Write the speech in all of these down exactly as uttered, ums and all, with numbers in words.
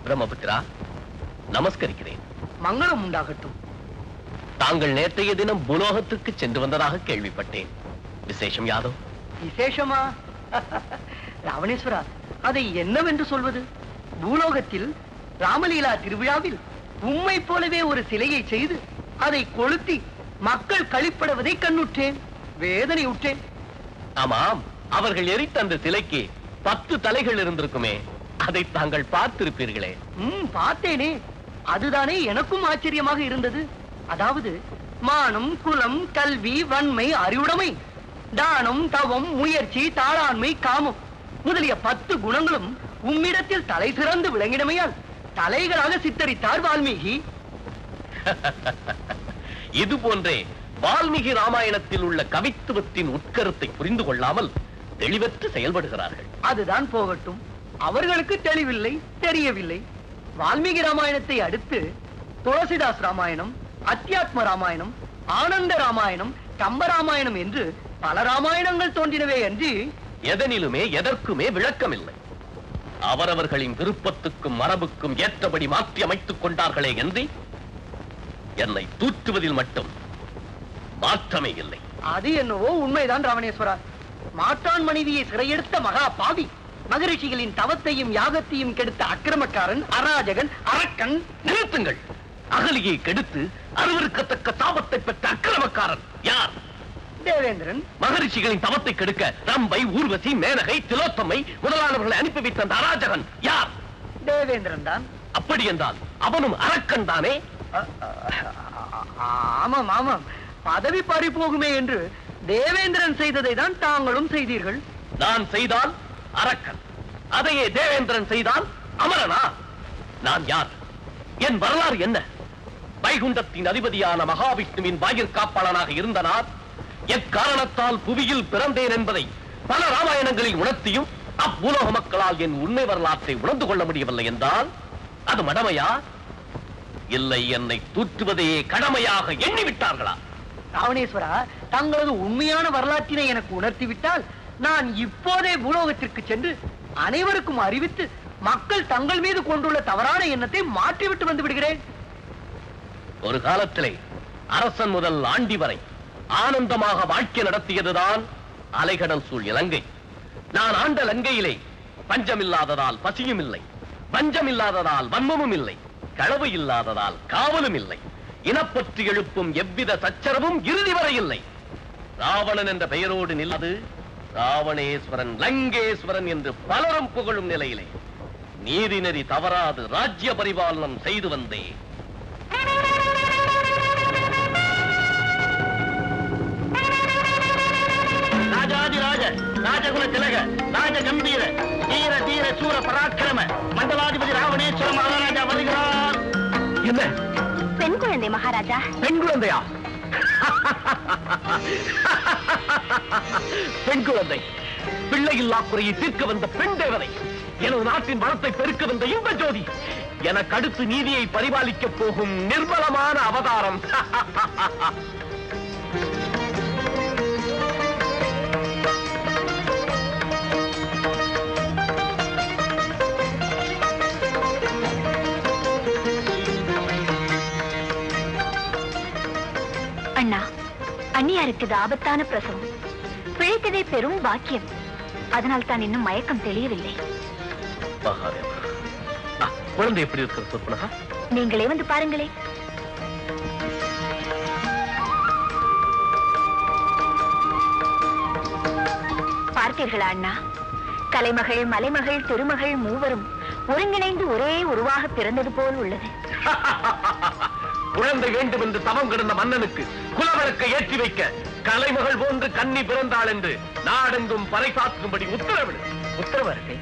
பிரம்மபுத்திரா, நமஸ்கரிக்கிறேன். மங்களம் உண்டாகட்டும். தாங்கள் நேற்றைய தினம் பூலோகத்துக்கு சென்று வந்ததாக கேள்விப்பட்டேன். விசேஷம் யாதோ? விசேஷமா? ராவணேஸ்வரா, அதை என்னவென்று சொல்வது? பூலோகத்தில் ராமலீலா திருவிழாவில் உம்மை போலவே ஒரு சிலையை செய்து அதை கொளுத்தி மக்கள் களிப்படுவதை கண்ணுற்றேன். வேதனை உற்றேன். ஆமாம், அவர்கள் எரித்த அந்த சிலைக்கு பத்து தலைகள் இருந்திருக்குமே, அதை தாங்கள் பார்த்திருப்பீர்களே. ம், பார்த்தேனே. அதுதானே எனக்கும் ஆச்சரியமாக இருந்தது. அதாவது மானம், குலம், கல்வி, வன்மை, அறிவுடைமை, தானம், தவம், முயற்சி, தாளாண்மை, காமம் முதலிய பத்து குணங்களும் உம்மிடத்தில் தலை சிறந்து விளங்கிடமையால் தலைகளாக சித்தரித்தார் வால்மீகி. இது போன்றே வால்மீகி ராமாயணத்தில் உள்ள கவித்துவத்தின் உட்கருத்தை புரிந்து கொள்ளாமல் தெளிவற்று செயல்படுகிறார்கள். அதுதான் போகட்டும். அவர்களுக்கு தெளிவில்லை, தெரியவில்லை. வால்மீகி ராமாயணத்தை அடுத்து துளசிதாஸ் ராமாயணம், அத்தியாத்ம ராமாயணம், ஆனந்த ராமாயணம், கம்பராமாயணம் என்று பல ராமாயணங்கள் தோன்றினவே என்று எதனிலுமே எதற்குமே விளக்கமில்லை. அவரவர்களின் விருப்பத்துக்கும் மரபுக்கும் ஏற்றபடி மாற்றி அமைத்துக் கொண்டார்களே என்று என்னை தூற்றுவதில் மட்டும் மாற்றமே இல்லை. அது என்னவோ உண்மைதான் ராவணேஸ்வரா. மாற்றான் மனைவியை சிறையெடுத்த மகா பாவி, மகரிஷிகளின் தவத்தையும் யாகத்தையும் கெடுத்த அக்கிரமக்காரன், அராஜகன், அரக்கன். நிறுத்துங்கள். அகலியை கெடுத்து அருவருக்கத்தக்க தாபத்தை பெற்ற அக்கிரமக்காரன் யார்? தேவேந்திரன். மகரிஷிகளின் தவத்தை கெடுக்க ரம்பை, ஊர்வசி, மேனகை, திலோத்தமை முதலானவர்களை அனுப்பி வைத்த அந்த அராஜகன் யார்? தேவேந்திரன் தான். அப்படி என்றால் அவனும் அரக்கன் தானே? ஆமாம் ஆமாம், பதவி பறி போகுமே என்று தேவேந்திரன் செய்ததை தான் தாங்களும் செய்தீர்கள். நான் செய்தால் அரக்கன், அதையே தேவேந்திரன் செய்தால் அமரனா? நான் யார்? என் வரலாறு என்ன? வைகுண்டத்தின் அதிபதியான மகாவிஷ்ணுவின் வாயிற் காப்பாளனாக இருந்த நான் எக்காரணத்தால் புவியில் பிறந்தேன் என்பதை பல ராமாயணங்களில் உணர்த்தியும் அப்புலோக மக்களால் என் உண்மை வரலாற்றை உணர்ந்து கொள்ள முடியவில்லை என்றால் அது மடமையா? இல்லை, என்னை தூற்றுவதையே கடமையாக எண்ணிவிட்டார்களா? ராவணேஸ்வரா, தங்களது உண்மையான வரலாற்றினை எனக்கு உணர்த்திவிட்டால் நான் இப்போதே பூலோகத்திற்கு சென்று அனைவருக்கும் அறிவித்து மக்கள் தங்கள் மீது கொண்டுள்ள தவறான எண்ணத்தை மாற்றிவிட்டு வந்து விடுகிறேன். ஒரு காலத்திலே அரசன் முதல் ஆண்டி வரை ஆனந்தமாக வாழ்க்கை நடத்தியதுதான் அலைகடல் சூழ் இலங்கை. நான் ஆண்ட லங்கையிலே பஞ்சமில்லாததால் பசியும் இல்லை, பஞ்சம் இல்லாததால் வன்மமும் இல்லை, களவு இல்லாததால் காவலும் இல்லை, இனப்பற்றி எழுப்பும் எவ்வித சச்சரவும் இறுதி வரை இல்லை. ராவணன் என்ற பெயரோடு நில்லாது ராவணேஸ்வரன், லங்கேஸ்வரன் என்று பலரும் புகழும் நிலையிலே நீதி நெறி தவறாது ராஜ்ய பரிபாலனம் செய்து வந்தேன். ராஜாதிராஜ ராஜகுல திலக ராஜ கம்பீர தீர தீர சூர பராக்கிரம மண்டலாதிபதி ராவணேஸ்வர மகாராஜா வருகிறார். என்ன பெண் குழந்தை மகாராஜா? பெண் குழந்தையா? பெண் குழந்தை, பிள்ளை இல்லா குறையை தீர்க்க வந்த பெண் தேவதை, எனது நாட்டின் வளத்தை பெருக்க வந்த இன்ப ஜோதி, எனக்கு அடுத்து நீதியை பரிபாலிக்க போகும் நிர்மலமான அவதாரம். அண்ணா, அண்ணியாருக்கு இது ஆபத்தான பிரசவம். பிழைத்ததே பெரும் பாக்கியம். அதனால் தான் இன்னும் மயக்கம் தெளியவில்லை. குழந்தை எப்படி இருக்கிற சொற்பனகா? நீங்களே வந்து பாருங்களே. பார்த்தீர்களா அண்ணா? கலைமகள், மலைமகள், திருமகள் மூவரும் ஒருங்கிணைந்து ஒரே உருவாக பிறந்தது போல் உள்ளது. குழந்தை வேண்டும் என்று தவம் கிடந்த மன்னனுக்கு குலவிளக்கை ஏற்றி வைக்க கலைமகள் போன்று கன்னி பிறந்தாள் என்று நாடெங்கும் பறைசாற்றும்படி உத்தரவிடு. உத்தரவு அரசே.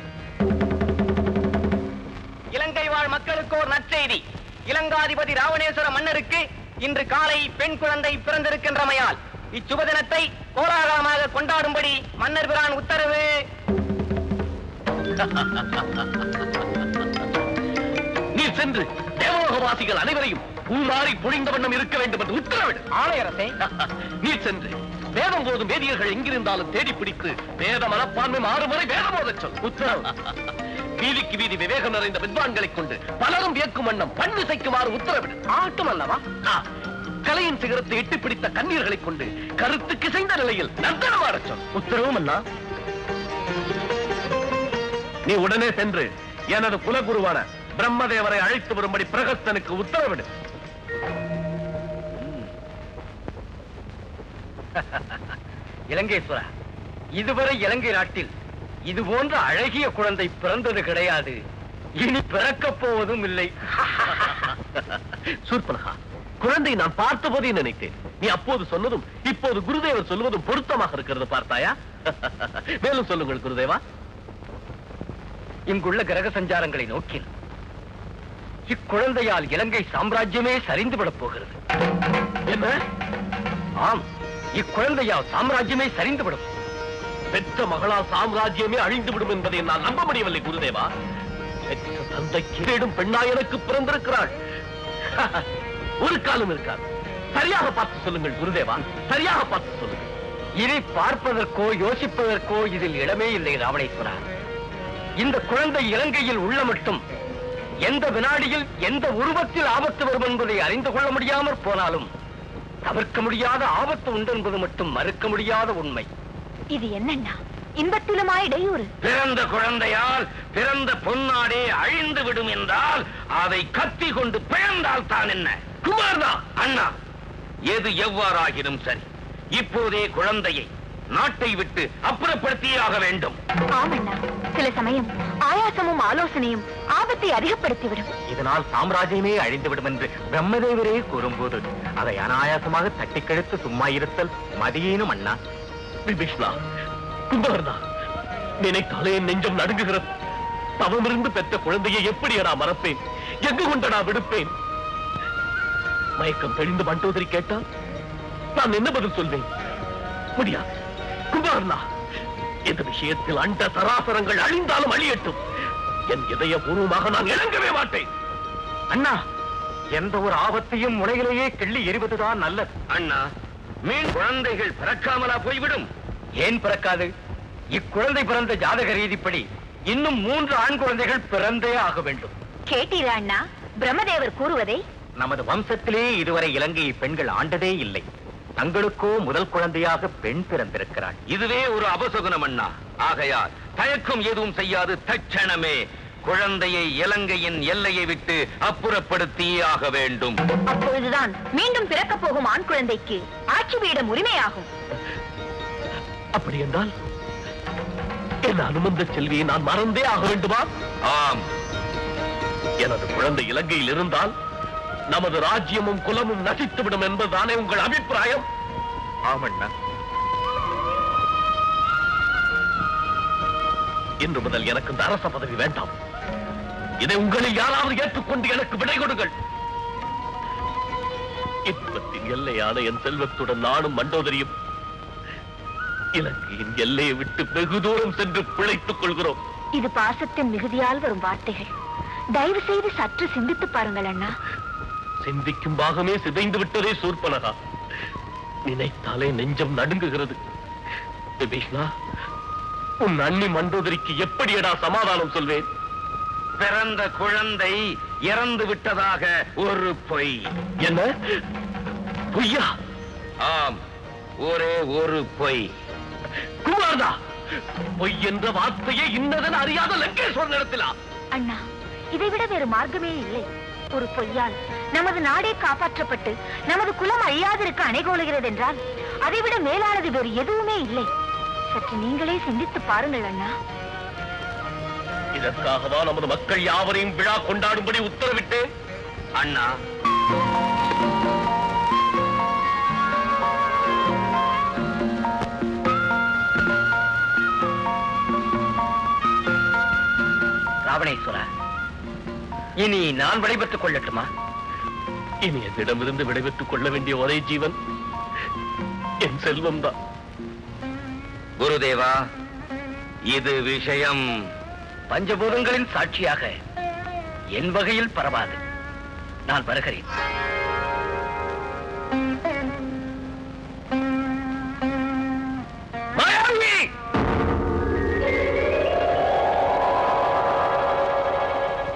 இலங்கை வாழ் மக்களுக்கு ஒரு நற்செய்தி. இலங்காதிபதி ராவணேஸ்வர மன்னருக்கு இன்று காலை பெண் குழந்தை பிறந்திருக்கின்றமையால் இச்சுப தினத்தை கோலாகலமாக கொண்டாடும்படி மன்னர் பிரான் உத்தரவு. நீ சென்று தேவலோகவாசிகள் அனைவரையும் பூமாறி பொழிந்த வண்ணம் இருக்க வேண்டும் என்று உத்தரவிடு. ஆணையரசே. நீ சென்று வேதம் போதும் வேதியர்கள் எங்கிருந்தாலும் தேடி பிடித்து வேத மனப்பான்மை மாறுமுறை வேதம் போதச் சொல். உத்தரவு. வீதிக்கு வீதி விவேகம் நிறைந்த வித்வான்களை கொண்டு பலரும் வியக்கும் வண்ணம் பண்ணு செய்க்குமாறு உத்தரவிடு. ஆட்டும் அல்லவா? கலையின் சிகரத்தை எட்டி பிடித்த கண்ணீர்களை கொண்டு கருத்து கிசைந்த நிலையில் நர்த்தனமாடச் சொல். உத்தரவும் அண்ணா. நீ உடனே சென்று எனது குலகுருவான பிரம்மதேவரை அழைத்து வரும்படி பிரகஸ்தனுக்கு உத்தரவிடு. இலங்கேஸ்வரா, இதுவரை இலங்கை நாட்டில் இது போன்ற அழகிய குழந்தை பிறந்தது கிடையாது, இனி பிறக்கப் போவதும் இல்லை. சூர்பனகா, குழந்தை நான் பார்த்த போதே நினைத்தேன். நீ அப்போது சொன்னதும் இப்போது குருதேவர் சொல்வதும் பொருத்தமாக இருக்கிறது. பார்த்தாயா? மேலும் சொல்லுங்கள் குருதேவா. இங்குள்ள கிரக சஞ்சாரங்களை நோக்கில் இக்குழந்தையால் இலங்கை சாம்ராஜ்யமே சரிந்துவிடப் போகிறது. என்ன? ஆம், இக்குழந்தையால் சாம்ராஜ்யமே சரிந்துவிடும். பெற்ற மகளால் சாம்ராஜ்யமே அழிந்துவிடும் என்பதை நான் நம்ப முடியவில்லை குருதேவா. பெற்ற தந்தைக்கு தேடும் பெண்ணா எனக்கு பிறந்திருக்கிறாள். ஒரு காலம் இருக்காது. சரியாக பார்த்து சொல்லுங்கள் குருதேவா, சரியாக பார்த்து சொல்லுங்கள். இதை பார்ப்பதற்கோ யோசிப்பதற்கோ இதில் இடமே இல்லை ராவணேஸ்வரா. இந்த குழந்தை இலங்கையில் உள்ள மட்டும் எந்த வினாடியில் எந்த உருவத்தில் ஆபத்து வரும் என்பதை அறிந்து கொள்ள முடியாமற் போனாலும் தவிர்க்க முடியாத ஆபத்து உண்டு என்பது மட்டும் மறுக்க முடியாத உண்மை. இது என்னன்னா இன்பத்திலுமா இடையூறு? பிறந்த குழந்தையால் பிறந்த பொன்னாடே அழிந்து விடும் என்றால் அதை கத்தி கொண்டு பிறந்தால் தான் என்ன? குமார்தா அண்ணா, எது எவ்வாறாகினும் சரி, இப்போதே குழந்தையை நாட்டை விட்டு அப்புறப்படுத்தியே ஆக வேண்டும். ஆமண்ணா, சில சமயம் ஆயாசமும் ஆலோசனையும் ஆபத்தை அதிகப்படுத்திவிடும். இதனால் சாம்ராஜ்யமே அழிந்துவிடும் என்று பிரம்மதேவரே கூறும்போது அதை அனாயாசமாக தட்டி கழித்து சும்மா இருத்தல் மதியேனும் அண்ணா. விபீஷ்ணா, குமார்தா, நினைத்தாலே நெஞ்சம் நடுங்குகிறது. தவமிருந்து பெற்ற குழந்தையை எப்படி நான் மறப்பேன்? எங்கு கொண்டு நான் விடுப்பேன்? மயக்கம் தெளிந்து மண்டோதரி கேட்டால் நான் என்ன பதில் சொல்வேன்? முடியாது குமார்னா. இந்த விஷயத்தில் அண்ட சராசரங்கள் அழிந்தாலும் அழியட்டும், என் இதய பூர்வமாக நான் இறங்கவே மாட்டேன். அண்ணா, எந்த ஒரு ஆபத்தையும் முளையிலேயே கிள்ளி எறிவதுதான் நல்லது. அண்ணா, மீன் குழந்தைகள் பிறக்காமலா போய்விடும்? ஏன் பிறக்காது? இக்குழந்தை பிறந்த ஜாதக ரீதிப்படி இன்னும் மூன்று ஆண் குழந்தைகள் பிறந்தே ஆக வேண்டும். கேட்டீரா அண்ணா பிரம்மதேவர் கூறுவதை? நமது வம்சத்திலே இதுவரை இலங்கையை பெண்கள் ஆண்டதே இல்லை. தங்களுக்கோ முதல் குழந்தையாக பெண் பிறந்திருக்கிறாள். இதுவே ஒரு அபசகுனம் அண்ணா. ஆகையால் தயக்கம் எதுவும் செய்யாது தட்சணமே குழந்தையை இலங்கையின் எல்லையை விட்டு அப்புறப்படுத்தியே ஆக வேண்டும். அப்பொழுதுதான் மீண்டும் பிறக்கப் போகும் ஆண் குழந்தைக்கு ஆட்சி பீடம் உரிமையாகும். அப்படி என்றால் என் அனுமந்த செல்வியை நான் மறந்தே ஆக வேண்டுமா? ஆம். எனது குழந்தை இலங்கையில் இருந்தால் நமது ராஜ்யமும் குலமும் நசித்துவிடும் என்பதுதானே உங்கள் அபிப்பிராயம்? ஆமண்ணா. இன்று முதல் எனக்கு இந்த அரச பதவி வேண்டாம். இதை உங்களில் யாராவது ஏற்றுக்கொண்டு எனக்கு விடை கொடுங்கள். இன்பத்தின் எல்லையான என் செல்வத்துடன் நானும் மண்டோதரியும் இலங்கையின் எல்லையை விட்டு வெகு தூரம் சென்று பிழைத்துக் கொள்கிறோம். இது பாசத்தின் மிகுதியால் வரும் வார்த்தைகள். தயவு செய்து சற்று சிந்தித்து பாருங்கள் அண்ணா. சிந்திக்கும் பாகமே சிதைந்து விட்டதே சூர்பனகா. நினைத்தாலே நெஞ்சம் நடுங்குகிறது. விபீஷ்ணா, உன் அண்ணி மண்டோதரிக்கு எப்படியடா சமாதானம் சொல்வேன்? பிறந்த குழந்தை இறந்து விட்டதாக ஒரு பொய். என்ன பொய்யா? ஆம், ஒரே ஒரு பொய். குமார்தா, பொய் என்ற வார்த்தையை இன்னதென அறியாத லங்கேஸ்வரன் இடத்திலா? அண்ணா, இதைவிட வேறு மார்க்கமே இல்லை. ஒரு பொய்யால் நமது நாடே காப்பாற்றப்பட்டு நமது குலம் அழியாதிருக்க அணைகோலுகிறது என்றால் அதைவிட மேலானது வேறு எதுவுமே இல்லை. சற்று நீங்களே சிந்தித்து பாருங்கள் அண்ணா. இதற்காகவா நமது மக்கள் யாவரையும் விழா கொண்டாடும்படி உத்தரவிட்டேன்? அண்ணா, ராவணேஸ்வரா, இனி நான் விடைபெற்றுக் கொள்ளட்டுமா? இனி என்னிடமிருந்து விடைபெற்றுக் கொள்ள வேண்டிய ஒரே ஜீவன் என் செல்வம் தான். குருதேவா, இது விஷயம் பஞ்சபூதங்களின் சாட்சியாக என் வகையில் பரவாது. நான் வருகிறேன்.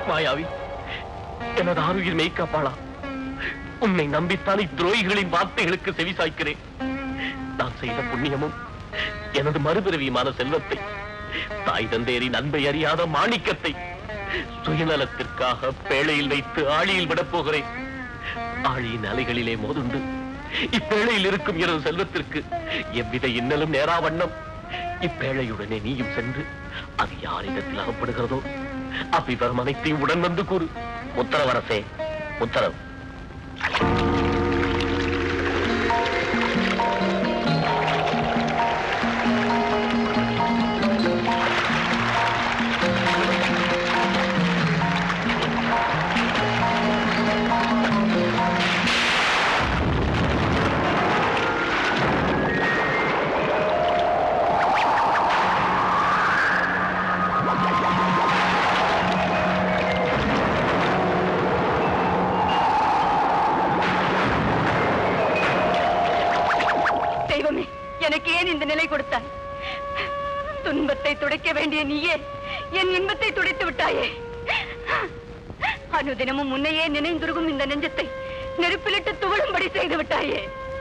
மாயாவி, எனது ஆருயிர் மெய்க்காப்பாளா, உன்னை நம்பித்தான் இத்துரோகிகளின் வார்த்தைகளுக்கு செவிசாய்க்கிறேன். நான் செய்த புண்ணியமும் எனது மறுபிறவியுமான செல்வத்தை, தாய் தந்தையரின் அன்பை அறியாத மாணிக்கத்தை சுயநலத்திற்காக பேழையில் வைத்து ஆழியில் விடப் போகிறேன். ஆழியின் அலைகளிலே மோதுண்டு இப்பேழையில் இருக்கும் எனது செல்வத்திற்கு எவ்வித இன்னலும் நேரா வண்ணம் இப்பேழையுடனே நீயும் சென்று அது யாரிடத்தில் அகப்படுகிறதோ அவ்விவரம் அனைத்தையும் உடன் வந்து கூறு. உத்தரவரசே, உத்தரவு. எனக்கு ஏன் இந்த நிலை கொடுத்தாய்? துன்பத்தை துடைக்க வேண்டிய நீயே என் இன்பத்தை துடைத்து விட்டாயே. அனுதினமும் முன்னையே நினைந்துருகும் இந்த நெஞ்சத்தை நெருப்பிலிட்டு துவளும்படி செய்து விட்டாயே.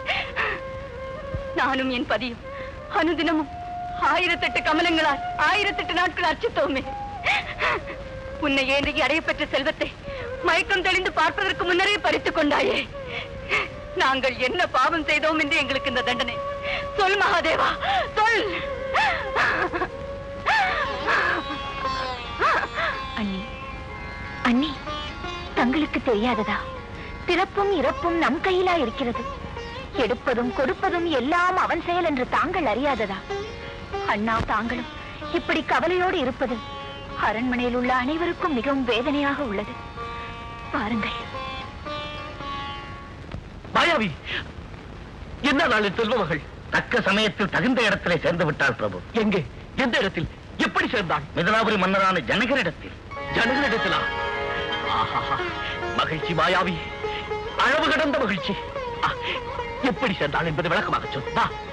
நானும் என் பதியும் அனுதினமும் ஆயிரத்தெட்டு கமலங்களால் ஆயிரத்தெட்டு நாட்கள் அர்ச்சித்தோமே. உன்னை ஏந்தி அடையப்பெற்ற செல்வத்தை மயக்கம் தெளிந்து பார்ப்பதற்கு முன்னரே பறித்துக் கொண்டாயே. நாங்கள் என்ன பாவம் செய்தோம் என்று எங்களுக்கு இந்த தண்டனை? சொல் மகாதேவா, சொல். அண்ணி, அண்ணி, தங்களுக்கு தெரியாததா? பிறப்பும் இறப்பும் நம் கையிலா இருக்கிறது. எடுப்பதும் கொடுப்பதும் எல்லாம் அவன் செயல் என்று தாங்கள் அறியாததா? அண்ணா, தாங்களும் இப்படி கவலையோடு இருப்பது அரண்மனையில் உள்ள அனைவருக்கும் மிகவும் வேதனையாக உள்ளது. பாருங்கள். மாயாவி, என்ன நாளின் செல்வ மகள் தக்க சமயத்தில் தகுந்த இடத்திலே சேர்ந்து விட்டாள் பிரபு. எங்கே, எந்த இடத்தில், எப்படி சேர்ந்தாள்? மிதிலாபுரி மன்னரான ஜனகரிடத்தில். ஜனகரிடத்திலா? ஆஹா, மகிழ்ச்சி மாயாவி, அளவு கடந்த மகிழ்ச்சி. எப்படி சேர்ந்தாள் என்பது விளக்கமாக சொல்.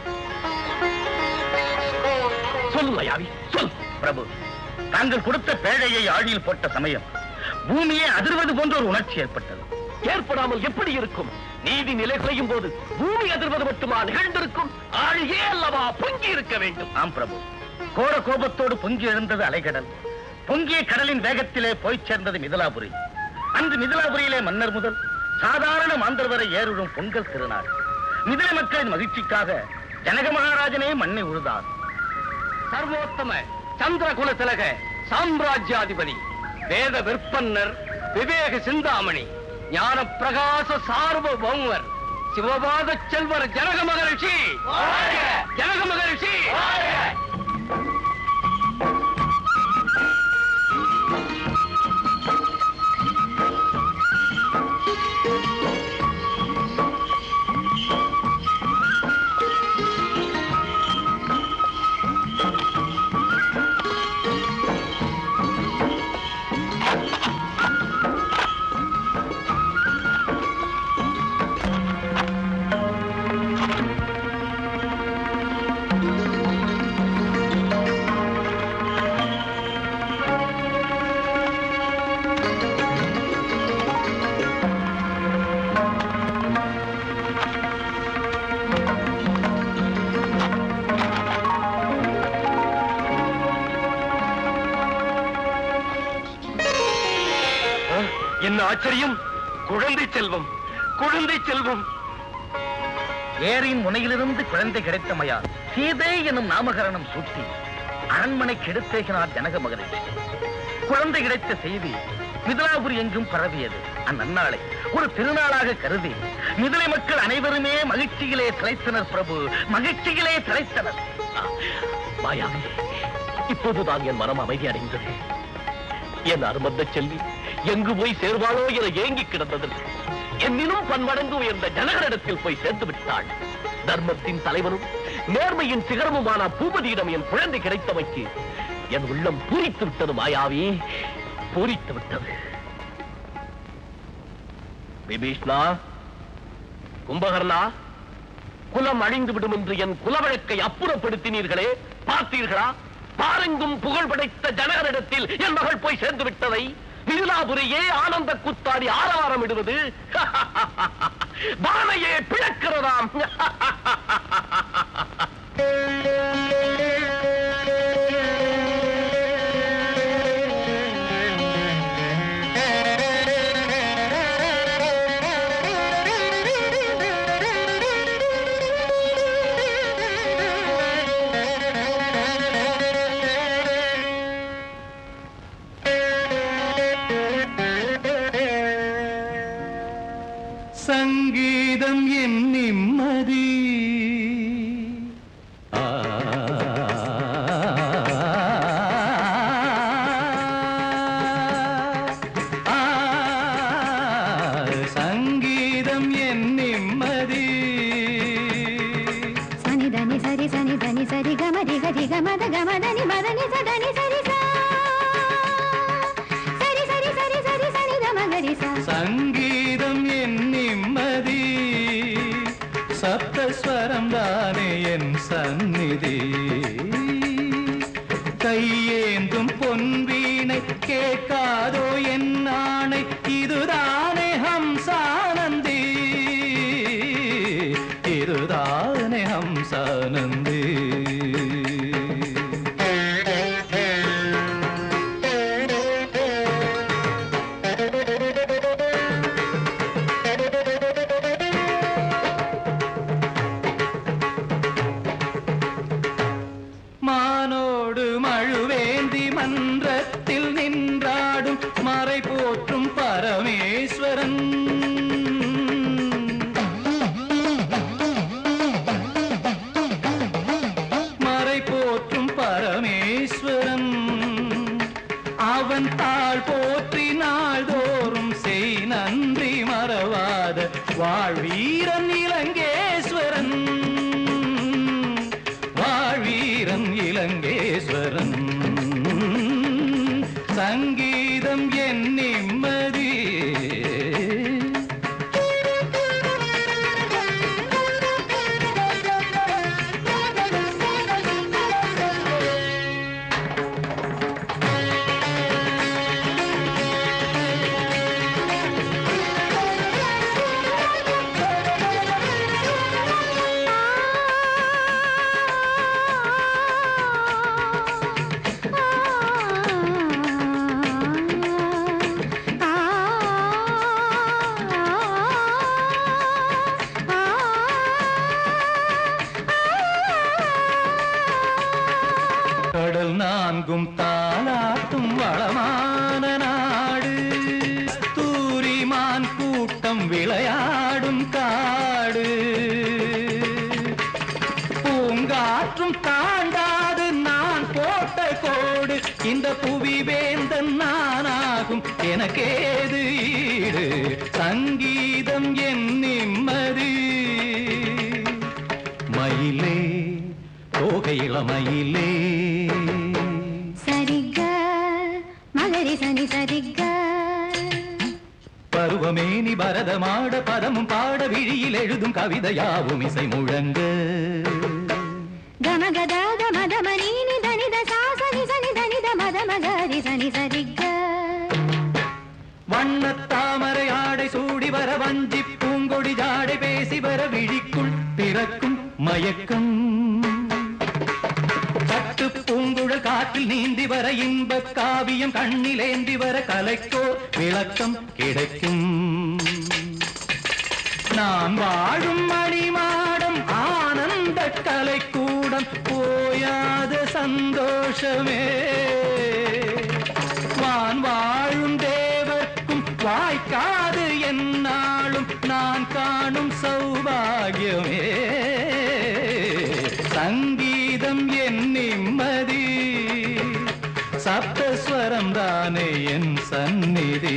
சொல் மாயாவி, சொல். பிரபு, தாங்கள் கொடுத்த பேழையை ஆழியில் போட்ட சமயம் பூமியே அதிர்வது போன்ற ஒரு உணர்ச்சி ஏற்பட்டது. ஏற்படாமல் எப்படி இருக்கும்? நீதி நிலை குறையும் போது பூமி அதிர்வது மட்டுமா நிகழ்ந்திருக்கும்? ஆழியே அல்லவா பொங்கி இருக்க வேண்டும். ஆம் பிரபு, கோர கோபத்தோடு பொங்கி எழுந்தது அலைகடல். பொங்கிய கடலின் வேகத்திலே போய் சேர்ந்தது மிதிலாபுரி. அன்று மிதிலாபுரியிலே மன்னர் முதல் சாதாரண மாந்தர் வரை ஏறும் பொங்கல் திருநாள். மிதிலை மக்களின் மகிழ்ச்சிக்காக ஜனக மகாராஜனே மண்ணை உழுதார். சர்வோத்தம சந்திரகுல திலக சாம்ராஜ்யாதிபதி வேத விற்பன்னர் விவேக சிந்தாமணி ஞான பிரகாச சார்வபௌமர் சிவபாத செல்வர் ஜனக மகரிஷி, ஜனக மகரிஷி. என்ன ஆச்சரியம்! குழந்தை செல்வம், குழந்தை செல்வம். ஏரியின் முனையிலிருந்து குழந்தை கிடைத்தமையால் சீதை எனும் நாமகரணம் சூட்டி அரண்மனைக்கு எடுத்தேகினார் ஜனக மகரிஷி. குழந்தை கிடைத்த செய்தி மிதிலாபுரி எங்கும் பரவியது. அந்நன்னாளை ஒரு திருநாளாக கருதி மிதிலை மக்கள் அனைவருமே மகிழ்ச்சியிலே திளைத்தனர் பிரபு, மகிழ்ச்சியிலே திளைத்தனர். மாயாவி, இப்போதுதான் என் மனம் அமைதி அடைந்தது. என் அருமந்த செல்வி எங்கு போய் சேர்வாளோ என ஏங்கி கிடந்ததில் என்னிலும் பன்மடங்கு உயர்ந்த ஜனகரிடத்தில் போய் சேர்த்து விட்டாள். தர்மத்தின் தலைவனும் நேர்மையின் சிகரமுமான பூபதியிடம் என் குழந்தை கிடைத்தமைக்கு என் உள்ளம் பூரித்து விட்டது. மாயாவி, பூரித்து விட்டது. விபீஷ்ணா, கும்பகர்ணா, குலம் அழிந்து விடும் என்று என் குலவழக்கை அப்புறப்படுத்தினீர்களே, பார்த்தீர்களா? பாரெங்கும் புகழ் படைத்த ஜனகரிடத்தில் என் மகள் போய் சேர்ந்து விட்டதை. மிதிலாபுரியே ஆனந்த கூத்தாடி ஆரவாரம் இடுவது பானையே பிளக்கிறதாம். சங்கீதம் என் நிம்மதி. சங்கீதம் என் நிம்மதி. சனி தனி சரி சனி தனி சரி கமதி கதி கமத கமதனி மதனி சதனி சரி சா சரி சரி சரி சரி சனி தமகரி சா. சங்கீதம் என் நிம்மதி. சப்தஸ்வரம் தானே என் சந்நிதி. கையேந்தும் பொன்வீணை கேட்காதோ என் ஆணை. இதுதானே ஹம்சானந்தி. இதுதானே ஹம்சானந்தி. மானோடு மழுவேந்தி மன்றத்தில் நின்றாடும் மறை போற்றும் பரமேஸ்வரன். மறை போற்றும் பரமேஸ்வரன். அவன் தாழ் போற்றி நாள்தோறும் செய் நன்றி மறவாத வாழ்வீரன் இலங்கேஸ்வரன். வாழ்வீரன் இலங்கேஸ்வரன். சங்கீதம் என் நிம்மதி. கடல் நான்கும் தாலாட்டும் வளமான நாடு. தூரிமான் கூட்டம் விளையாடும் காடு. பூங்காற்றும் தாண்டாது நான் போட்ட கோடு. இந்த புவி வேந்தன் நானாகும் எனக்கேது ஈடு. சங்கீதம் என் நிம்மதி. மயிலே தோகை இளமயிலே. சரிக மகரி சனி சரிக. பருவமேனி பரதமாட பதமும் பாட விழியில் எழுதும் கவிதையாவும் இசை முழங்க. கமகத கமத மணி தனித சாசனி சனி தனித மத மகரி சனி சரிக. வண்ணத்தாமரை ஆடை சூடி வர வஞ்சி பூங்கொடி ஜாடை பேசி வர விழிக்குள் பிறக்கும் மயக்கம். சட்டு பூங்குழல் காற்றில் நீந்தி வர இன்ப காவியம் கண்ணிலேந்தி வர கலைக்கோ விளக்கம் கிடைக்கும். நான் வாழும் மணிமாடம் ஆனந்த கலைக்கூடம். போயாத சந்தோஷமே. வான் வாழும் தேவர்க்கும் வாய்க்காது என்னாலும் நான் காணும் சௌபாகியமே. சங்கீதம் என் நிம்மதி. சப்தஸ்வரம் தானே என் சந்நிதி.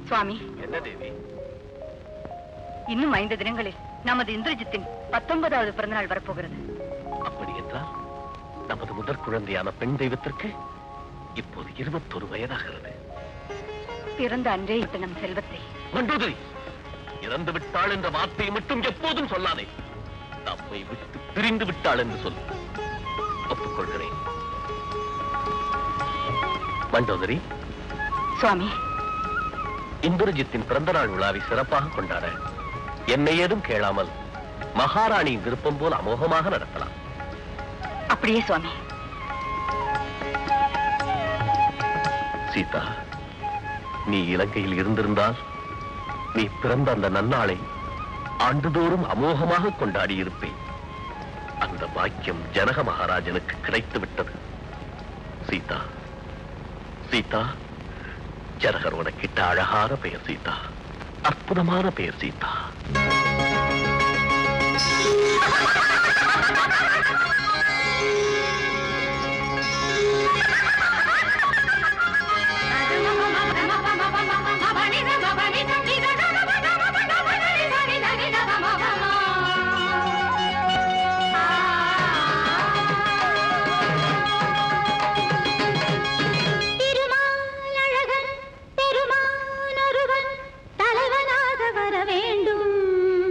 சுவாமி, என்ன தேவி? இன்னும் ஐந்து தினங்களில் நமது இந்திரஜித்தின் பத்தொன்பதாவது பிறந்தநாள் வரப்போகிறது. அப்படி என்றால் நமது முதற் குழந்தையான பெண் தெய்வத்திற்கு இப்போது இருபத்தொரு வயதாகிறது. பிறந்த அன்றே இட்ட நம் செல்வத்தை மண்டோதரி, இறந்து விட்டாள் என்ற வார்த்தையை மட்டும் எப்போதும் சொல்லாதே. நம்மை விட்டு பிரிந்து விட்டாள் என்று சொல். ஒப்புக்கொள்கிறேன். மண்டோதரி. சுவாமி, இந்திரஜித்தின் பிறந்த நாள் விழாவை சிறப்பாக கொண்டாட என்னை ஏதும் கேளாமல் மகாராணியின் விருப்பம் போல் அமோகமாக நடத்தலாம். அப்படியே சுவாமி. சீதா, நீ இலங்கையில் இருந்திருந்தால் நீ பிறந்த அந்த நன்னாளை ஆண்டுதோறும் அமோகமாக கொண்டாடி இருப்பேன். அந்த பாக்கியம் ஜனக மகாராஜனுக்கு கிடைத்து விட்டது. சீதா, சீதா, ஜனகர் உனக்கிட்ட அழகான பெயர் சீதா, அற்புதமான பெயர் சீதா. தலைவனாக வர வேண்டும்.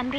அன்பே.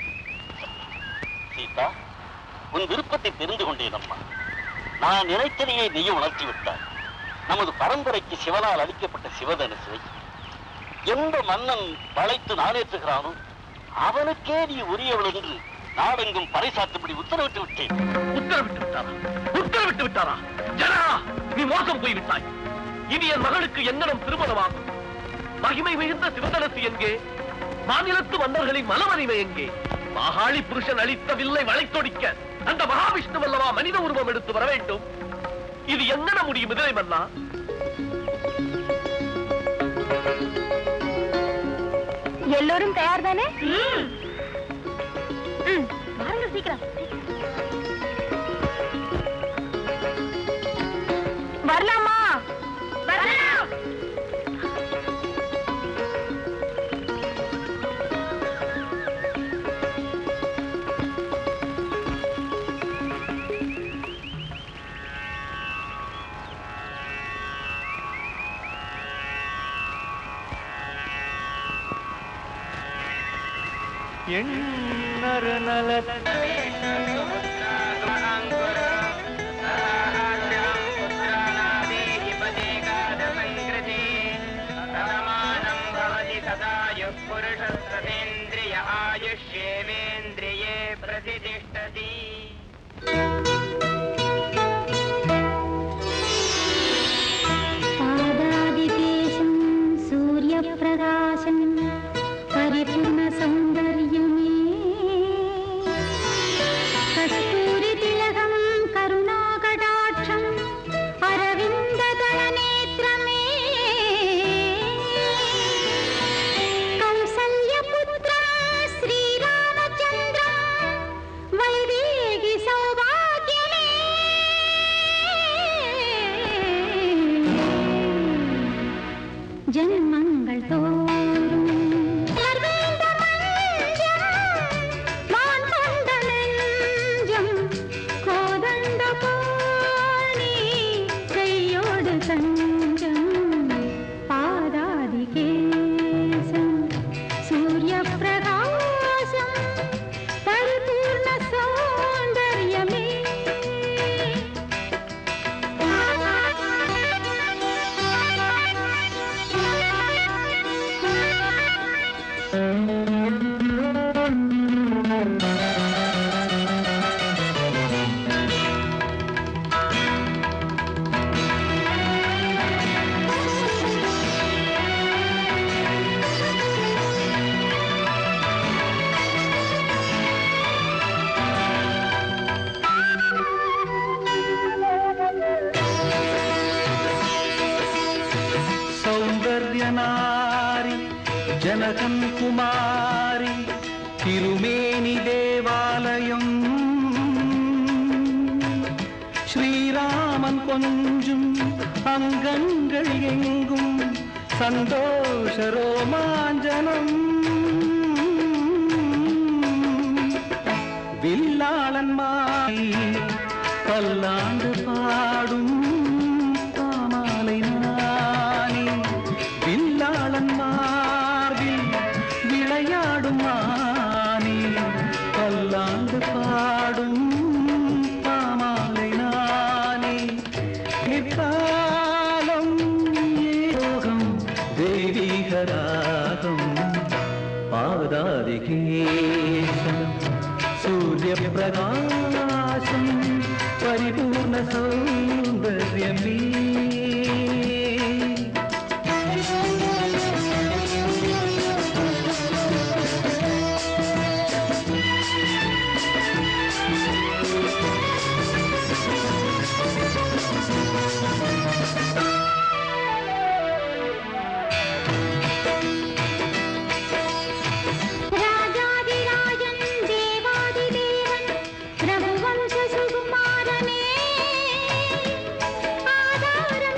சீதா, உன் விருப்பத்தை தெரிந்து கொண்டேன் அம்மா. நான் நினைத்ததையே நீயும் உணர்த்தி விட்டாய். நமது பரம்பரைக்கு சிவனால் அளிக்கப்பட்ட சிவதனுசை எந்த மன்னன் வளைத்து நாடேற்றுகிறானோ அவனுக்கே நீ உரியவள் என்று நாடெங்கும் பறைசாற்றும்படி உத்தரவிட்டு விட்டேன். உத்தரவிட்டு விட்டாரா? உத்தரவிட்டு விட்டாரா? ஜனா, நீ மோசம் போய்விட்டாய். இனி என் மகளுக்கு என்னிடம் திருமணமாகும். மகிமை மிகுந்த சிவதனுசு எங்கே? மாநிலத்து மன்னர்களின் மனமறிமை எங்கே? மாகாளி புருஷன் அளித்த வில்லை வளைத்தொடிக்க அந்த மகாவிஷ்ணு அல்லவா மனித உருவம் எடுத்து வர வேண்டும். இது என்ன முடியும் இதிலை மன்னா? எல்லோரும் தயார் தானே? வாருங்கள் சீக்கிரம். வரலாமா? வரலாம். எண்ணறு நலத் புருஷேந்திரிய ஆயுஷ்யேவேந்திரியே பிரதிஷ்டதி. पादादिदेशं सूर्यप्रकाशं परिपूर्णसौन्दर्यमे कस्तूरितिलकं करुणाकटाक्षं अरविन्ददलनेत्रमे कौसल्यपुत्रं श्रीरामचन्द्रं वैदेही सौभाग्यमे जन्मंगल तोरुम सर्वेंद्रमंजम मानंदनंजम कोदंडपाणि கையோடு தஞ்சம் பாதாதிகேசம் சூரியப்பிரகாசம் பரிபூர்ண சௌந்தர்யமே सौंदर्यनारी जनकं कुमारी तिरुमेनि देवालयम् ஸ்ரீராமன் கொஞ்சும் அங்கங்கள் எங்கும் சந்தோஷ ரோமாஞ்சனம் வில்லாளன் மாலை பல்லாண்டு பாடும் பாமாலை நானே வில்லாளன் மார்பில் விளையாடும் மானே பல்லாண்டு பாடும் பாமாலை நானே நிற்காலம் யோகம் தெய்வீகராகம் பாதாதிகேசம் சூரியப்பிரகாசம் பரிபூர்ண சௌந்தர்யமே ராஜாதிராஜன் தேவாதிதேவன் பிரபுவம்ச சுகுமாரனே ஆதாரம்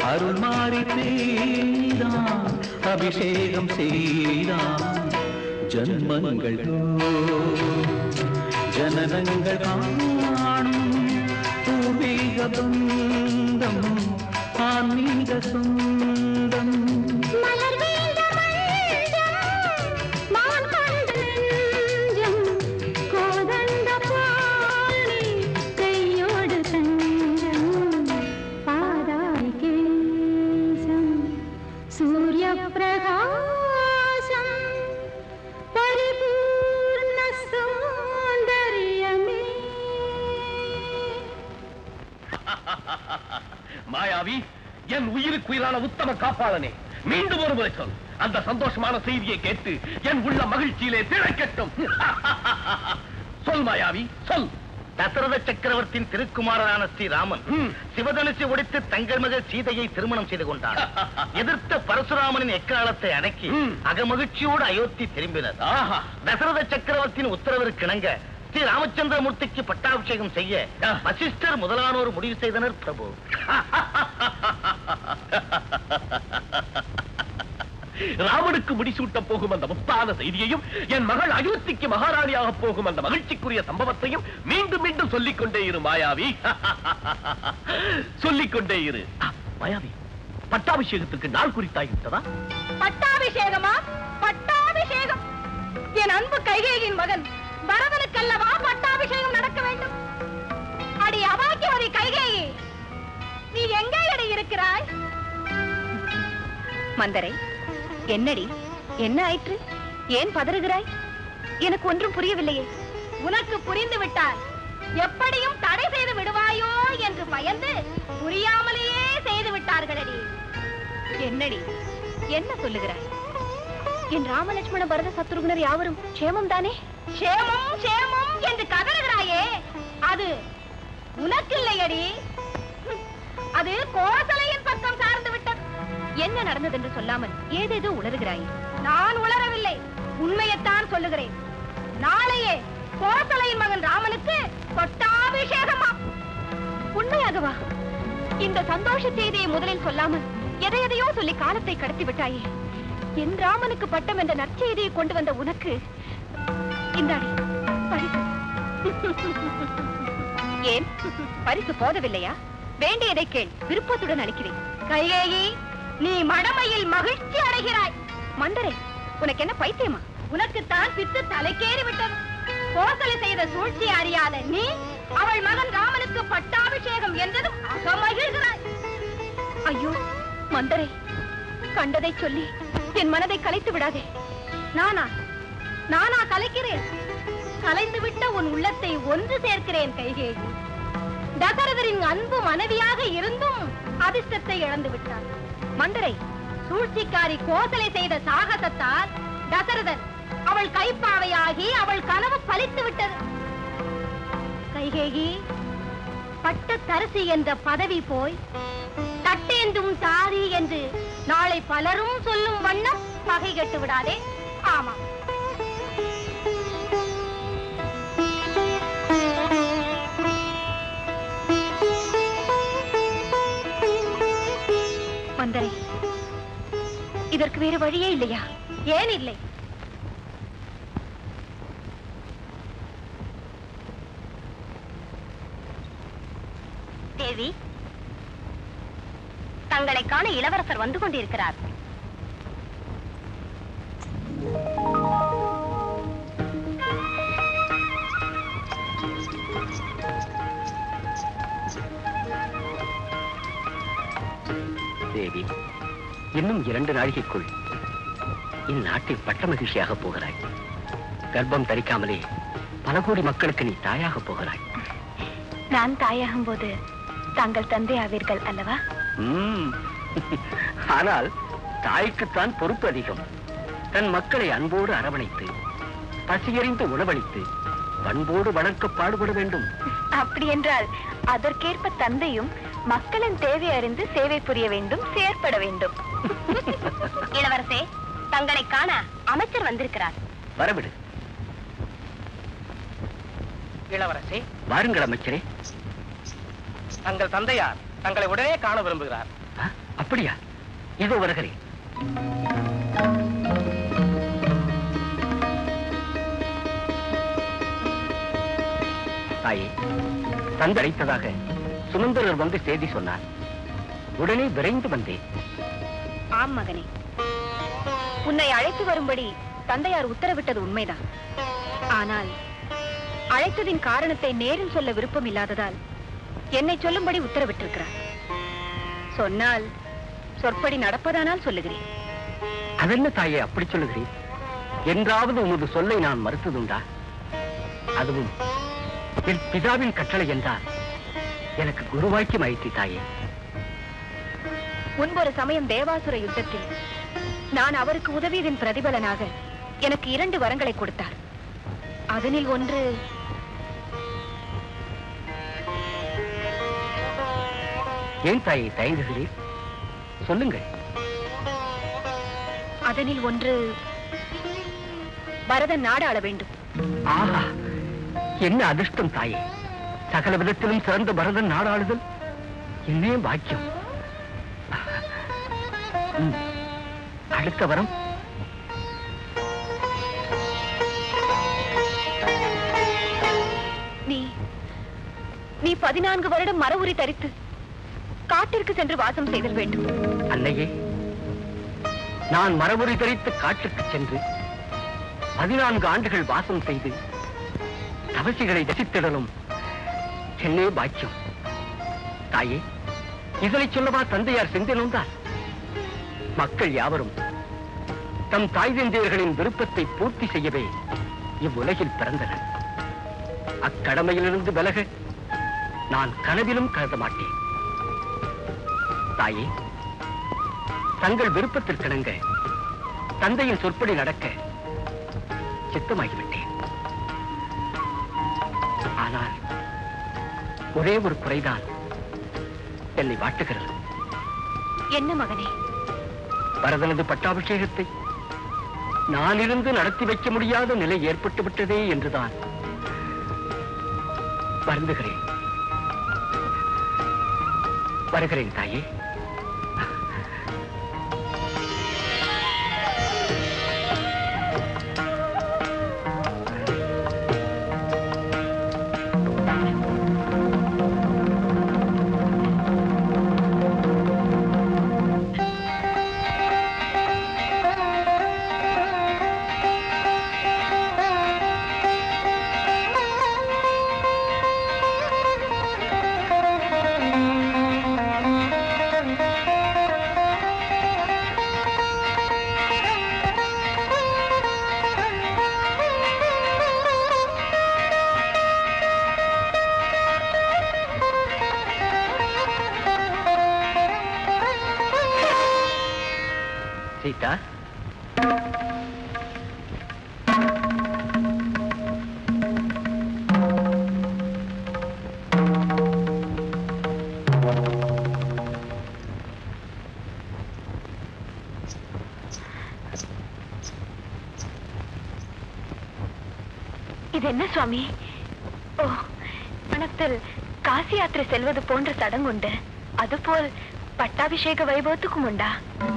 அருள் மாறி செய்தான் அபிஷேகம் செய்தான் ஜன்மங்கள் ஜனனங்கள் காணும் பூர்வீக பந்தம் ஆன்மீக சொந்தம் மாயாவி, என் உயிருக்கு உயிரான உத்தம காப்பாளனே, மீண்டும் ஒரு முறை சொல். அந்த சந்தோஷமான செய்தியை கேட்டு என் உள்ள மகிழ்ச்சியிலே திளைக்கட்டும். சொல் மாயாவி, சொல். தசரத சக்கரவர்த்தியின் திருக்குமாரனான ஸ்ரீராமன் சிவதனுசை ஒடித்து தங்கள் மகள் சீதையை திருமணம் செய்து கொண்டார். எதிர்த்த பரசுராமனின் எக்காலத்தை அடக்கி அகமகிழ்ச்சியோடு அயோத்தி திரும்பினர். தசரத சக்கரவர்த்தியின் உத்தரவிற்கிணங்க ஸ்ரீ ராமச்சந்திரமூர்த்திக்கு பட்டாபிஷேகம் செய்ய வசிஷ்டர் முதலானோர் முடிவு செய்தனர் பிரபு. ராமனுக்கு முடிசூட்ட போகும் அந்த முத்தான செய்தியையும் என் மகள் அயோத்திக்கு மகாராணியாக போகும் அந்த மகிழ்ச்சிக்குரிய சம்பவத்தையும் மீண்டும் மீண்டும் சொல்லிக் கொண்டே இரு மாயாவி. சொல்லிக் கொண்டே இரு. மாயாவி, பட்டாபிஷேகத்துக்கு நாள் குறித்தாகிவிட்டதா? பட்டாபிஷேகமா? பட்டாபிஷேகம்? என் அன்பு கைகேயின் மகன் பரதனுக்கல்லவா பட்டாபிஷேகம் நடக்க வேண்டும்? அடி அபாக்கியவதி கைகேயி, நீ எங்கே அடி இருக்கிறாய்? மந்தரை, என்னடி, என்ன ஆயிற்று? ஏன் பதறுகிறாய்? எனக்கு ஒன்றும் புரியவில்லையே. உனக்கு புரிந்து விட்டால் எப்படியும் தடை செய்து விடுவாயோ என்று பயந்து புரியாமலேயே செய்து விட்டார்களடி. என்னடி, என்ன சொல்லுகிறாய்? என் ராமலட்சுமண பரத சத்ருகுணர் யாவரும் சேமம் தானே? சேமம் சேமம் என்று கதறுகிறாயே, அது உனக்கு இல்லையடி, அது கோசலையின் பக்கம் சார்ந்து விட்டது. என்ன நடந்தது என்று சொல்லாமல் ஏதேதோ உளறுகிறாய். நான் உளரவில்லை, உண்மையைத்தான் சொல்லுகிறேன். நாளையே கோசலையின் மகன் ராமனுக்கு பட்டாபிஷேகமா? உண்மையாகவா? இந்த சந்தோஷ செய்தியை முதலில் சொல்லாமல் எதை எதையோ சொல்லி காலத்தை கடத்தி விட்டாயே. என் ராமனுக்கு பட்டம் என்ற நற்செய்தியை கொண்டு வந்த உனக்கு இந்தாடி பரிசு. ஏன் பரிசு போதவில்லையா? வேண்டியதை கேள், விருப்பத்துடன் அளிக்கிறேன். கைகேயி, நீ மடமையில் மகிழ்ச்சி அடைகிறாய். மந்தரை, உனக்கு என்ன பைத்தியமா? உனக்குத்தான் பித்து தலைக்கேறி விட்டது. கோசலை செய்த சூழ்ச்சி அறியாத நீ அவள் மகன் ராமனுக்கு பட்டாபிஷேகம் என்றதும் அகமகிழ்கிறாய். ஐயோ மந்தரை, கண்டதை சொல்லி என் மனதை கலைத்து விடாதே. நானா நானா கலைக்கிறேன்? கலைந்து விட்ட உன் உள்ளத்தை ஒன்று சேர்க்கிறேன் கைகேயி. தசரதரின் அன்பு மனைவியாக இருந்தும் அதிர்ஷ்டத்தை இழந்து விட்டார். மந்தரை, சூழ்ச்சிக்காரி கோசலை செய்த சாகசத்தால் தசரதன் அவள் கைப்பாவையாகி அவள் கனவு பலித்து விட்டது. கைகேயி, பட்ட தரிசி என்ற பதவி போய் தட்டேந்தும் தாரி என்று நாளை பலரும் சொல்லும் வண்ணம் பகை கட்டு விடாதே. ஆமா, மந்தரை, இதற்கு வேறு வழியே இல்லையா? ஏன் இல்லை? தேவி, தங்களை காண இளவரசர் வந்து கொண்டிருக்கிறார். தேவி, இன்னும் இரண்டு நாழிகைக்குள் இந்நாட்டில் பட்ட மகிழ்ச்சியாக போகிறாய். கர்ப்பம் தரிக்காமலே பல கோடி மக்களுக்கு நீ தாயாக போகிறாய். நான் தாயாகும் போது தாங்கள் தந்தை ஆவீர்கள் அல்லவா? ஆனால் தாய்க்குத்தான் பொறுப்பு அதிகம். தன் மக்களை அன்போடு அரவணைத்து பசியறிந்து உணவளித்து பண்போடு வளர்க்க பாடுபட வேண்டும். அப்படி என்றால் அதற்கேற்ப தந்தையும் மக்களின் தேவை அறிந்து சேவை புரிய வேண்டும், செயற்பட வேண்டும். இளவரசே, தங்களை காண அமைச்சர் வந்திருக்கிறார். வரவிடு. இளவரசே, வாருங்கள் அமைச்சரே. தங்கள் தந்தையார் தங்களை உடனே காண விரும்புகிறார். அப்படியா? இதோ வருகிறேன். தாயே, தந்தளித்ததாக சுமந்திரர் வந்து செய்தி சொன்னார். உடனே விரைந்து வந்தேன். ஆம் மகனே, உன்னை அழைத்து வரும்படி தந்தையார் உத்தரவிட்டது உண்மைதான். ஆனால் அழைத்ததின் காரணத்தை நேரில் சொல்ல விருப்பம் இல்லாததால் என்னை சொல்லும்படி உத்தரவிட்டிருக்கிறார். சொன்னால் சொற்படி நடப்பதானால் சொல்லுகிறேன். அதென்ன தாயே அப்படி சொல்லுகிறேன்? என்றாவது உமது சொல்லை நான் மறுத்ததுண்டா? அதுவும் என் பிதாவின் கட்டளை என்றால் எனக்கு குருவாக்கியம் ஆயிற்று தாயே. முன்பொரு சமயம் தேவாசுர யுத்தத்தில் நான் அவருக்கு உதவியதின் பிரதிபலனாக எனக்கு இரண்டு வரங்களை கொடுத்தார். அதனில் ஒன்று ஏன் தாயை தயங்குகிறீர்? சொல்லுங்கள். அதனில் ஒன்று பரதன் நாடு ஆள வேண்டும். ஆஹா, என்ன அதிர்ஷ்டம் தாயே! சகல விதத்திலும் சிறந்த பரதன் நாடாளுதல் என்னே பாக்கியம். ம், அடுத்த வரம் நீ நீ பதினான்கு வருடம் மர உரி தரித்து காட்டிற்கு சென்று வாசம் செய்தல் வேண்டும். அன்னையே, நான் மரபுரி தரித்து காட்டுக்கு சென்று பதினான்கு ஆண்டுகள் வாசம் செய்து தவசிகளை தரித்திடலும் என்னே பாக்கியம். தாயே, இதனை சொல்லவா தந்தையார் சிந்தினோந்தார்? மக்கள் யாவரும் தம் தாய் தந்தையர்களின் விருப்பத்தை பூர்த்தி செய்யவே இவ்வுலகில் பிறந்தனர். அக்கடமையிலிருந்து விலக நான் கனவிலும் கருத மாட்டேன். தாயே, தங்கள் விருப்பத்திற்கிணங்க தந்தையின் சொற்படி நடக்க சித்தமாகிவிட்டேன். ஆனால் ஒரே ஒரு குறைதான் என்னை வாட்டுகிறது. என்ன மகனே? பரதனது பட்டாபிஷேகத்தை நான் இருந்து நடத்தி வைக்க முடியாத நிலை ஏற்பட்டு விட்டதே என்றுதான் வருந்துகிறேன். வருகிறேன் தாயே. சீதா, இது என்ன சுவாமி? ஓ, மனத்தில் காசி யாத்திரை செல்வது போன்ற சடங்குண்டு. அதுபோல் பட்டாபிஷேக வைபவத்துக்கும் உண்டா?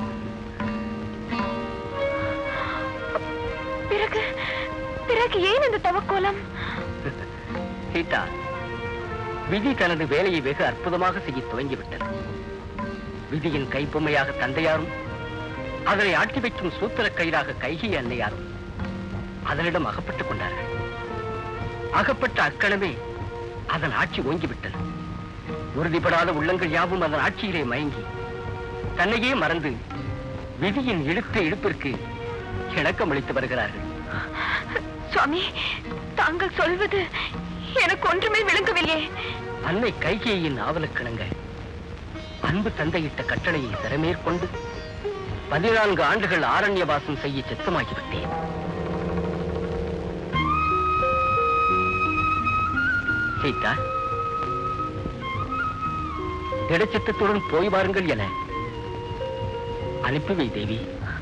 பிறகு பிறகு ஏன் இந்த தவக்கோலம்? சீதா, விதி தனது வேலையை வெகு அற்புதமாக செய்ய துவங்கிவிட்டது. விதியின் கைப்பொம்மையாக தந்தையாரும் அதனை ஆட்டி வைக்கும் சூத்திர கயிறாக கைகி அன்னையாரும் அதனிடம் அகப்பட்டுக் கொண்டார்கள். அகப்பட்ட அக்கணமே அதன் ஆட்சி ஓங்கிவிட்டது. உறுதிப்படாத உள்ளங்கள் யாவும் அதன் ஆட்சியிலே மயங்கி தன்னையே மறந்து விதியின் இழுத்த இழுப்பிற்கு இணக்கம் அளித்து வருகிறார்கள். சுவாமி, தாங்கள் சொல்வது எனக்கு ஒன்றுமே விளங்கவில்லையே. அன்னை கைகேயின் ஆவலுக்கிணங்க அன்பு தந்தையிட்ட கட்டளையை சிறமேற்கொண்டு பதினான்கு ஆண்டுகள் ஆரண்யவாசம் செய்ய சித்தமாகிவிட்டேன். சீதா, திடச்சித்தத்துடன் போய் வாருங்கள் என அனுப்பிவை தேவி.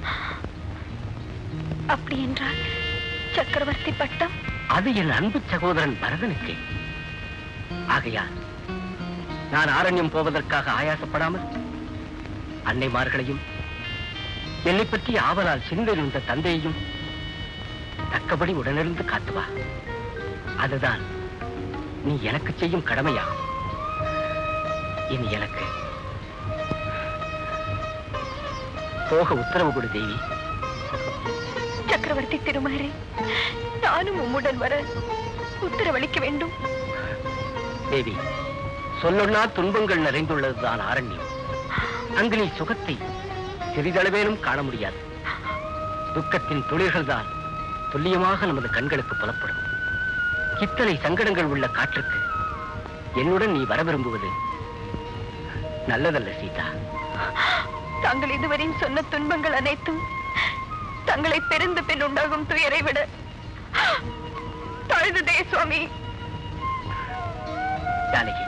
அப்படி என்றால் சக்கரவர்த்தி பட்டம்? அது என் அன்பு சகோதரன் பரதனுக்கு. ஆகையால் நான் ஆரண்யம் போவதற்காக ஆயாசப்படாமல் அன்னைமார்களையும் என்னை பற்றி ஆவலால் சிந்திருந்த தந்தையையும் தக்கபடி உடனிருந்து காத்துவா. அதுதான் நீ எனக்கு செய்யும் கடமையாகும். இனி எனக்கு போக உத்தரவு கொடு தேவி. சக்கரவர்த்தி திருமகரே, நானும் உம்முடன் வர உத்தரவளிக்க வேண்டும். தேவி, சொல்லொன்னா துன்பங்கள் நிறைந்துள்ளதுதான் ஆரண்யம். அங்கு நீ சுகத்தை சிறிதளவேனும் காண முடியாது. துக்கத்தின் துளிர்கள் தான் துல்லியமாக நமது கண்களுக்கு புலப்படும். இத்தனை சங்கடங்கள் உள்ள காற்றுக்கு என்னுடன் நீ வர விரும்புவது நல்லதல்ல சீதா. தாங்கள் இதுவரையும் சொன்ன துன்பங்கள் அனைத்தும் தங்களை பிறந்த பின் உண்டாகும் துயரை விட தாழ்ந்ததே சுவாமி. ஜானகி,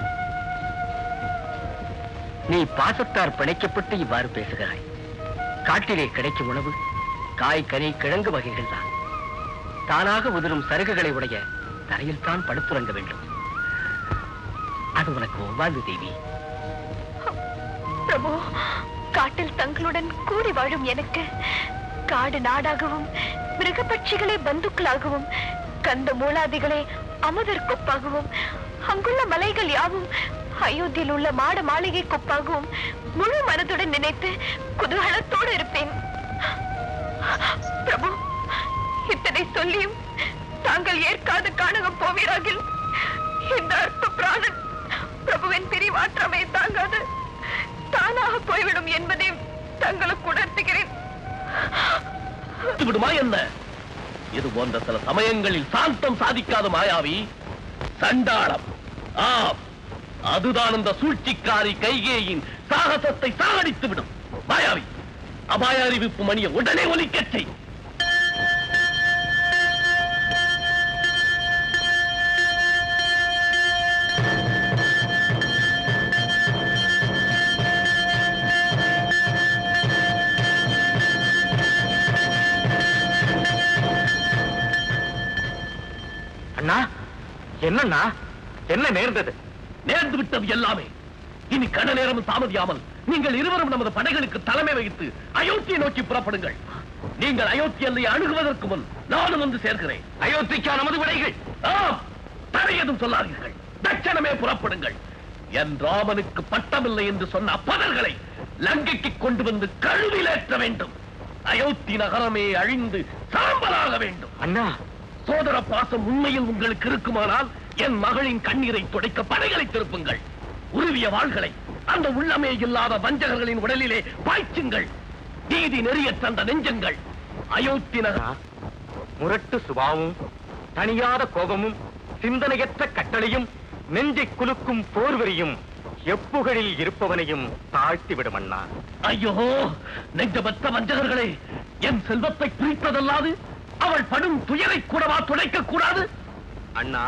நீ பாசத்தார் பிணைக்கப்பட்டு இவ்வாறு பேசுகிறாய். காட்டிலே கிடைக்கும் உணவு காய் கனி கிழங்கு வகைகள் தான். தானாக உதிரும் சருகுகளை உடைய தரையில் தான் படுத்துறங்க வேண்டும். அது உனக்கு ஒவ்வாது தேவி. பிரபு, காட்டில் தங்களுடன் கூடி வாழும் எனக்கு காடு நாடாகவும் மிருகபட்சிகளே பந்துக்களாகவும் கந்த மூலாதிகளே அமுதர் கொப்பாகவும் அங்குள்ள மலைகள் யாவும் அயோத்தியில் உள்ள மாட மாளிகை கொப்பாகவும் முழு மனதுடன் நினைத்து குதூகலத்தோடு இருப்பேன். பிரபு, இத்தனை சொல்லியும் தாங்கள் ஏற்காது காணகம் போவீராகில் இந்த அற்ப பிராணன் பிரபுவின் பிரிவாற்றமே தாங்காது தானாக போய்விடும் என்பதை தங்களுக்கு உணர்த்துகிறேன். விடுமா என்ன? இது போன்ற சில சமயங்களில் சாந்தம் சாதிக்காத மாயாவி சண்டாளம். ஆம், அதுதான் அந்த சூழ்ச்சிக்காரி கைகேயின் சாகசத்தை சாகடித்து விடும். மாயாவி, அபாய அறிவிப்பு மணியை உடனே ஒலிக்கச் செய். அண்ணா, என்னண்ணா, என்ன நேர்ந்தது? நேர்ந்து விட்டது எல்லாமே. இனி கண நேரம் தாமதியாமல் நீங்கள் இருவரும் நமது படைகளுக்கு தலைமை வகித்து அயோத்தியை நோக்கி புறப்படுங்கள். நீங்கள் அயோத்தி எல்லையை அணுகுவதற்கு முன் நானும் வந்து சேர்க்கிறேன். அயோத்திக்கா நமது படைகள்? ஆம், தடையதும் சொல்லாதீர்கள். தட்சணமே புறப்படுங்கள். என் ராமனுக்கு பட்டமில்லை என்று சொன்ன அப்பதர்களை லங்கைக்கு கொண்டு வந்து கழுவிலேற்ற வேண்டும். அயோத்தி நகரமே அழிந்து சாம்பலாக வேண்டும். அண்ணா, சோதர பாசம் உண்மையில் உங்களுக்கு இருக்குமானால் என் மகளின் கண்ணீரை துடைக்க படைகளை திருப்புங்கள். உருவிய வாள்களை அந்த உள்ளமே இல்லாத வஞ்சகர்களின் உடலிலே பாய்ச்சுங்கள். நீதி நெறியற்ற அந்த நெஞ்சங்கள் அயோத்தி நகர். முரட்டு சுபாவும் தனியாத கோபமும் சிந்தனையற்ற கட்டளையும் நெஞ்சை குலுக்கும் போர்வரியும் எப்புகளில் இருப்பவனையும் தாழ்த்திவிடும் அண்ணா. ஐயோ, நெஞ்சமற்ற வஞ்சகர்களே, என் செல்வத்தை பிரிப்பதல்லாது அவள் படும் துயரை கூடவா துடைக்க கூடாது? அண்ணா,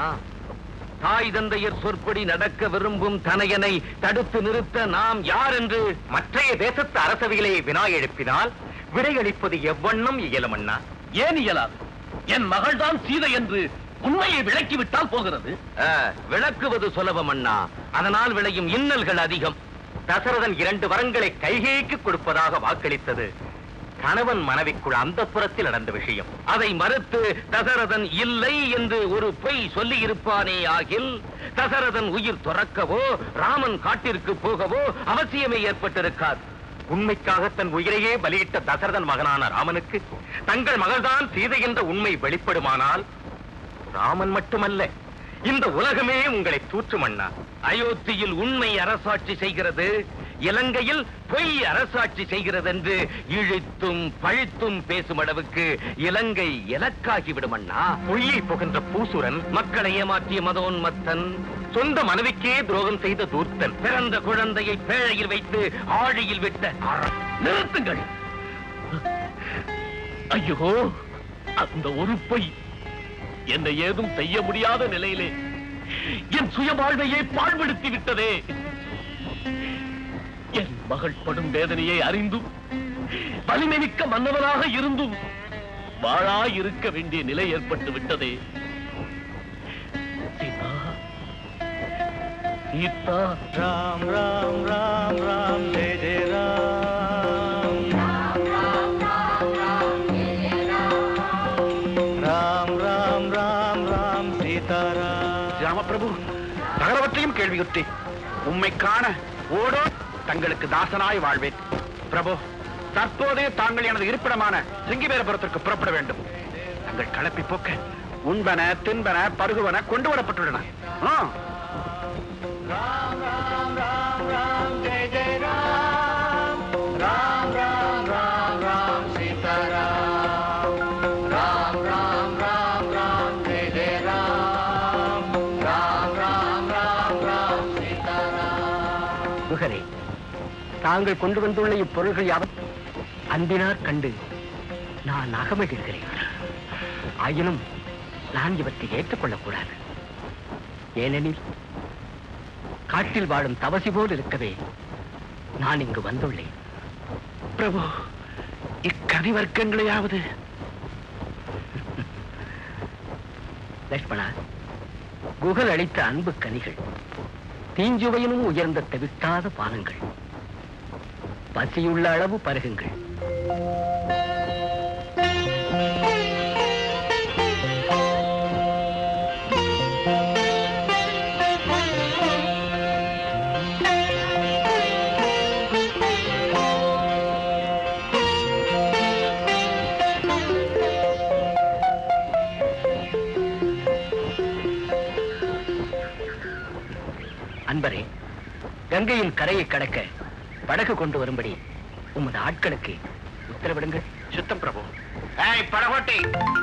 தாய் தந்தையர் சொற்படி நடக்க விரும்பும் தனையனை தடுத்து நிறுத்த நாம் யார் என்று மற்றைய தேசத்து அரசவைகளை வினா எழுப்பினால் விடையளிப்பது எவ்வண்ணம் இயலும் அண்ணா? ஏன் இயலாது? என் மகள்தான் சீதை என்று உண்மையை விளக்கிவிட்டால் போகிறது. விளக்குவது சுலபம் அண்ணா, அதனால் விளையும் இன்னல்கள் அதிகம். தசரதன் இரண்டு வரங்களை கைகேய்க்கு கொடுப்பதாக வாக்களித்தது கணவன் மனைவிக்குள் அந்த புறத்தில் நடந்த விஷயம். அதை மறுத்து தசரதன் இல்லை என்று ஒரு பொய் சொல்லி இருப்பானே ஆகில் தசரதன் உயிர் துறக்கவோ ராமன் காட்டிற்கு போகவோ அவசியமே ஏற்பட்டிருக்காது. உண்மைக்காக தன் உயிரையே பலியிட்ட தசரதன் மகனான ராமனுக்கு தங்கள் மகள்தான் சீதை என்ற உண்மை வெளிப்படுமானால் ராமன் மட்டுமல்ல, இந்த உலகமே உங்களை தூற்றும் அண்ணா. அயோத்தியில் உண்மை அரசாட்சி செய்கிறது, இலங்கையில் பொய் அரசாட்சி செய்கிறது என்று இழித்தும் பழித்தும் பேசும் அளவுக்கு இலங்கை இலக்காகிவிடும் அண்ணா. பொய்யை புகன்ற பூசுரன், மக்களை ஏமாற்றிய மதோன்மத்தன், சொந்த மனைவிக்கே துரோகம் செய்த தூர்த்தன், பிறந்த குழந்தையை பேழையில் வைத்து ஆழியில் விட்ட நிறுத்துங்கள். ஐயோ, அந்த ஒரு பொய் என்னை ஏதும் செய்ய முடியாத நிலையிலே என் சுய வாழ்வையே பாழ்படுத்தி விட்டதே. என் மகள் படும் வேதனையை அறிந்தும் வலிமை மிக்க மன்னவனாக இருந்தும் வாழா இருக்க வேண்டிய நிலை ஏற்பட்டு விட்டதே. சீதா, சீதா, ராம் ராம் ராம் ராம் ஜெய ஜெய ராம். எங்கும் கேள்வியுற்றேன். உம்மை காண ஓடோ தங்களுக்கு தாசனாய் வாழ்வேன். பிரபு, தற்போதே தாங்கள் எனது இருப்பிடமான சிங்கிவேரபுரத்திற்கு புறப்பட வேண்டும். தங்கள் கலப்பி போக்க உண்பன தின்பன பருகுவன கொண்டு வரப்பட்டுள்ளன. குகரே, தாங்கள் கொண்டு வந்துள்ள இப்பொருள்கள் யாவற்றும் அன்பினார் கண்டு நான் அகமகிழ்கிறேன். ஆயினும் நான் இவற்றை ஏற்றுக்கொள்ளக் கூடாது. ஏனெனில் காட்டில் வாழும் தவசி போல் இருக்கவே நான் இங்கு வந்துள்ளேன். பிரபு, இக்கனி வர்க்கங்களையாவது. லட்சுமணா, குகல் அளித்த அன்பு கனிகள், தீஞ்சுவையினும் உயர்ந்த தவிர்க்காத பானங்கள். பசியுள்ள அளவு பருகுங்கள். அன்பரே, கங்கையின் கரையை கடக்க படகு கொண்டு வரும்படி உமது ஆட்களுக்கு உத்தரவிடுங்கள். சுத்தம் பிரபு. ஏய் படகோட்டி,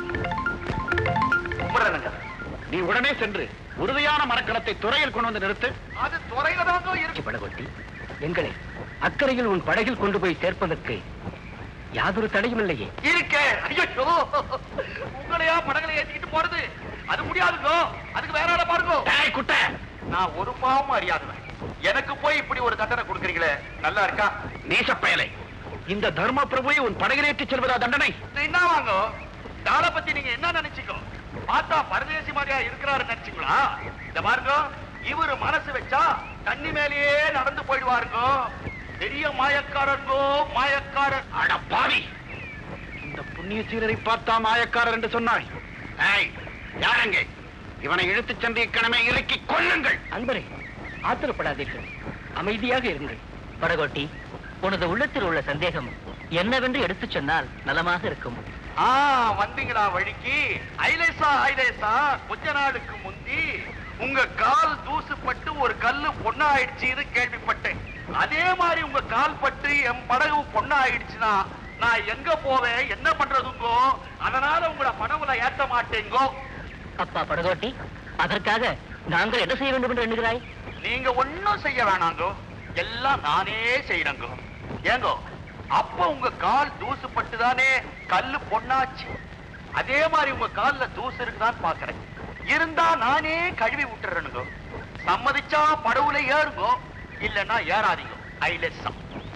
நீ உடனே சென்று உறுதியான மரக்கலத்தை துறையில் கொண்டு வந்து நிறுத்து. அது துறையில தான் இருக்கு. படகோட்டி, எங்களை அக்கறையில் உன் படகில் கொண்டு போய் சேர்ப்பதற்கு யாதொரு தடையும் இல்லையே. இருக்கே. ஐயோ, உங்களையா படகளை ஏற்றிக்கிட்டு போறது? அது முடியாதுங்கோ. அதுக்கு வேற ஆளை பாருங்க. ஏய் குட்ட, நான் ஒரு பாவமும் அறியாதவன். எனக்கு போய் இப்படி ஒரு தண்டனை கொடுக்கறீங்களே, நல்லா இருக்கா? நீசப்பயலை, இந்த தர்ம பிரபுவை உன் படகிலேற்றி செல்வதா தண்டனை? என்ன வாங்க, தாளை பத்தி நீங்க என்ன நினைச்சுக்கோ? பார்த்தா பரதேசி மாதிரியா இருக்கிறாரு நினைச்சுங்களா? இந்த பாருங்க, இவரு மனசு வச்சா தண்ணி மேலேயே நடந்து போயிடுவாருங்கோ. பெரிய மாயக்காரர்கோ, மாயக்காரர். அட பாவி, இந்த புண்ணிய சீரரை பார்த்தா மாயக்காரர் என்று சொன்னாய். ஏய், யாரங்க? இவனை இழுத்துச் சென்று இக்கணமே இறக்கி கொள்ளுங்கள். அன்பரே, ஆத்திரப்படாதீர்கள், அமைதியாக இருங்கள். படகோட்டி, உனது உள்ளத்தில் உள்ள சந்தேகம் என்னவென்று எடுத்துச் சொன்னால் நலமாக இருக்கும். ஆ, வந்தீங்களா வழிக்கு? ஐலேசா ஐலேசா, கொஞ்ச நாளுக்கு முந்தி உங்க கால் தூசுப்பட்டு ஒரு கல்லு பொண்ணா ஆயிடுச்சு கேள்விப்பட்டேன். அதே மாதிரி உங்க கால் பட்டு என் படகு பொண்ணா ஆயிடுச்சுன்னா நான் எங்க போவேன், என்ன பண்றதுங்கோ? அதனால உங்களை படகுல ஏற்ற மாட்டேங்கோ. அப்பா படகோட்டி, அதற்காக நாங்கள் என்ன செய்ய வேண்டும் என்று எண்ணுகிறாய்? நீங்க ஒன்னும் செய்ய வேணாங்கோ, எல்லாம் நானே செய்யறேங்கோ. ஏங்கோ, அப்ப உங்க கால் தூசு பட்டுதானே கல்லு பொண்ணாச்சு. அதே மாதிரி உங்க கால்ல தூசு இருக்குதான் பாக்குறேன். இருந்தா நானே கழுவி விட்டுறேனுங்கோ. சம்மதிச்சா படவுல ஏறுங்கோ, இல்லன்னா ஏறாதீங்க. ஐலெஸ்ஸா.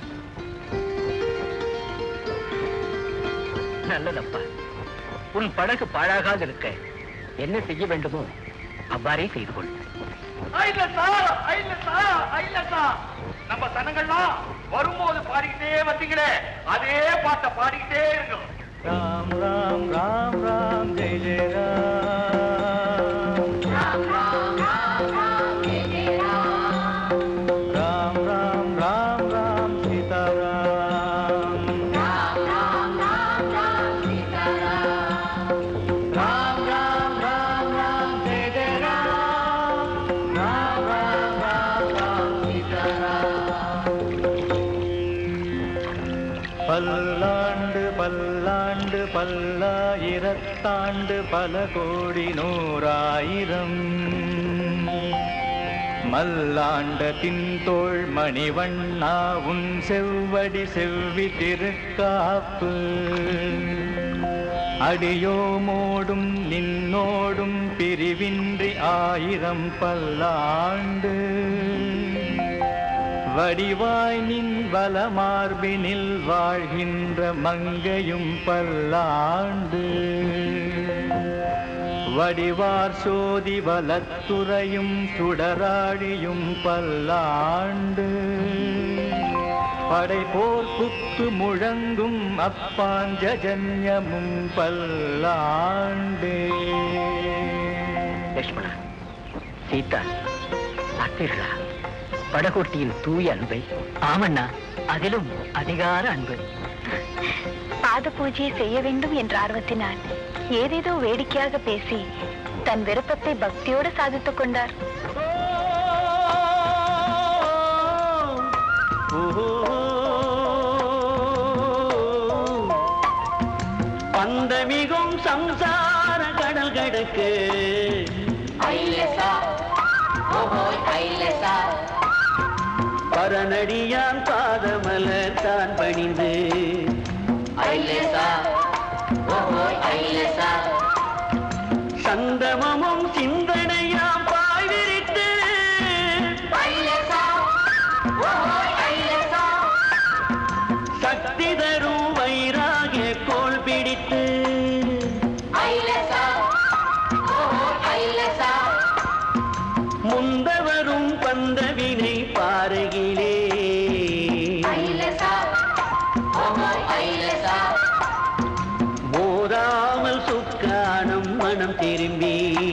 நல்லதப்பா, உன் படகு பாழாகாது இருக்க என்ன செய்ய வேண்டுமோ அவ்வாறே செய்து கொள். நம்ம சனங்கள்லாம் வரும்போது பாடிக்கிட்டே வந்தீங்களே, அதே பாட்டை பாடிக்கிட்டே இருக்கும். ராம் ராம் ராம் ராம் ஜெய ஜெய ராம். ராம் ராம் ராம் ராம் ஜெய ஜெய ராம். ராம் ராம் ராம் ராம் சீதாராம். ராம் ராம் ராம் ராம் சீதாராம். ராம் ராம் ராம் ராம் ஜெய ஜெய ராம். ராம் ராம் ராம் ராம் சீதாராம். பல்லாண்டு பல்லாண்டு பல்லாயிரத்தாண்டு பல கோடி நூறாயிரம் மல்லாண்ட தின்தோள் மணிவண்ணா உன் செவ்வடி செவ்வி திருக்காப்பு அடியோமோடும் நின்னோடும் பிரிவின்றி ஆயிரம் பல்லாண்டு வடிவாய் நின் வலமார்பினில் வாழ்கின்ற மங்கையும் பல்லாண்டு வடிவார் சோதி வலத்துறையும் சுடராழியும் பல்லாண்டு படைபோர் புக்கு முழங்கும் அப்பாஞ்சஜன்யமும் பல்லாண்டு. லட்சுமணா, சீதா, பார்த்தீர்களா படகோட்டியின் தூய அன்பை? ஆமண்ணா, அதிலும் அதிகார அன்பு. பாத பூஜையை செய்ய வேண்டும் என்ற ஆர்வத்தினால் ஏதேதோ வேடிக்கையாக பேசி தன் விருப்பத்தை பக்தியோடு சாதித்துக் கொண்டார். பந்தமிகும் சம்சார கடல் கடக்கு பரநடியான் பாதமலர் தான் பணிந்து சந்தமமும் சிந்தனையாம் பாய்விரித்து சக்தி தரும் வைராகிய கோள் பிடித்து முந்தவரும் பந்தவினை பாருகிலே மோதாமல் சுக்கானம் மனம் திரும்பி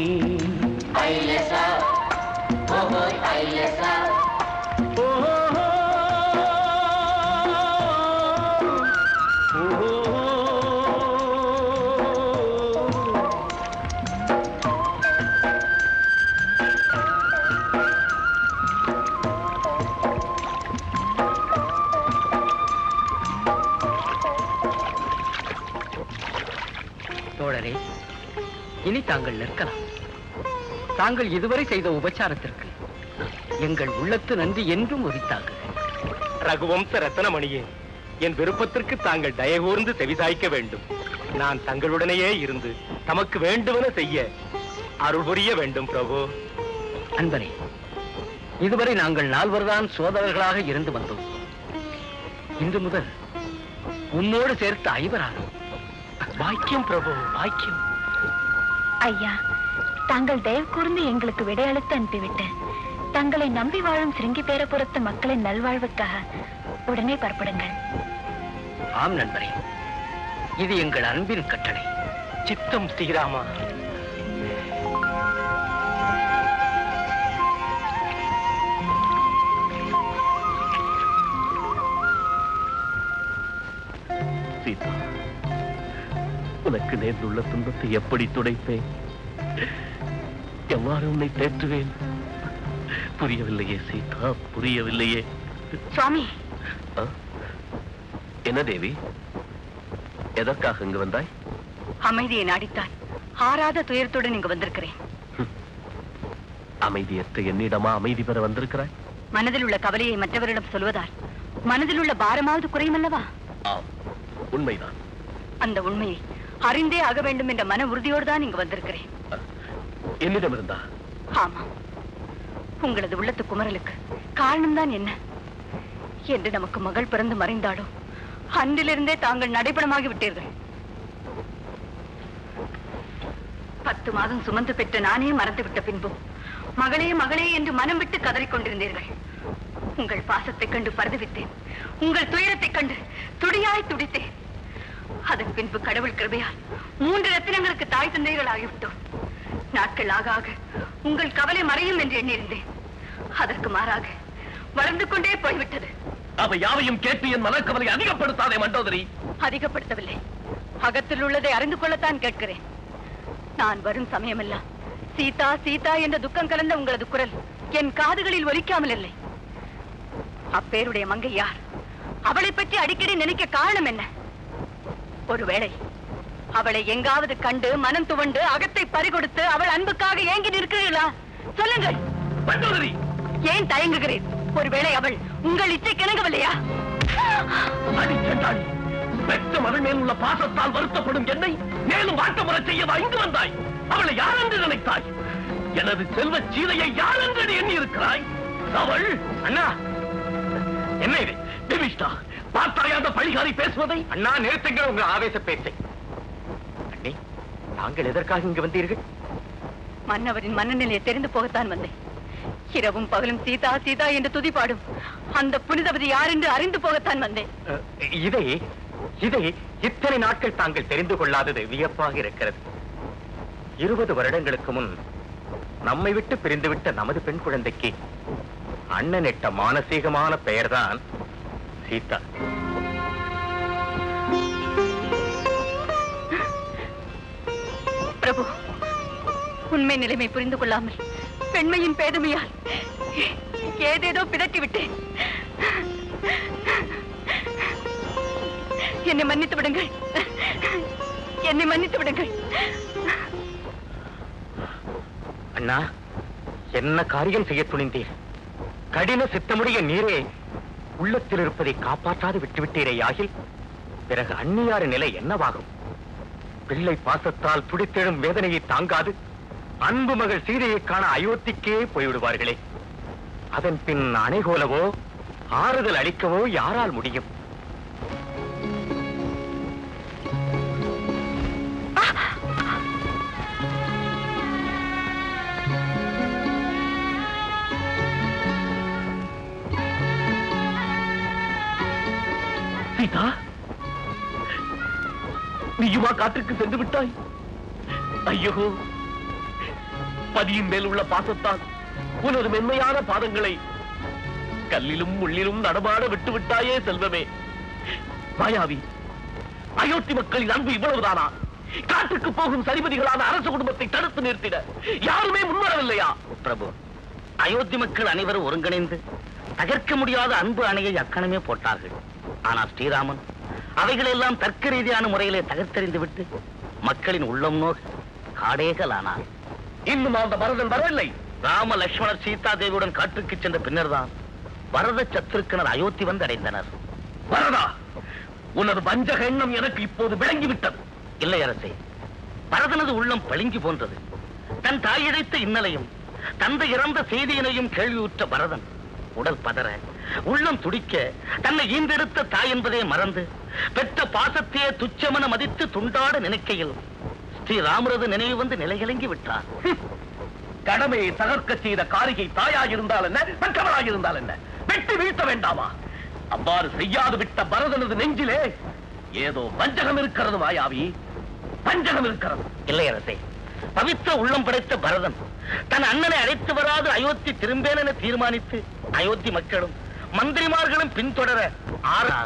தோழரே, இனி தாங்கள் நிற்கலாம். தாங்கள் இதுவரை செய்த உபச்சாரத்திற்கு எங்கள் உள்ளத்து நன்றி என்றும் உரித்தாக. ரகுவம்ச ரத்தனமணியே, என் விருப்பத்திற்கு தாங்கள் தயகூர்ந்து செவிசாய்க்க வேண்டும். நான் தங்களுடனேயே இருந்து தமக்கு வேண்டுமென செய்ய அருள் புரிய வேண்டும் பிரபு. அன்பரே, இதுவரை நாங்கள் நால்வர்தான் சோதரர்களாக இருந்து வந்தோம். இன்று முதல் உன்னோடு சேர்த்து ஐவரானோம். பாக்கியம் பிரபு, பாக்கியம். ஐயா, தாங்கள் தயவு கூர்ந்து எங்களுக்கு விடையளித்து அனுப்பிவிட்டு தங்களை நம்பி வாழும் சிருங்கி பேரபுரத்து மக்களின் நல்வாழ்வுக்காக உடனே புறப்படுங்கள். ஆம் நண்பரே, இது எங்கள் அன்பின் கட்டளை. சித்தம் ஸ்ரீராமா. சீதா, உனக்கு நேர்ந்துள்ள துன்பத்தை எப்படி துடைப்பேன்? எவ்வாறு உன்னை தேற்றுவேன்? புரியவில்லையே சீதா, புரியவில்லையே. சுவாமி, என்ன தேவி, எதற்காக இங்கு வந்தாய்? அமைதியை நாடித்தான் ஆறாத துயரத்துடன் இங்கு வந்திருக்கிறேன். அமைதியற்ற என்னிடமா அமைதி பெற வந்திருக்கிறாய்? மனதில் உள்ள கவலையை மற்றவரிடம் சொல்வதால் மனதில் உள்ள பாரமாவது குறையுமல்லவா? ஆம், உண்மைதான். அந்த உண்மையை அறிந்தே ஆக வேண்டும் என்ற மன உறுதியோடு தான் இங்கு வந்திருக்கிறேன். என்னிடம் இருந்தா? ஆமா, உங்களது உள்ளத்து குமரலுக்கு காரணம்தான் என்ன என்று நமக்கு மகள் பிறந்து மறைந்தாடோ அன்றிலிருந்தே தாங்கள் நடைபெறமாகி விட்டீர்கள். பத்து மாதம் சுமந்து பெற்ற நானே மறந்து விட்ட பின்பும் மகளே மகளே என்று மனம் விட்டு கதறிக் கொண்டிருந்தீர்கள். உங்கள் பாசத்தை கண்டு பரதவித்தேன், உங்கள் துயரத்தை கண்டு துடியாய் துடித்தேன். அதன் பின்பு கடவுள் கிருபையால் மூன்று ரத்தினங்களுக்கு தாய் தந்தைகள் ஆகிவிட்டோம். நாட்கள் ஆக ஆக உங்கள் கவலை மறையும் என்று எண்ணியிருந்தேன். அதற்கு மாறாக வளர்ந்து கொண்டே போய்விட்டது. அவை யாவையும் கேட்டு என் மனக்கவலை அதிகப்படுத்தாதே மண்டோதரி. அதிகப்படுத்தவில்லை, அகத்தில் உள்ளதை அறிந்து கொள்ளத்தான் கேட்கிறேன். நான் வரும் சமயமெல்லாம் சீதா சீதா என்ற துக்கம் கலந்த உங்களது குரல் என் காதுகளில் ஒலிக்காமல் இல்லை. அப்பேருடைய மங்கை யார்? அவளை பற்றி அடிக்கடி நினைக்க காரணம் என்ன? ஒருவேளை அவளை எங்காவது கண்டு மனம் துவண்டு அகத்தை பறிகொடுத்து அவள் அன்புக்காக ஏங்கி நிற்கிறீர்களா? சொல்லுங்கள். ஏன் தயங்குகிறேன்? ஒருவேளை அவள் உங்கள் இச்சை கிணங்கவில்லையா? பெற்ற மகள் மேல் உள்ள பாசத்தால் வருத்தப்படும் என்னை மேலும் வாட்டமுறை செய்யவா இங்கு வந்தாய்? அவளை யார் என்று நினைத்தாய்? எனது செல்வ சீதையை யார் என்று எண்ணி இருக்கிறாய்? அவள் அண்ணா, என்ன இது? தேவிஷ்டா, பார்த்தாயா அந்த பழிகாரி பேசுவதை? அண்ணா, நிறுத்துங்கள் உங்க ஆவேச பேச்சை. அண்ணே, தாங்கள் எதற்காக இங்கு வந்தீர்கள்? மன்னவரின் மனநிலையை தெரிந்து போகத்தான் வந்தேன். இரவும் பகலும் சீதா சீதா என்று துதிப்பாடும் அந்த புனிதவதி யார் என்று அறிந்து போகத்தான் வந்தேன். இதை இதை இத்தனை நாட்கள் தாங்கள் தெரிந்து கொள்ளாதது வியப்பாக இருக்கிறது. இருபது வருடங்களுக்கு முன் நம்மை விட்டு பிரிந்துவிட்ட நமது பெண் குழந்தைக்கு அண்ணன் இட்ட மானசீகமான பெயர்தான் சீதா. பிரபு, உண்மை நிலைமை புரிந்து கொள்ளாமல் பெண்மையின் பேதமையால் ஏதேதோ பிதற்றி விட்டேன். என்னை மன்னித்து விடுங்கள், என்னை மன்னித்து விடுங்கள். அண்ணா, என்ன காரியம் செய்ய துணிந்தீர்? கடின சித்தமுடைய நீரே உள்ளத்தில் இருப்பதை காப்பாற்றாது விட்டுவிட்டீரே ஆகில் பிறகு அந்நியார நிலை என்னவாகும்? பிள்ளை பாசத்தால் துடித்தெழும் வேதனையை தாங்காது அன்பு மகள் சீதையை காண அயோத்திக்கே போய்விடுவார்களே. அதன் பின் அணைகோலவோ ஆறுதல் அளிக்கவோ யாரால் முடியும்? சீதா, நீயுமா காற்றுக்கு சென்று விட்டாய்? ஐயோ, பதியின் மேல் உள்ள பாசத்தால் உனது மென்மையான பாதங்களை கல்லிலும் முள்ளிலும் நடமாட விட்டு விட்டாயே செல்வமே. மாயாவி, அயோத்தி மக்களின் அன்பு இவ்வளவுதானா? காற்றுக்கு போகும் சரிபதிகளான அரச குடும்பத்தை தடுத்து நிறுத்திட யாருமே முன்வரவில்லையா? பிரபு, அயோத்தி மக்கள் அனைவரும் ஒருங்கிணைந்து தகர்க்க முடியாத அன்பு அணையை அக்கணமே போட்டார்கள். ஆனால் ஸ்ரீராமன் அவைகளெல்லாம் தர்க்க ரீதியான முறையிலே தகர்த்தெறிந்து விட்டு மக்களின் உள்ளம் நோக காடேகலானார். இன்னும் அந்த பரதன் வரவில்லை. ராம லட்சுமணர் சீதா தேவியுடன் காட்டுக்கு சென்ற பின்னர் தான் பரத சத்ருக்கனர் அயோத்தி வந்து அடைந்தனர். பரதா, உனது வஞ்சக எண்ணம் எனக்கு இப்போது விளங்கிவிட்டது. இல்லை அரசே, பரதனது உள்ளம் பளிங்கு போன்றது. தன் தாயிழைத்த இன்னலையும் தந்தை இறந்த செய்தியினையும் கேள்வியுற்ற பரதன் உடல் பதற உள்ளம் துடிக்க தன்னை ஈந்தெடுத்த தாய் என்பதே மறந்து பெற்ற பாசத்தையே துச்சமன மதித்து துண்டாட நினைக்கையில் ஸ்ரீராமரது நினைவு வந்து நிலையிலங்கி விட்டார். கடமையை தகர்க்க செய்த காரிகை தாயாயிருந்தால் என்ன, பெற்றவராயிருந்தால் என்ன, வெட்டி வீழ்த்த வேண்டாமா? அவ்வாறு செய்யாது விட்ட பரதனது நெஞ்சிலே ஏதோ வஞ்சகம் இருக்கிறது. மாயாவி, வஞ்சகம் இருக்கிறது. இல்லை அரசே, பவித்திர உள்ளம் படைத்த பரதன் தன் அண்ணனை அழைத்து வராது அயோத்தி திரும்பேன் என தீர்மானித்து அயோத்தி மக்களும் மந்திரிமார்களும் பின்தொடர ஆறார்.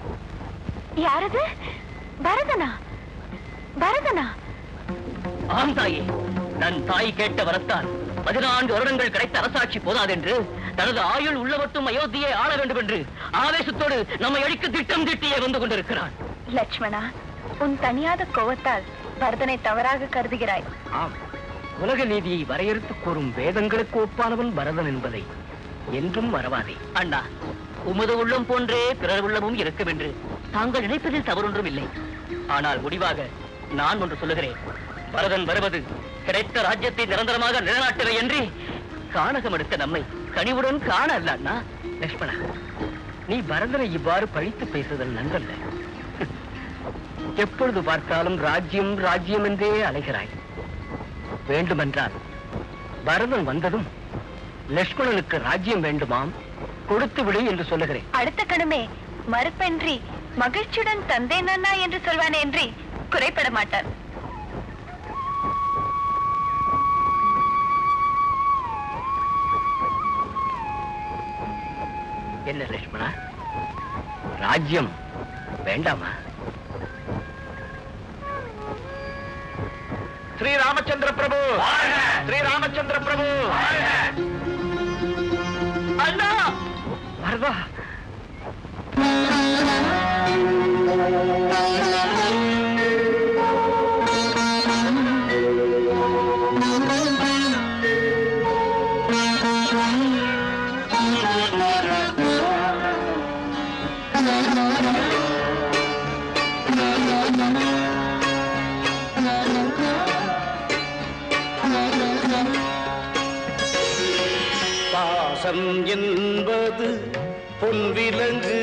யாரது? பரதனா? பரதனா? ஆம் தாயே, தன் தாய் கேட்ட வரத்தான் பதினான்கு வருடங்கள் கிடைத்த அரசாட்சி போதாதென்று தனது ஆயுள் உள்ளவட்டும் அயோத்தியை ஆள வேண்டும் என்று ஆவேசத்தோடு நம்மை அழிக்க திட்டம் திட்டியே வந்து கொண்டிருக்கிறான். லட்சுமணா, உன் தனியாத கோவத்தால் பரதனை தவறாக கருதுகிறாய். ஆம், உலக நீதியை வரையறுத்து கூறும் வேதங்களுக்கு ஒப்பானவன் பரதன் என்பதை என்றும் மறவாதே. அண்ணா, உமது உள்ளம் போன்றே பிறர் உள்ளமும் இருக்கும் என்று தாங்கள் நினைப்பதில் தவறொன்றும் இல்லை. ஆனால் முடிவாக நான் ஒன்று சொல்லுகிறேன். பரதன் வருவது கிடைத்த ராஜ்யத்தை நிரந்தரமாக நிலைநாட்டவே என்று கானகம் எடுத்த நம்மை கனிவுடன் காண அல்ல. அண்ணா லட்சுமணா, நீ பரதனை இவ்வாறு பழித்து பேசுதல் நன்றல்ல. எப்பொழுது பார்த்தாலும் ராஜ்யம் ராஜ்யம் என்றே அலைகிறாய். வேண்டுமென்றால் பரதன் வந்ததும் லட்சுமணனுக்கு ராஜ்யம் வேண்டுமாம், கொடுத்து விடு என்று சொல்லுகிறேன். அடுத்த கணமே மறுப்பென்றி மகிழ்ச்சியுடன் தந்தேன் அண்ணா என்று சொல்வானே என்று குறைப்பட மாட்டார். என்ன லட்சுமணா, ராஜ்யம் வேண்டாமா? ஸ்ரீராமச்சந்திர பிரபு, ஸ்ரீராமச்சந்திர பிரபு. அண்ணா வரதா, பாசம் என்பது பொன்விலங்கு,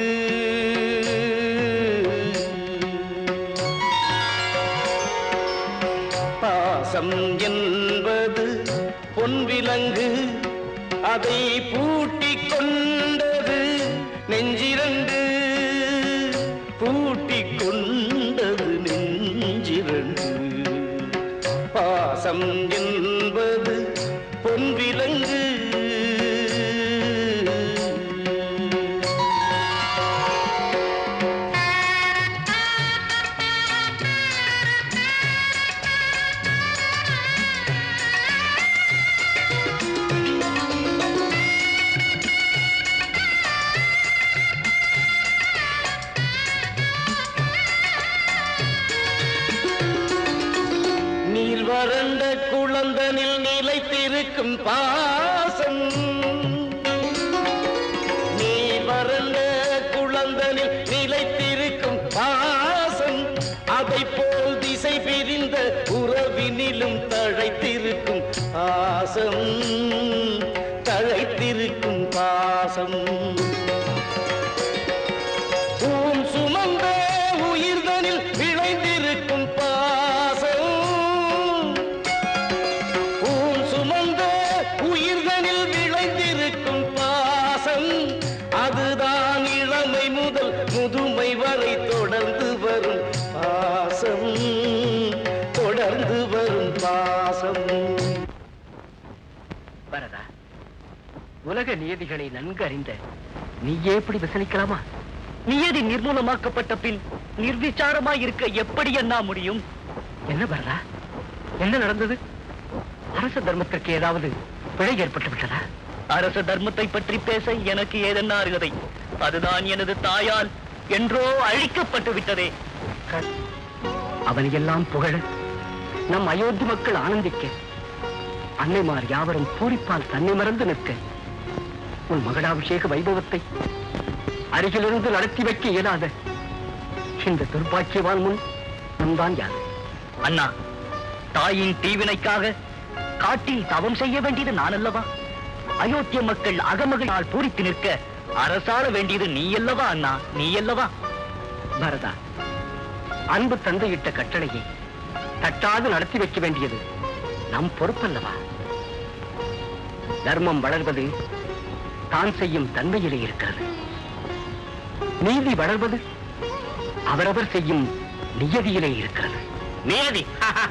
பாசம் என்பது பொன்விலங்கு, அதை பூட்டிக் கொண்டது நெஞ்சிரண்டு, பூட்டிக் கொண்டது நெஞ்சிரண்டு. பாசம் என்பது பொன்விலங்கு, நீர் வறண்ட குளந்தனில் நிலைத்திருக்கும் பாசம், நீர் வறண்ட குளந்தனில் நிலைத்திருக்கும் பாசம், அதை போல் திசை பிரிந்த உறவினிலும் தழைத்திருக்கும் பாசம், தழைத்திருக்கும் பாசம். பூம் சுமந்த உயிர்தனில் விளைந்திருக்கும் பாசம், பூம் சுமந்த உயிர்தனில் விளைந்திருக்கும் பாசம், அதுதான் இளமை முதல் முதுமை வரை தொடர்ந்து வரும் பாசம், தொடர்ந்து வரும் பாசம். வரதா, உலக நியதிகளை நன்கு அறிந்த நீயே எப்படி விசனிக்கலாமா? நியதி நிர்மூலமாக்கப்பட்ட பின் நிர்விசாரமாய் இருக்க எப்படி என்ன முடியும்? என்ன வரதா, என்ன நடந்தது? அரச தர்மத்திற்கு ஏதாவது பிழை ஏற்பட்டு விட்டதா? அரச தர்மத்தை பற்றி பேச எனக்கு ஏதென்ன அருகதை? அதுதான் எனது தாயால் என்றோ அழிக்கப்பட்டு விட்டதே. அவனையெல்லாம் புகழ நம் அயோத்தி மக்கள் ஆனந்திக்க, அன்னைமார் யாவரும் பூரிப்பால் தன்னை மறந்து நிற்க, உன் மகளாபிஷேக வைபவத்தை அருகிலிருந்து நடத்தி வைக்க இயலாத இந்த துர்பாக்கியவான் முன் நம்தான் யார்? அண்ணா, தாயின் தீவினைக்காக காட்டில் தவம் செய்ய வேண்டியது நான் அல்லவா? அயோத்திய மக்கள் அகமகளால் பூரித்து நிற்க அரசாள வேண்டியது நீ அல்லவா அண்ணா, நீ அல்லவா? பரதா, அன்பு தந்தையிட்ட கட்டளையை தட்டாது நடத்தி வைக்க வேண்டியது நம் பொறுப்பல்லவா? தர்மம் வளர்வது தான் செய்யும் தன்மையிலே இருக்கிறது. நீதி வளர்வது அவரவர் செய்யும் நியதியிலே இருக்கிறது. நியதி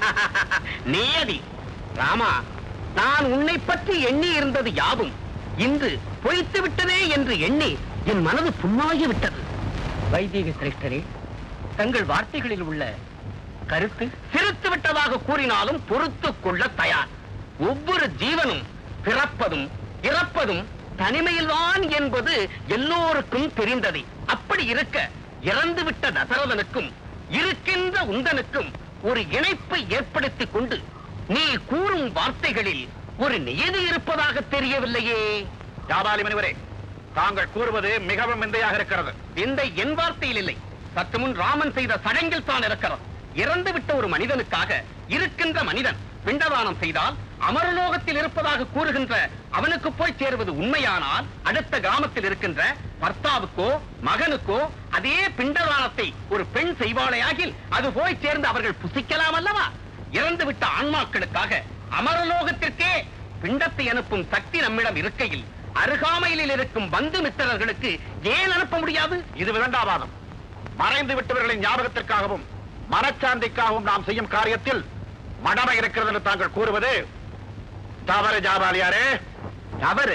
நியதி ராமா, நான் உன்னை பற்றி எண்ணி இருந்தது யாவும் இன்று பொய்த்து விட்டதே என்று எண்ணி என் மனது புண்ணாகி விட்டது. வைதீக சிரேஷ்டரே, தங்கள் வார்த்தைகளில் உள்ள கருத்து சிரித்து விட்டதாக கூறினாலும் பொறுத்துக் கொள்ள தயார். ஒவ்வொரு ஜீவனும் பிறப்பதும் இறப்பதும் தனிமையில்தான் என்பது எல்லோருக்கும் தெரிந்தது. அப்படி இருக்க இறந்துவிட்ட தசரதனுக்கும் இருக்கின்ற உந்தனுக்கும் ஒரு இணைப்பை ஏற்படுத்திக் கொண்டு நீ கூறும் வார்த்தைகளில் ஒரு நியதி இருப்பதாக தெரியவில்லையே. ஜாபாலி முனிவரே, தாங்கள் கூறுவது மிகவும் விந்தையாக இருக்கிறது. விந்தை என் வார்த்தையில் இல்லை, சற்று முன் ராமன் செய்த சடங்கில் தான் இருக்கிறது. இறந்துவிட்ட ஒரு மனிதனுக்காக இருக்கின்ற மனிதன் பிண்டதானம் செய்தால் அமரலோகத்தில் இருப்பதாக கூறுகின்ற அவனுக்கு போய் சேருவது உண்மையானால், அடுத்த கிராமத்தில் இருக்கின்ற பர்த்தாவுக்கோ மகனுக்கோ அதே பிண்டதானத்தை ஒரு பெண் செய்வாளையாகில் அது போய் சேர்ந்து அவர்கள் புசிக்கலாம் அல்லவா? இறந்துவிட்ட ஆன்மாக்களுக்காக அமரலோகத்திற்கே பிண்டத்தை அனுப்பும் சக்தி நம்மிடம் இருக்கையில் அருகாமையில் இருக்கும் பந்து மித்திரர்களுக்கு ஏன் அனுப்ப முடியாது? இது விதண்டாவாதம். மறைந்து விட்டவர்களின் ஞாபகத்திற்காகவும் மனச்சாந்திக்காகவும் நாம் செய்யும் காரியத்தில் மடமை இருக்கிறது என்று தாங்கள் கூறுவது தவறு. ஜாபாலியாரே, தவறு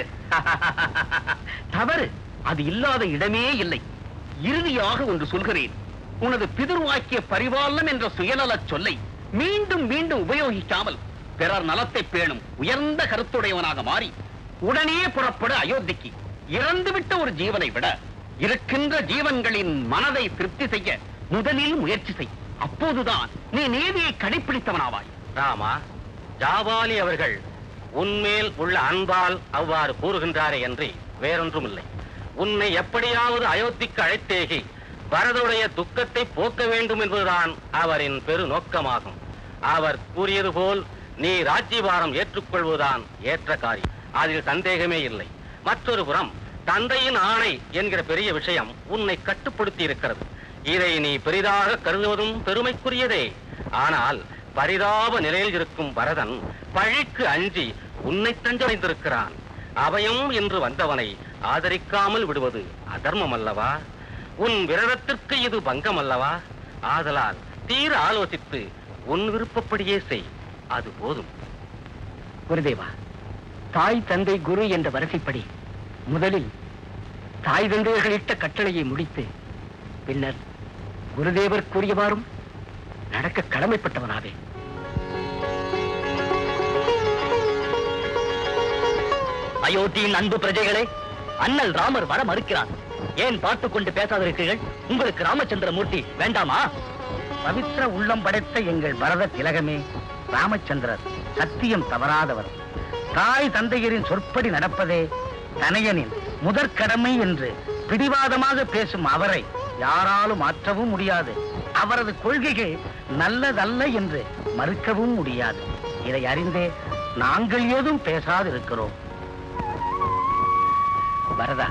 தவறு அது இல்லாத இடமே இல்லை. இறுதியாக ஒன்று சொல்கிறேன். உனது பிதிர்வாக்கிய பரிபாலனம் என்ற சுயநல சொல்லை மீண்டும் மீண்டும் உபயோகிக்காமல் பிறர் நலத்தை பேணும் உயர்ந்த கருத்துடையவனாக மாறி உடனே புறப்பட அயோத்திக்கு. இறந்துவிட்ட ஒரு ஜீவனை விட இருக்கின்ற ஜீவன்களின் மனதை திருப்தி செய்ய முதலில் முயற்சி செய். அப்போதுதான் நீ நீதியை கடைபிடித்தவனாவாய். ராமா, ஜாபாலி அவர்கள் உன்மேல் உள்ள அன்பால் அவ்வாறு கூறுகின்றாரே என்று வேறொன்றும் இல்லை. உன்னை எப்படியாவது அயோத்திக்கு அழைத்தேகி பரதனுடைய துக்கத்தை போக்க வேண்டும் என்பதுதான் அவரின் பெரு நோக்கமாகும். அவர் கூறியது போல் நீ ராஜ்யபாரம் ஏற்றுக்கொள்வதுதான் ஏற்ற காரியம், அதில் சந்தேகமே இல்லை. மற்றொரு புறம் தந்தையின் ஆணை என்கிற பெரிய விஷயம் உன்னை கட்டுப்படுத்தி இருக்கிறது. இதை நீ பெரிதாக கருதுவதும் பெருமைக்குரியதே. ஆனால் பரிதாப நிலையில் இருக்கும் பரதன் பழிக்கு அஞ்சி உன்னை தஞ்சடைந்திருக்கிறான். அபயம் என்று வந்தவனை ஆதரிக்காமல் விடுவது அதர்மம் அல்லவா? உன் விரதத்திற்கு இது பங்கம் அல்லவா? ஆதலால் தீர ஆலோசித்து உன் விருப்பப்படியே செய், அது போதும். குருதேவா, தாய் தந்தை குரு என்ற வரிசைப்படி முதலில் தாய் தந்தையர்களிட்ட கட்டளையை முடித்து பின்னர் குருதேவர் கூறியவாறும் நடக்க கடமைப்பட்டவனாவே. அயோத்தியின் அன்பு பிரஜைகளே, அண்ணல் ராமர் வர மறுக்கிறார். ஏன் பார்த்துக் கொண்டு பேசாதிருக்கிறீர்கள்? உங்களுக்கு ராமச்சந்திர மூர்த்தி வேண்டாமா? பவித்திர உள்ளம் படைத்த எங்கள் பரத திலகமே, ராமச்சந்திரர் சத்தியம் தவறாதவர். தாய் தந்தையரின் சொற்படி நடப்பதே தனையனின் முதற்கடமை என்று பிடிவாதமாக பேசும் அவரை யாராலும் மாற்றவும் முடியாது. அவரது கொள்கைகள் நல்லதல்ல என்று மறுக்கவும் முடியாது. இதை அறிந்தே நாங்கள் ஏதும் பேசாதிருக்கிறோம். வரதா,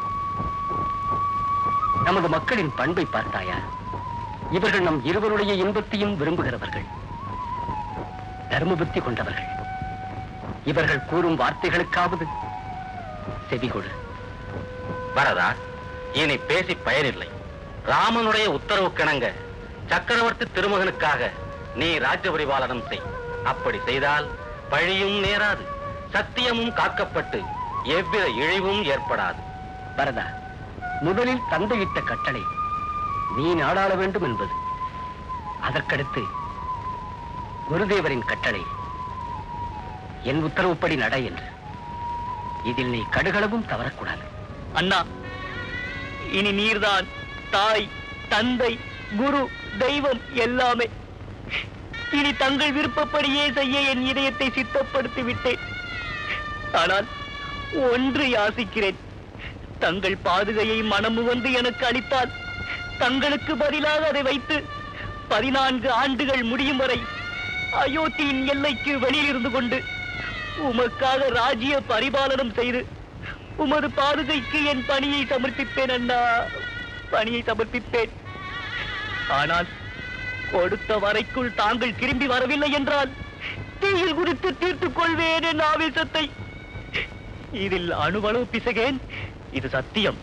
நமது மக்களின் பண்பை பார்த்தாயா? இவர்கள் நம் இருவருடைய இன்பத்தையும் விரும்புகிறவர்கள், தர்ம புத்தி கொண்டவர்கள். இவர்கள் கூறும் வார்த்தைகளுக்காவது செவிகொடு. வரதா, இனி பேசி பயனில்லை. ராமனுடைய உத்தரவு கிணங்க சக்கரவர்த்தி திருமகனுக்காக நீ ராஜ்ய பரிபாலனம் செய். அப்படி செய்தால் பழியும் நேராது, சத்தியமும் காக்கப்பட்டு எவ்வித இழிவும் ஏற்படாது. வரதா, முதலில் தந்தையிட்ட கட்டளை நீ நாடாள வேண்டும் என்பது. அதற்கடுத்து குருதேவரின் கட்டளை என் உத்தரவுப்படி நட என்று. இதில் நீ கடுகளவும் தவறக்கூடாது. அண்ணா, இனி நீர்தான் தாய், தந்தை, குரு, தெய்வம் எல்லாமே. இனி தங்கள் விருப்பப்படியே செய்ய என் இதயத்தை சித்தப்படுத்தி விட்டேன். ஆனால் ஒன்று யாசிக்கிறேன். தங்கள் பாதுகையை மனமு வந்து எனக்கு அளித்தால் தங்களுக்கு பதிலாக அதை வைத்து பதினான்கு ஆண்டுகள் முடியும் வரை அயோத்தியின் எல்லைக்கு வெளியில் இருந்து கொண்டு உமக்காக ராஜ்ய பரிபாலனம் செய்து உமது பாதுகைக்கு என் பணியை சமர்ப்பிப்பேன் அண்ணா, பணியை சமர்ப்பிப்பேன். ஆனால் கொடுத்த வரைக்குள் தாங்கள் திரும்பி வரவில்லை என்றால் தீயில் குறித்து தீர்த்துக் கொள்வேன் என் ஆவேசத்தை. இதில் அணுவளவு பிசகேன், இது சத்தியம்.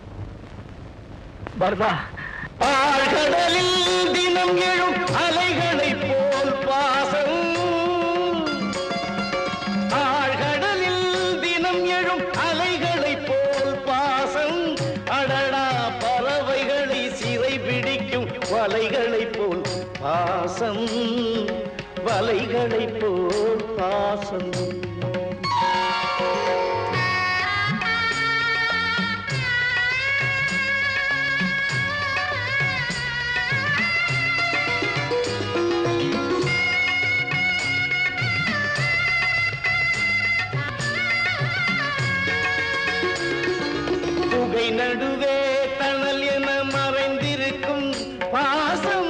வரதா, ஆழ்கடலில் தினம் எழும் அலைகளை போல் பாசம், ஆழ்கடலில் தினம் எழும் அலைகளை போல் பாசம், அடடா பறவைகளை சிறை பிடிக்கும் வலைகளை போல் பாசம், வலைகளை போல் பாசம். புகை நடுவே தணல் என மறைந்திருக்கும் பாசம்,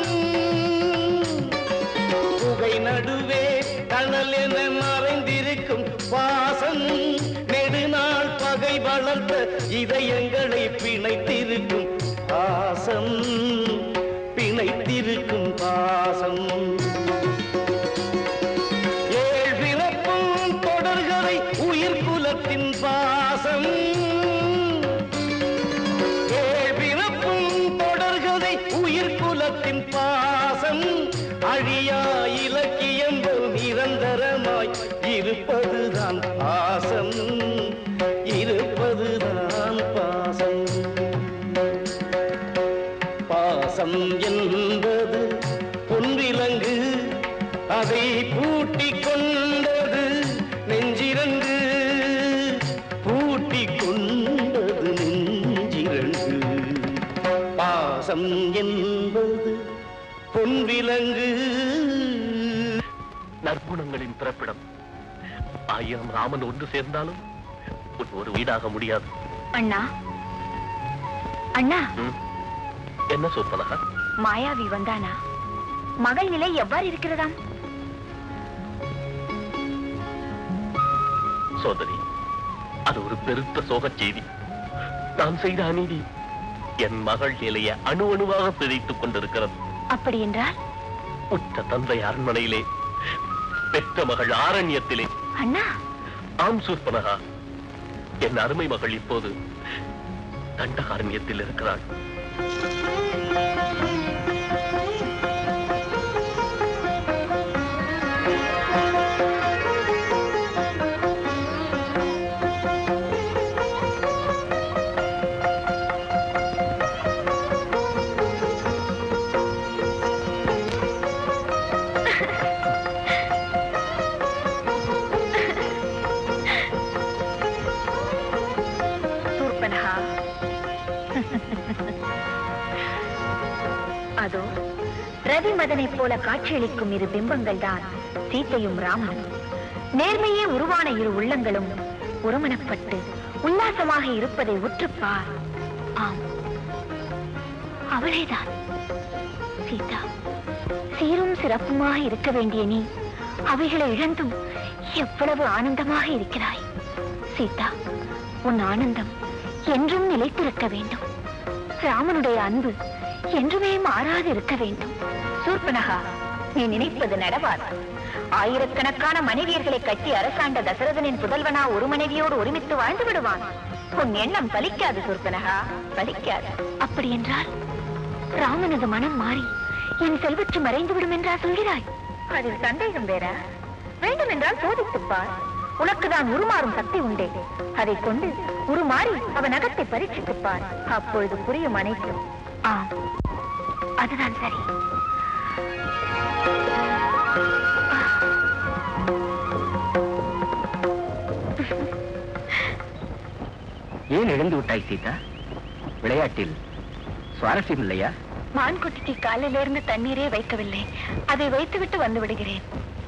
புகை நடுவே தணல் என மறைந்திருக்கும் பாசம், நெடுநாள் பகை வளர்த்த இதயங்களை பிணைத்திருக்கும் பாசம், பிணைத்திருக்கும் பாசம். ஏழ் பிறப்பும் தொடர்கதை உயிர் குலத்தின் பாசம், பாசம் அழியா இலக்கியம் நிரந்தரமாய் இருப்பதுதான் பாசம், இருப்பதுதான் பாசம். பாசம் என்பது பொன்விலங்கு, அதை பூட்டிக் கொண்டது நெஞ்சிரண்டு, பூட்டிக் கொண்டது நெஞ்சிரண்டு. பாசம் என்பது பொன்விலங்கு. நற்குணங்களின் பிறப்பிடம். ஆயிரம் ராமன் ஒன்று சேர்ந்தாலும் ஒரு வீடாக முடியாது. அண்ணா, அண்ணா, என்ன சொற்பனகா? மாயாவி வந்தானா? மகள் நிலை எவ்வாறு இருக்கிறதாம்? சோதரி, அது ஒரு பெருத்த சோகச் செய்தி. நான் செய்த அநீதி என் மகள் நிலைய அணு அணுவாக பிழைத்துக் கொண்டிருக்கிறது. அப்படி என்றால் உற்ற தந்தை அரண்மனையிலே, பெற்ற மகள் ஆரண்யத்திலே. அண்ணா, ஆம் சூர்பனகா, என் அருமை மகள் இப்போது தண்டகாரண்யத்தில் இருக்கிறாள். ரதி மதனைப் போல காட்சியளிக்கும் இரு பிம்பங்கள் தான் சீத்தையும் ராமனும். நேர்மையே உருவான இரு உள்ளங்களும் ஒருமனப்பட்டு உல்லாசமாக இருப்பதை உற்றுப்பார். ஆம், அவளேதான் சீதா. சீரும் சிறப்புமாக இருக்க வேண்டிய நீ அவைகளை இழந்தும் எவ்வளவு ஆனந்தமாக இருக்கிறாய். சீதா, உன் ஆனந்தம் என்றும் நிலைத்திருக்க வேண்டும். ராமனுடைய அன்பு என்றுமே மாறாது இருக்க வேண்டும். சூர்பனகா, நீ நினைப்பது நடவாது. ஆயிரக்கணக்கான மனைவியர்களை கட்டி அரசாண்ட தசரதனின் புதல்வனா ஒரு மனைவியோடு ஒருமித்து வாழ்ந்து விடுவான். உன் எண்ணம் பலிக்காது சூர்பனகா, பலிக்காது. அப்படி என்றால் ராமனது மனம் மாறி என் செல்வற்று மறைந்து விடும் என்றா சொல்கிறாய்? அதில் சந்தேகம் வேற. வேண்டும் என்றால் சோதித்துப்பார். உனக்குதான் உருமாறும் சக்தி உண்டே. அதை கொண்டு உருமாறி அவன் அகத்தை பரீட்சித்துப்பார். அப்பொழுது புரியும் அனைத்தும். ஆம், அதுதான் சரி. ஏன் எழுந்து விட்டாய் சீதா? விளையாட்டில் சுவாரஸ்யம் இல்லையா? மான்குட்டிக்கு காலிலிருந்து தண்ணீரே வைக்கவில்லை. அதை வைத்துவிட்டு வந்து விடுகிறேன்.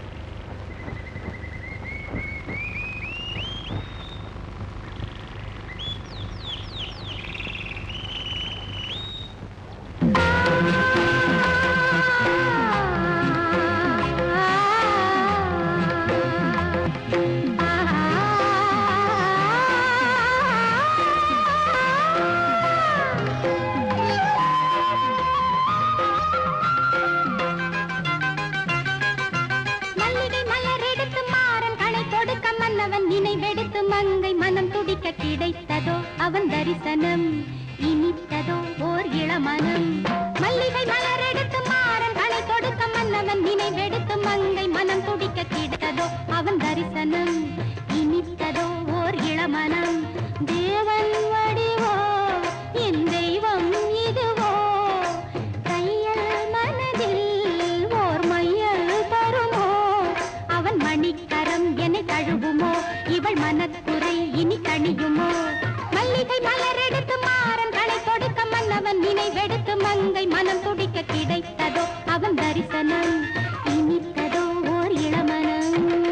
மங்கை மனம் துடிக்க கிடைத்ததோ அவன் தரிசனம், இனித்ததோ ஓர் இளமனம். மல்லிகை மலர் எடுத்து மாறன் களை கொடுக்க மன்னவன் நினைவெடுத்து மங்கை மனம் துடிக்க கிடைத்ததோ அவன் தரிசனம், இனித்ததோ ஓர் இளமனம். தேவன் வடிவோ என் தெய்வம் இதுவோ, கையல் மனதில் ஓர் மையல் தருமோ, அவன் மணிக்கரம் என்னை தழுவுமோ, இவள் மனக்குறை இனி கணியுமோ. மல்லிகை மலர் எடுத்து மாறன் களை கொடுக்க மன்னவன் நினைவெடுத்து மங்கை மனம் துடிக்க கிடைத்ததோ அவன் தரிசனம், இனித்ததோ ஓர் இளமனம்.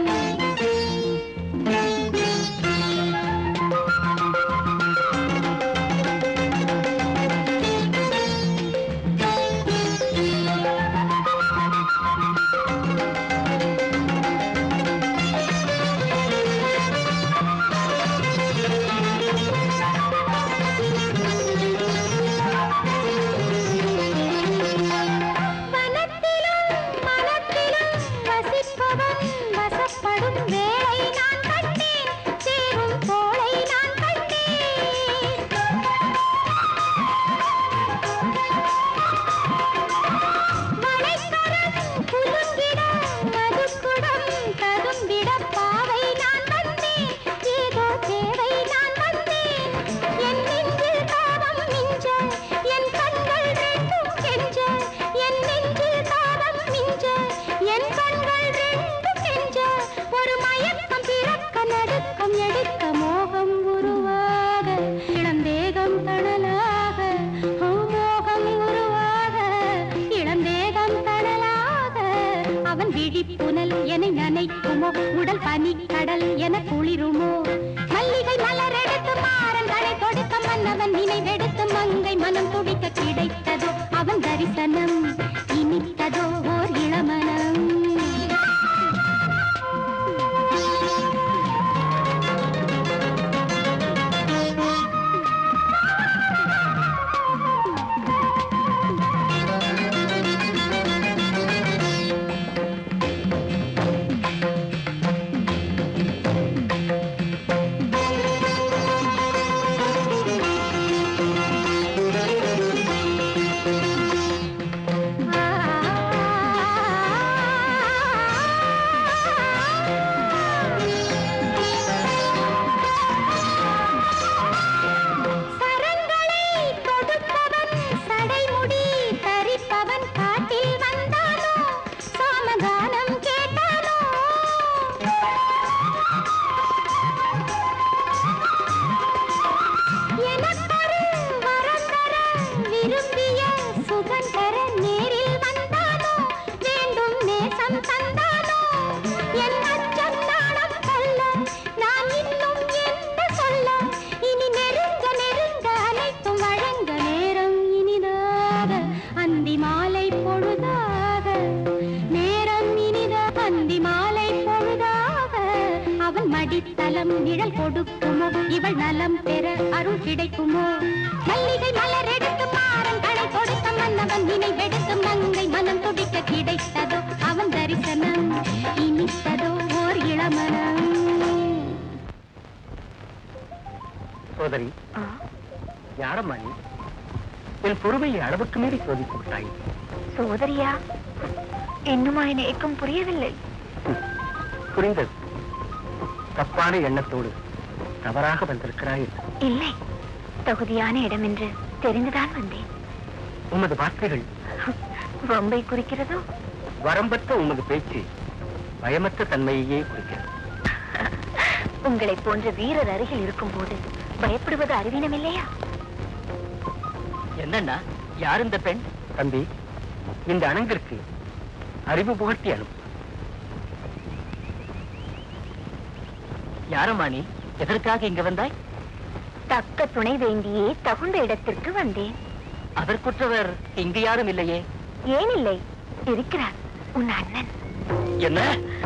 புனல் என நினைக்குமோ, உடல் பனி கடல் என குளிருமோ. மல்லிகை மலர் எடுத்து மாறன் களை கொடுக்க மன்னவன் நினைவெடுத்து மங்கை மனம் துடிக்க கிடைத்ததோ அவன் தரிசனம், இனித்ததோ ஓர் இளமனம். ஆ உள்ளம் நிழல் கொடுக்குமோ இவள் நலம் பெற அருள் கிடைக்குமோ மல்லிகை மலர் எடுத்து மாறன் கடை கொடுத்த மன்னவன் நினைவெடுத்து மங்கை மனம் துடிக்க கிடைத்ததோ அவன் தரிசனம் இனித்ததோ ஓர் இளமனம். சோதரி, யாரம்மா நீ? என் பொறுமையை அளவுக்கு மீறி சோதித்து விட்டாய். சோதரியா? இன்னுமா என் ஏக்கம் புரியவில்லை? புரிந்தது. தப்பான எண்ணத்தோடு தவறாக வந்திருக்கிறாய். இல்லை, தகுதியான இடம் என்று தெரிந்துதான் வந்தேன். உமது வார்த்தைகள் வம்பை குறிக்கிறதோ? வரம்பற்ற உமது பேச்சு பயமற்ற தன்மையையே குறிக்கிறது. உங்களை போன்ற வீரர் அருகில் இருக்கும் போது பயப்படுவது அறிவீனம் இல்லையா? என்னன்னா, யார் இந்த பெண்? தம்பி, இந்த அணங்கிற்கு அறிவு புகட்டி அனுப்பு. யாரம்மா நீ? எதற்காக இங்க வந்தாய்? தக்க துணை வேண்டியே தகுந்த இடத்திற்கு வந்தேன். அதற்குற்றவர் இங்கு யாரும் இல்லையே? ஏன் இல்லை, இருக்கிறார், உன் அண்ணன். என்ன?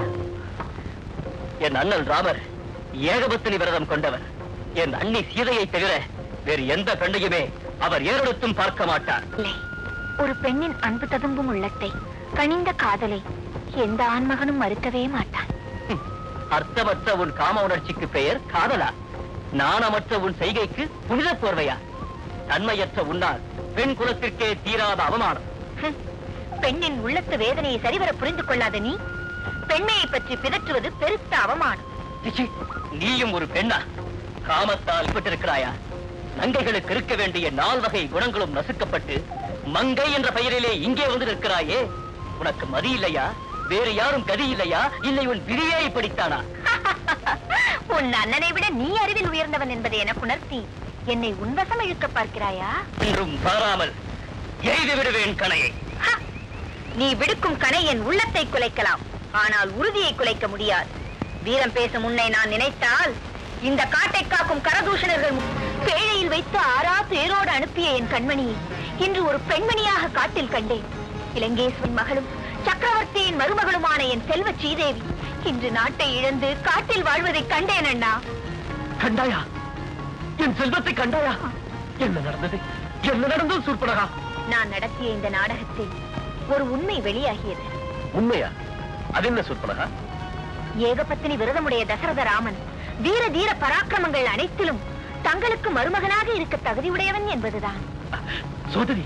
என் அண்ணன் ராமர் ஏகபத்தினி விரதம் கொண்டவர். என் அண்ணி சீதையை தவிர வேறு எந்த பெண்ணையுமே அவர் ஏறெடுத்தும் பார்க்க மாட்டார். இல்லை, ஒரு பெண்ணின் அன்பு ததும்பும் உள்ளத்தை, கனிந்த காதலை எந்த ஆண்மகனும் மறுக்கவே மாட்டான். அர்த்தமற்ற உன் காம உணர்ச்சிக்கு பெயர் காதலா? நாணமற்ற உன் செய்கைக்கு புனித போர்வையா? தன்மையற்ற உன்னால் பெண் குலத்திற்கே தீராத அவமானம். பெண்ணின் உள்ளத்து வேதனையை சரிவர புரிந்து கொள்ளாத நீ பெண்மையை பற்றி பிதற்றுவது பெருத்த அவமானம். நீயும் ஒரு பெண்ணா? காமத்தால் பெற்றிருக்கிறாயா? நங்கைகளுக்கு இருக்க வேண்டிய நால் வகை குணங்களும் நசுக்கப்பட்டு மங்கை என்ற பெயரிலே இங்கே வந்து நிற்கிறாயே, உனக்கு மதி இல்லையா? வேறு யாரும் கதி இல்லையா? இல்லை உன் விதியே இப்படித்தானா? உன் அண்ணனை விட நீ அறிவில் உயர்ந்தவன் என்பதை எனக்கு உணர்த்தி என்னை உன்வசம் இழுக்க பார்க்கிறாயா? என்றும் பாராமல் எய்து விடுவேன் கணையை. நீ விடுக்கும் கணை என் உள்ளத்தை குலைக்கலாம், ஆனால் உறுதியை குலைக்க முடியாது. வீரம் பேசும் உன்னை நான் நினைத்தால் இந்த காட்டை காக்கும் கரதூஷணர்கள் பேழையில் வைத்து ஆறா பேரோடு அனுப்பிய என் கண்மணியை இன்று ஒரு பெண்மணியாக காட்டில் கண்டேன். இலங்கேஸ்வரின் மகளும் சக்கரவர்த்தியின் மருமகளுமான என் செல்வ ஸ்ரீதேவி இன்று நாட்டை இழந்து காட்டில் வாழ்வதை கண்டேன். அண்ணா, கண்டாயா? என் செல்வத்தை கண்டாயா? என்ன நடந்தது? என்ன நடந்தது சூர்பனகா? நான் நடத்திய இந்த நாடகத்தில் ஒரு உண்மை வெளியாகியது. உண்மையா? அது என்ன சூர்பனகா? ஏகபத்தினி விரதமுடைய தசரத ராமன் வீர தீர பராக்கிரமங்கள் அனைத்திலும் தங்களுக்கு மருமகனாக இருக்க தகுதியுடையவன் என்பதுதான். சோதரி,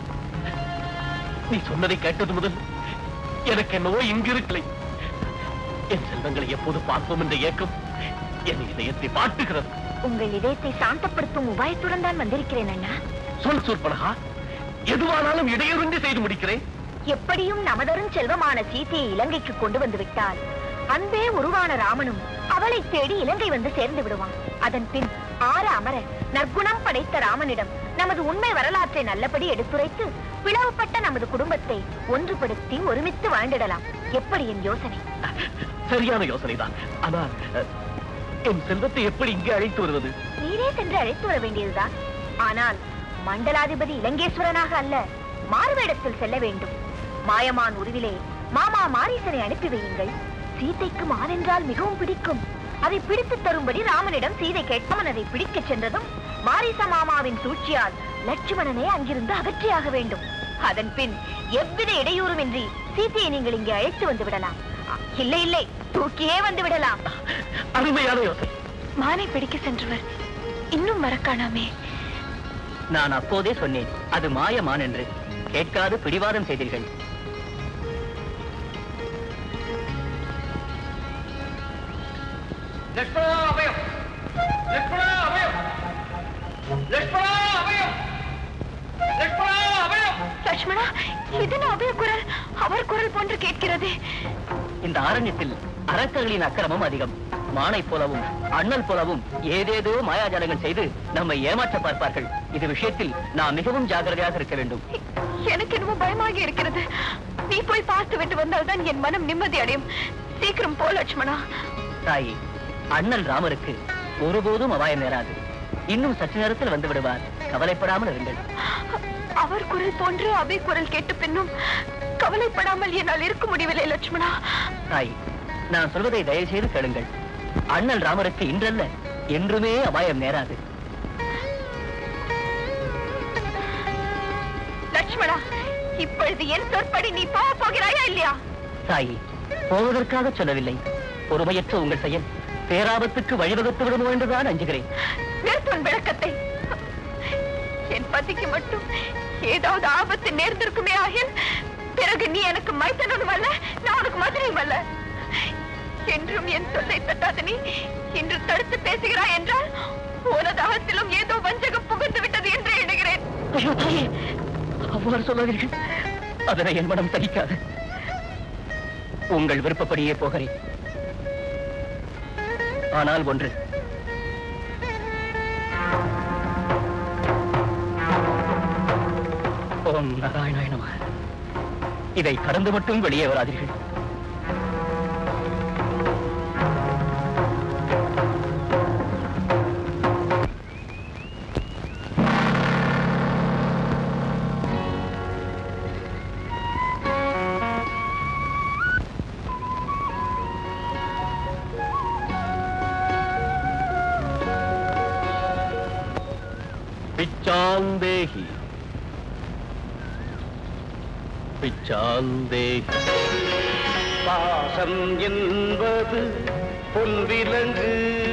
நீ சொன்னதை கேட்டது முதல் எனக்கு என்னவோ இங்கிருக்கலை. என் செல்வங்களை எப்போது பார்ப்போம் என்ற ஏக்கம் என் இதயத்தை பாட்டுகிறது. உங்கள் இதயத்தை சாந்தப்படுத்தும் உபாயத்துடன் தான் வந்திருக்கிறேன் அண்ணா. சொல் சூர்பனகா, எதுவானாலும் இடையூறின்றி செய்து முடிக்கிறேன். எப்படியும் நமதரும் செல்வமான சீதையை இலங்கைக்கு கொண்டு வந்து விட்டால் அன்பே உருவான ராமனும் அவளை தேடி இலங்கை வந்து சேர்ந்து விடுவான். அதன் பின் ஆற அமர நற்குணம் படைத்த ராமனிடம் நமது உண்மை வரலாற்றை நல்லபடி எடுத்துரைத்து பிளவுபட்ட நமது குடும்பத்தை ஒன்றுபடுத்தி ஒருமித்து வாழ்ந்திடலாம். எப்படி என் யோசனை? சரியான யோசனைதான். ஆனால் என் செல்வத்தை எப்படி இங்கே அழைத்து வருவது? நீரே சென்று அழைத்து வர வேண்டியதுதான். ஆனால் மண்டலாதிபதி இலங்கேஸ்வரனாக அல்ல, மாறுவேடத்தில் செல்ல வேண்டும். மாயமான் உருவிலே மாமா மாரீசனை அனுப்பி வையுங்கள். சீதைக்கு மான் என்றால் மிகவும் பிடிக்கும். அதை பிடித்து தரும்படி ராமனிடம் சீதை கேட்பான். அதை பிடிக்க சென்றதும் மாரீச மாமாவின் சூழ்ச்சியால் லட்சுமணனை அங்கிருந்து அகற்றியாக வேண்டும். அதன் பின் எவ்வித இடையூறுமின்றி சீதையை நீங்கள் இங்கே அழைத்து வந்து விடலாம். இல்லை இல்லை, தூக்கியே வந்து விடலாம். அருமையான யோசனை. மானை பிடிக்க சென்றவர் இன்னும் மறக்கானாமே. நான் அப்போதே சொன்னேன், அது மாயமான் என்று. கேட்காது பிடிவாதம் செய்தீர்கள். லட்சுமணா, இது அபய குரல். அவர் குரல் போன்று கேட்கிறது. இந்த அரண்யத்தில் அரக்கர்களின் அக்கிரமம் அதிகம். மானை போலவும் அண்ணல் போலவும் ஏதேதோ மாயாஜாலங்கள் செய்து நம்மை ஏமாற்ற பார்ப்பார்கள். இது விஷயத்தில் நாம் மிகவும் ஜாக்கிரதையாக இருக்க வேண்டும். எனக்கு என்னமோ பயமாக இருக்கிறது. நீ போய் பார்த்து விட்டு வந்தால்தான் என் மனம் நிம்மதி அடையும். சீக்கிரம் போ லட்சுமணா. தாயி, அண்ணல் ராமருக்கு ஒருபோதும் அபாயம் நேராது. இன்னும் சற்று நேரத்தில் வந்து விடுவார். கவலைப்படாமல் இருங்கள். அவர் குரல் போன்று அபை குரல் கேட்டு பின்னும் கவலைப்படாமல் என்னால் இருக்க முடியவில்லை லட்சுமணா. தாய், நான் சொல்வதை தயவு செய்து கேளுங்கள். அண்ணல் ராமருக்கு இன்றல்ல என்றுமே அபாயம் நேராது. லட்சுமணா, இப்பொழுது என் சொற்படி நீ போக போகிறாயா இல்லையா? தாயி, போவதற்காக சொல்லவில்லை. பொறுமையற்ற உங்கள் செயல் பேராபத்துக்கு வழிவகுத்து விடுமோ என்றுதான் அஞ்சுகிறேன். நிறுத்தும் விளக்கத்தை. என் பத்திக்கு மட்டும் ஏதாவது ஆபத்து நேர்ந்திருக்குமே ஆகில் பிறகு நீ எனக்கு மைத்தனும் அல்ல, நான் உனக்கு மதுரையும் அல்ல. என்றும் என் சொல்லை தட்டாத நீ இன்று தடுத்து பேசுகிறாய் என்றால் உனது அகத்திலும் ஏதோ வஞ்சகம் புகுந்து விட்டது என்று எண்ணுகிறேன். ஐயோ தாயே, அவ்வாறு சொல்லாதீர்கள். அதனை என் மனம் சகிக்காது. உங்கள் விருப்பப்படியே போகிறேன். ஆனால் ஒன்று, ஓம் நாராயணாய நமः. இதை கடந்து மட்டும் வெளியே வராதீர்கள். பிச்சாந்தேகி பிச்சாந்தேகி. பாசம் என்பது பொன்விலங்கு,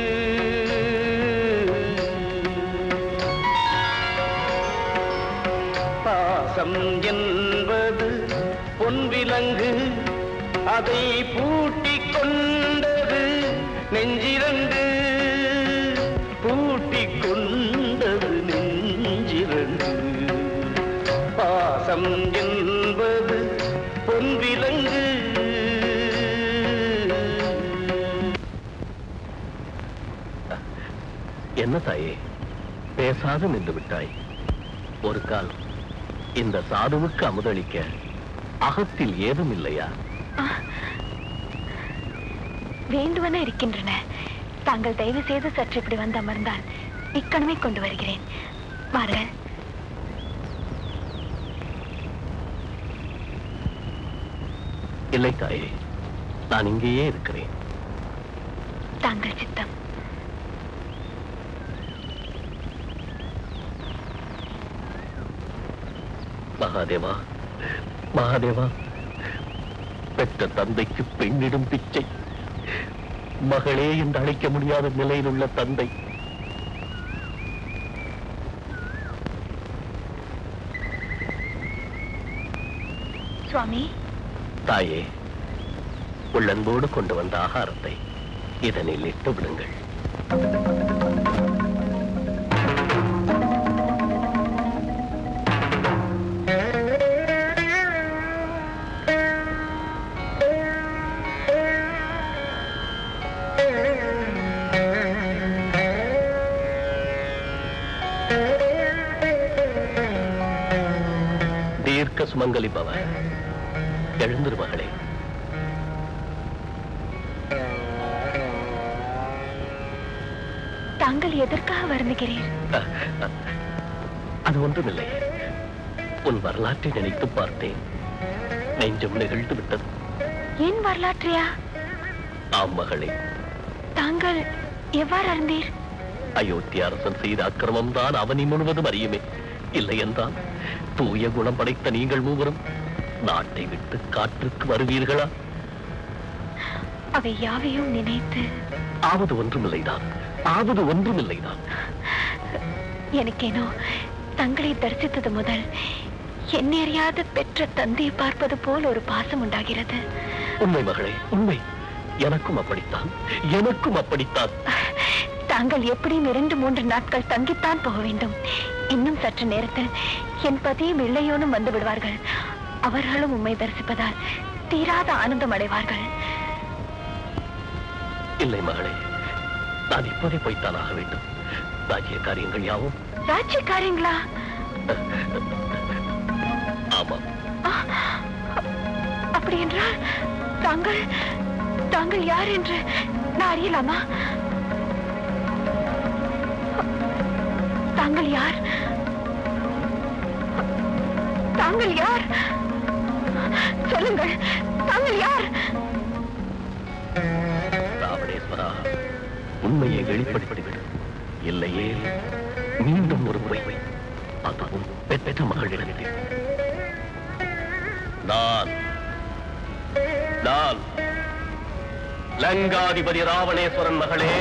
பாசம் என்பது பொன்விலங்கு, அதை பூட்டிக் கொண்டது நெஞ்சிரண்டு, பூட்டிக் கொண்டது நெஞ்சிரண்டு. பாசம் என்பது பொன்விலங்கு. என்ன தாயே, பேசாது நின்று விட்டாய்? ஒரு கால் இந்த சாதுவுக்கு அமுதளிக்க அகத்தில் ஏதும் இல்லையா? வேண்டுவன இருக்கின்றன. தாங்கள் தயவு செய்து சற்று இப்படி வந்து அமர்ந்தால் இக்கணமே கொண்டு வருகிறேன். வாருங்கள். இல்லை தாயே, நான் இங்கேயே இருக்கிறேன். தாங்கள் சித்தம். மகாதேவா, மகாதேவா, பெற்ற தந்தைக்கு பெண்ணிடும் பிச்சை, மகளே என்று அழைக்க முடியாத நிலையில் உள்ள தந்தை சுவாமி. தாயே, உள்ளன்போடு கொண்டு வந்த ஆகாரத்தை இதனில் இட்டு விடுங்கள். தீர்க்க சுமங்கலி பவ. எழுந்திரு மகளே. தாங்கள் எதற்காக வருந்துகிறீர்? அது ஒன்றுமில்லை. உன் வரலாற்றை நினைத்து பார்த்தேன். நெஞ்சம் நிகழ்ந்து விட்டது. ஏன் வரலாற்றையா? ஆம் மகளே. தாங்கள் எவ்வாறு அறிந்தீர்? அயோத்தி அரசன் செய்த அக்கிரமம் தான் அவனி முழுவதும் அறியுமே. இல்லை என்றால் தூய குணம் படைத்த நீங்கள் மூவரும் நாட்டை விட்டு காற்றுக்கு வருவீர்களா? அவை யாவையும் நினைத்து ஆவது ஒன்றுமில்லைதான், ஆவது ஒன்றுமில்லைதான். எனக்கேனோ தங்களை தரிசித்தது முதல் என்னை அறியாத பெற்ற தந்தையை பார்ப்பது போல் ஒரு பாசம் உண்டாகிறது. உண்மை மகளே, உண்மை. எனக்கும் அப்படித்தான், எனக்கும் அப்படித்தான். தாங்கள் எப்படியும் இரண்டு மூன்று நாட்கள் தங்கித்தான் போக வேண்டும். இன்னும் சற்று நேரத்தில் என் பதியும் இல்லையோனும் வந்து விடுவார்கள். அவர்களும் உம்மை தரிசிப்பதால் தீராத ஆனந்தம் அடைவார்கள். இல்லை மகளே, நான் இப்போதே போய்த்தான் ஆக வேண்டும். ராஜ்ய காரியங்கள் யாவும். ராஜ்ய காரியங்களா? ஆமாம். அப்படி என்றால் தாங்கள் தாங்கள் யார் என்று நான் அறியலாமா? தாங்கள் யார்? தாங்கள் யார்? சொல்லுங்கள், தாங்கள் யார்? ராவணேஸ்வரா, குமாரா, உண்மையை வெளிப்படுத்திவிடு. இல்லையே மீண்டும் ஒரு பொய், அதுவும் பெற்ற மகளிடத்தில். நான் நான் லங்காதிபதி ராவணேஸ்வரன் மகளே.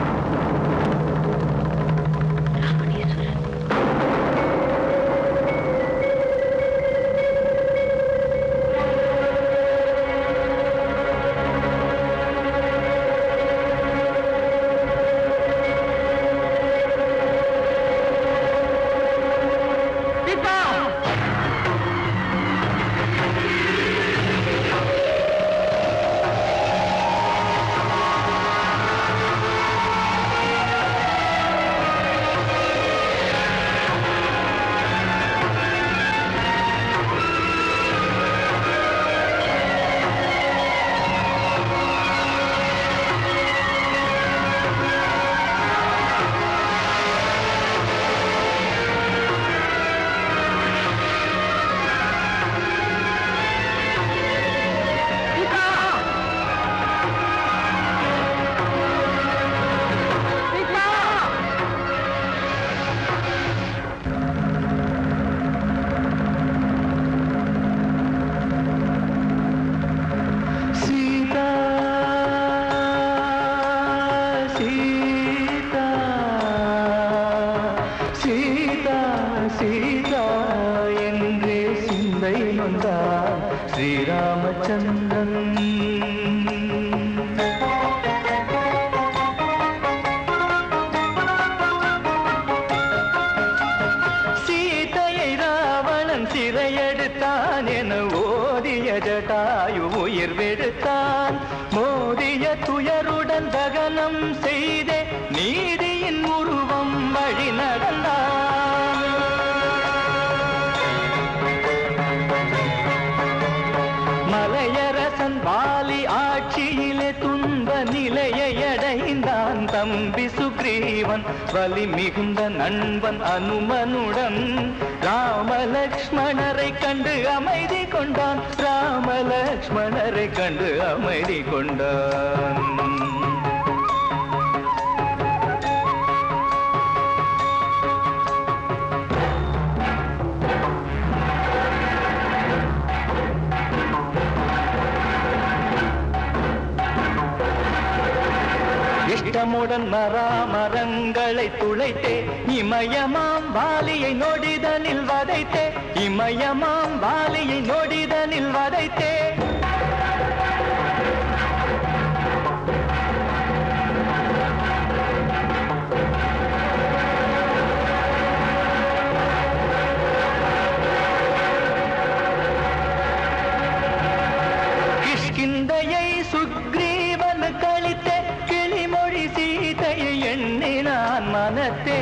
வலி மிகுந்த நண்பன் அனுமனுடன் ராமலக்ஷ்மணரை கண்டு அமைதி கொண்டான். ராமலக்ஷ்மணரை கண்டு அமைதி கொண்டான். இஷ்டமுடன் மராமரங்களை துளைத்தே இமயமாம் வாலியை நொடிதனில் வதைத்தே. இமயமாம் வாலியை நொடிதனில் வதைத்தே. கிஷ்கிந்தையை சுக்ரீவன் கழித்தே. கிளிமொழி சீதையை எண்ணினான் மனத்தே.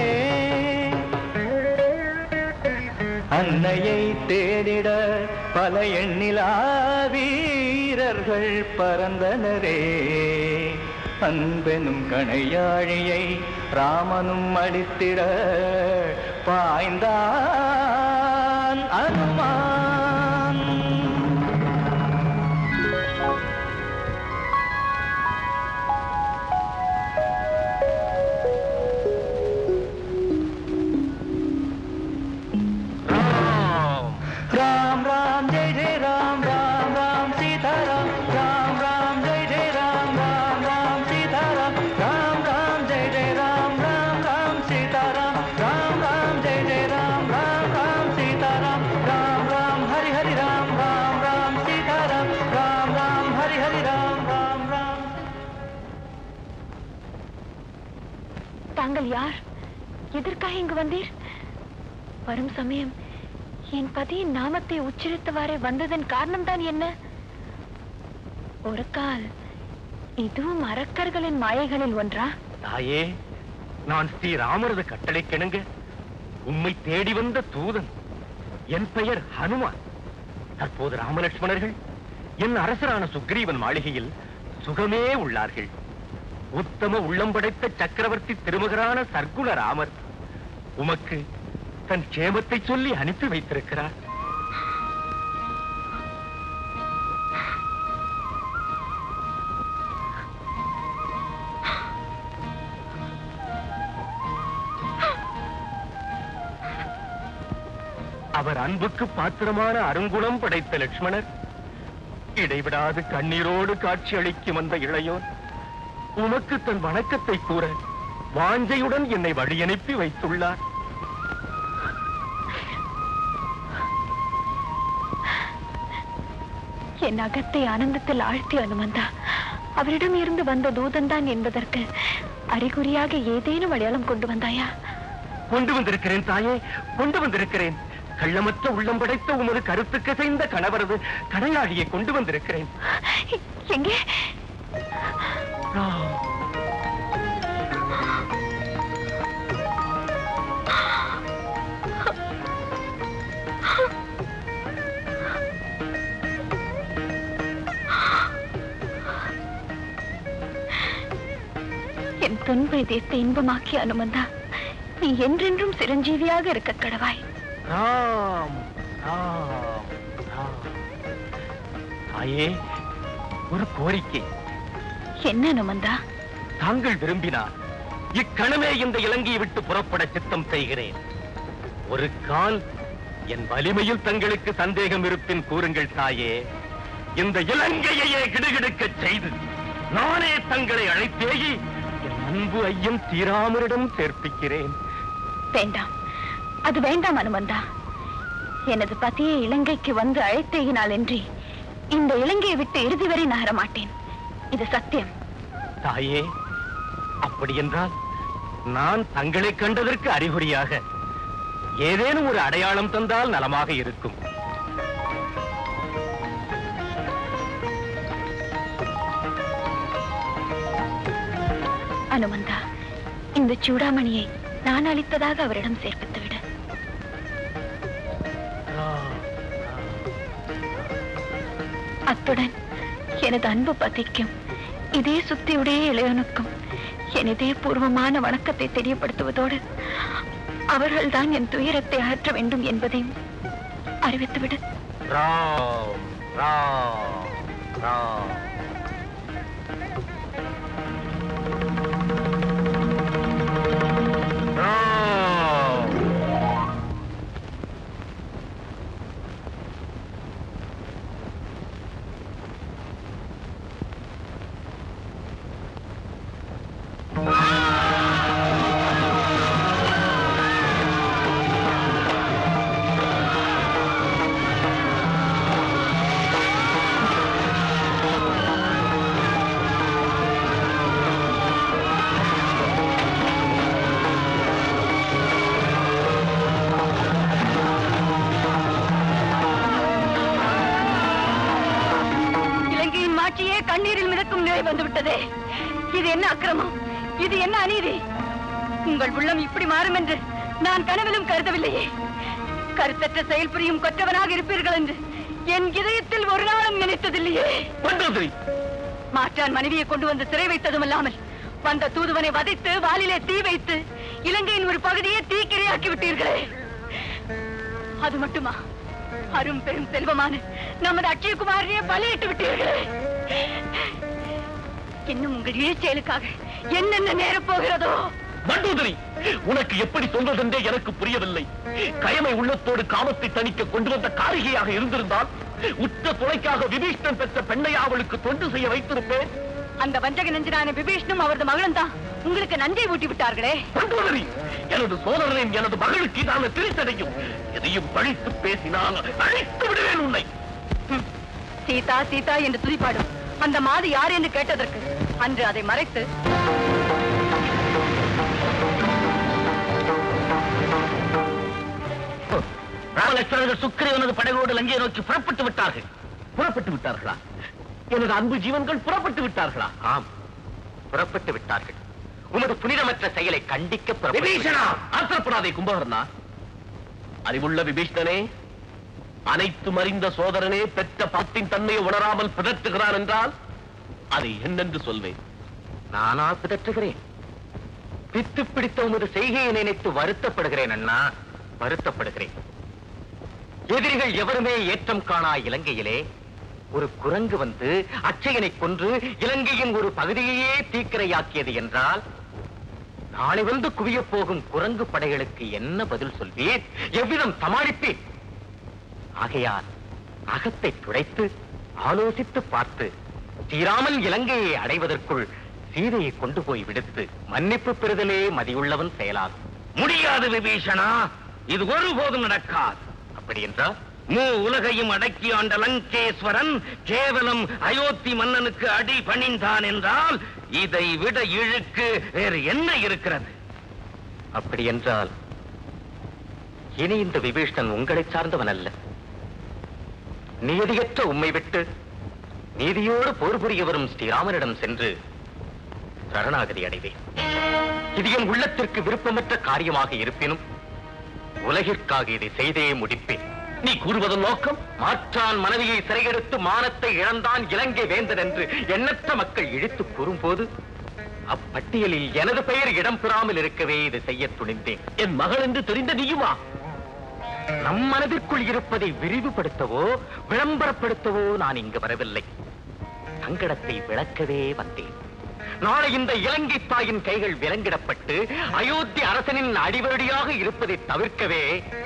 அன்னையை தேடிட பல எண்ணிலா வீரர்கள் பறந்தனரே. அன்பெனும் கணையாழியை ராமனும் அடித்திட பாய்ந்தான் அனுமான். राम राम जय जय राम राम राम सीताराम. राम राम जय जय राम राम राम सीताराम. राम राम जय जय राम राम राम सीताराम. राम राम जय जय राम राम राम सीताराम. राम राम हरि हरि राम राम राम सीताराम. राम राम हरि हरि राम राम राम. தாங்கள் யார்? எதற்காக இங்கு வந்தீர்? வரும் சமயம் என் பதியின் நாமத்தை உச்சரித்தவாறே வந்ததன் காரணம்தான் என்ன? ஒரு கால் இதுவும் அரக்கர்களின் மாயைகளில் ஒன்றா? தாயே, நான் ஸ்ரீ ராமரது கட்டளை கிணங்க உம்மை தேடி வந்த தூதன். என் பெயர் ஹனுமான். தற்போது ராமலட்சுமணர்கள் என் அரசரான சுக்ரீவன் மாளிகையில் சுகமே உள்ளார்கள். உத்தம உள்ளம் படைத்த சக்கரவர்த்தி திருமகரான சர்க்குண ராமர் உமக்கு தன் கேமத்தை சொல்லி அனுப்பி வைத்திருக்கிறார். அவர் அன்புக்கு பாத்திரமான அருங்குணம் படைத்த லட்சுமணர் இடைவிடாது கண்ணீரோடு காட்சி அளிக்கும் வந்த இளையோன் உமக்கு தன் வணக்கத்தை கூற வாஞ்சையுடன் என்னை வழியனுப்பி வைத்துள்ளார். என் அகத்தை ஆனந்தத்தில் ஆழ்த்தி அனுமந்தா அவரிடம் இருந்து வந்த தூதன் தான் என்பதற்கு அறிகுறியாக ஏதேனும் அடையாளம் கொண்டு வந்தாயா? கொண்டு வந்திருக்கிறேன் தாயே, கொண்டு வந்திருக்கிறேன். கள்ளமற்ற உள்ளம் படைத்த உமது கருத்துக்கு செய்த கணவரது கடையாழியை கொண்டு வந்திருக்கிறேன். எங்கே? என் துன்பை தீர்த்த இன்பமாக்கி அனுமந்தா, நீ என்றென்றும் சிரஞ்சீவியாக இருக்க கடவாய். ராம் ராம் ராம். தாயே, ஒரு கோரிக்கை. என்ன அனுமந்தா? தாங்கள் விரும்பினார் இக்கணமே இந்த இலங்கையை விட்டு புறப்பட சித்தம் செய்கிறேன். ஒரு கால் என் வலிமையில் தங்களுக்கு சந்தேகம் இருப்பின் கூறுங்கள் தாயே. இந்த இலங்கையையே கிடுகிடுக்க செய்து நானே தங்களை அழைத்தேகி என் அன்பு ஐயம் தீராமரிடம் சேர்ப்பிக்கிறேன். வேண்டாம், அது வேண்டாம் அனுமந்தா. எனது பத்தியை இலங்கைக்கு வந்து அழைத்தேகினால் என்று இந்த இலங்கையை விட்டு இறுதி வரை நகர மாட்டேன். இது சத்தியம். தாயே, அப்படி என்றால் நான் தங்களை கண்டதற்கு அறிகுறியாக ஏதேனும் ஒரு அடையாளம் தந்தால் நலமாக இருக்கும். அனுமந்தா, இந்த சூடாமணியை நான் அளித்ததாக அவரிடம் சேர்ப்பித்து விடு. அத்துடன் எனது அன்பு பதிக்கும் இதே சுத்தியுடைய இளையனுக்கும் என் இதே பூர்வமான வணக்கத்தை தெரியப்படுத்துவதோடு அவர்கள்தான் என் துயரத்தை அகற்ற வேண்டும் என்பதையும் அறிவித்துவிடு. ராம் ராம் ராம். கண்ணீரில் மிதக்கும் நிலை வந்துவிட்டதே. இது என்ன அக்கிரமம், இது என்ன அநீதி? உங்கள் உள்ளம் இப்படி மாறும் என்று நான் கனவிலும் கருதவில்லையே. கருத்தற்ற செயல் புரியும் கொற்றவனாக இருப்பீர்கள் என்று என் இதயத்தில் ஒரு நாளும் நினைத்ததில்லையே. மாற்றான் மனைவியை கொண்டு வந்து சிறை வைத்ததும் இல்லாமல் வந்த தூதுவனை வதைத்து வாலிலே தீ வைத்து இலங்கையின் ஒரு பகுதியை தீக்கிரையாக்கி விட்டீர்களே. அது மட்டுமா, அரும் பெரும் செல்வமான நமது அட்சயகுமாரியை பலியிட்டு விட்டீர்களே. இன்னும் உங்கள் இழிச்செயலுக்காக என்னென்ன நேரப் போகிறதோ. மண்டோதரி, உனக்கு எப்படி சொல்வதென்றே எனக்கு புரியவில்லை. கயமை உள்ளத்தோடு காமத்தை தணிக்க கொண்டு வந்த காரிகையாக இருந்திருந்தால் உற்ற துணைக்காக விபீஷ்ணன் பெற்ற பெண்ணை அவளுக்கு தொண்டு செய்ய வைத்திருப்பேன். அந்த வஞ்சக நெஞ்சனான விபீஷ்ணும் அவரது மகளும் தான் உங்களுக்கு நஞ்சை ஊட்டி விட்டார்களே. மண்டோதரி, எனது சோதரனின் எனது மகளுக்கு இதான திருத்தடையும் எதையும் பழித்து பேசினால் அழித்து விடுவேன் உன்னை. சீதா சீதா என்று துதிப்பாடும் அந்த மாது யார் என்று கேட்டதற்கு அன்று அதை மறைத்து ராமலட்சுமணர்கள் சுக்கிரவனது படைகளோடு லங்கையை நோக்கி புறப்பட்டு விட்டார்கள். புறப்பட்டு விட்டார்களா? எனது அன்பு ஜீவன்கள் புறப்பட்டு விட்டார்களா? ஆம், புறப்பட்டு விட்டார்கள். உமது புனிதமற்ற செயலை கண்டிக்க விபீஷணா, ஆத்திரப்படாதே கும்பகர்ணா. அறிவுள்ள விபீஷ்ணனே, அனைத்து மறிந்த சோதரனே பெற்ற பாட்டின் தன்மையை உணராமல் பிதற்றுகிறான் என்றால் அதை என்னென்று சொல்வேன்? நானா பிதற்றுகிறேன்? பித்து பிடித்த உமது செய்கையை நினைத்து வருத்தப்படுகிறேன் அண்ணா, வருத்தப்படுகிறேன். எதிரிகள் எவருமே ஏற்றம் காணா இலங்கையிலே ஒரு குரங்கு வந்து அச்சயனை கொன்று இலங்கையின் ஒரு பகுதியையே தீக்கிரையாக்கியது என்றால் நாளை வந்து குவிய போகும் குரங்கு படைகளுக்கு என்ன பதில் சொல்வீர்? எவ்விதம் சமாளிப்பீர்? ஆகையால் அகத்தை துடைத்து ஆலோசித்து பார்த்து ஸ்ரீராமன் இலங்கையை அடைவதற்குள் சீதையை கொண்டு போய் விடுத்து மன்னிப்பு பெறுதலே மதியுள்ளவன் செயலாகும். முடியாது விபீஷணா, இது ஒருபோதும் நடக்காது. அப்படி என்றால் மூ உலகையும் அடக்கி ஆண்ட லங்கேஸ்வரன் கேவலம் அயோத்தி மன்னனுக்கு அடி பணிந்தான் என்றால் இதை விட இழுக்கு வேறு என்ன இருக்கிறது? அப்படி என்றால் இனி இந்த விபீஷணன் உங்களை சார்ந்தவன் அல்ல. நியதியற்ற உம்மை விட்டு நீதியோடு போர் புரிய வரும் ஸ்ரீராமனிடம் சென்று சரணாகதி அடைவேன். இது என் உள்ளத்திற்கு விருப்பமற்ற காரியமாக இருப்பினும் உலகிற்காக இதை செய்தே முடிப்பேன். நீ கூறுவதன் நோக்கம்? மாற்றான் மனைவியை சிறையெடுத்து மானத்தை இழந்தான் இலங்கை வேந்தன் என்று எண்ணற்ற மக்கள் இழுத்து கூறும்போது அப்பட்டியலில் எனது பெயர் இடம் பெறாமல் இருக்கவே இதை செய்ய துணிந்தேன். என் மகள் என்று தெரிந்த நீயுமா? நம் மனதிற்குள் இருப்பதை விரிவுபடுத்தவோ விளம்பரப்படுத்தவோ நான் இங்கு வரவில்லை. சங்கடத்தை விளக்கவே வந்தேன். நாளை இந்த இலங்கை தாயின் கைகள் விலங்கிடப்பட்டு அயோத்தி அரசனின் அடிவருடியாக இருப்பதை தவிர்க்கவே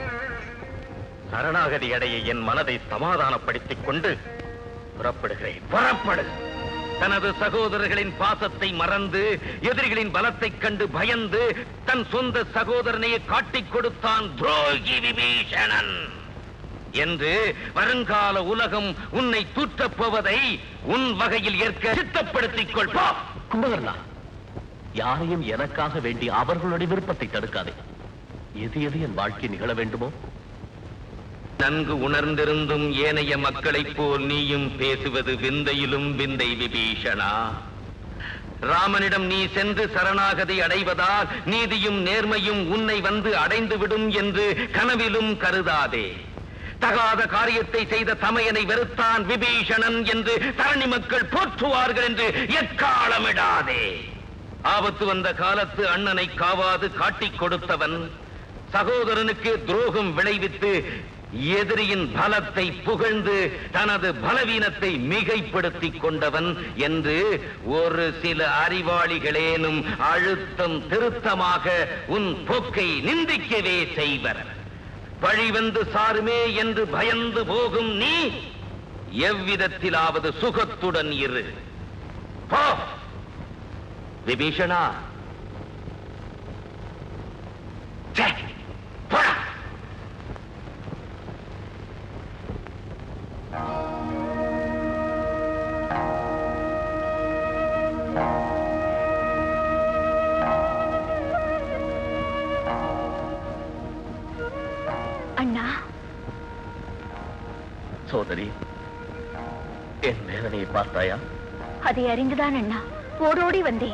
சரணாகதி அடைய என் மனதை சமாதானப்படுத்திக் கொண்டு புறப்படுகிறேன். புறப்படு. தனது சகோதரர்களின் பாசத்தை மறந்து எதிரிகளின் பலத்தைக் கண்டு பயந்து தன் சொந்த சகோதரனையே காட்டிக் கொடுத்தான் துரோகி விபீஷணன் என்று வருங்கால உலகம் உன்னை தூற்றப் போவதை உன் வகையில் ஏற்க சித்தப்படுத்திக் கொள்வா. கும்பகர்ணா, யாரையும் எனக்காக வேண்டி அவர்களுடைய விருப்பத்தை தடுக்காதே. எது எது என் வாழ்க்கை நிகழ வேண்டுமோ நன்கு உணர்ந்திருந்தும் ஏனைய மக்களைப் போல் நீயும் பேசுவது விந்தையிலும் விந்தை விபீஷணா. ராமனிடம் நீ சென்று சரணாகதி அடைவதால் நீதியும் நேர்மையும் உன்னை வந்து அடைந்துவிடும் என்று கனவிலும் கருதாதே. தகாத காரியத்தை செய்த தமையனை வெறுத்தான் விபீஷணன் என்று தரணி மக்கள் போற்றுவார்கள் என்று எக்காலமிடாதே. ஆபத்து வந்த காலத்து அண்ணனை காவாது காட்டிக் கொடுத்தவன், சகோதரனுக்கு துரோகம் விளைவித்து எதிரியின் பலத்தை புகழ்ந்து தனது பலவீனத்தை மிகைப்படுத்திக் கொண்டவன் என்று ஒரு சில அறிவாளிகளேனும் அழுத்தம் திருத்தமாக உன் போக்கை நிந்திக்கவே செய்வர். வழிவந்து சாருமே என்று பயந்து போகும் நீ எவ்விதத்திலாவது சுகத்துடன் இரு. போ விபீஷணா. போடா. அண்ணா. சோதரி, என் வேதனையை பார்த்தாயா? அதை அறிந்துதான் அண்ணா ஓடோடி வந்தேன்.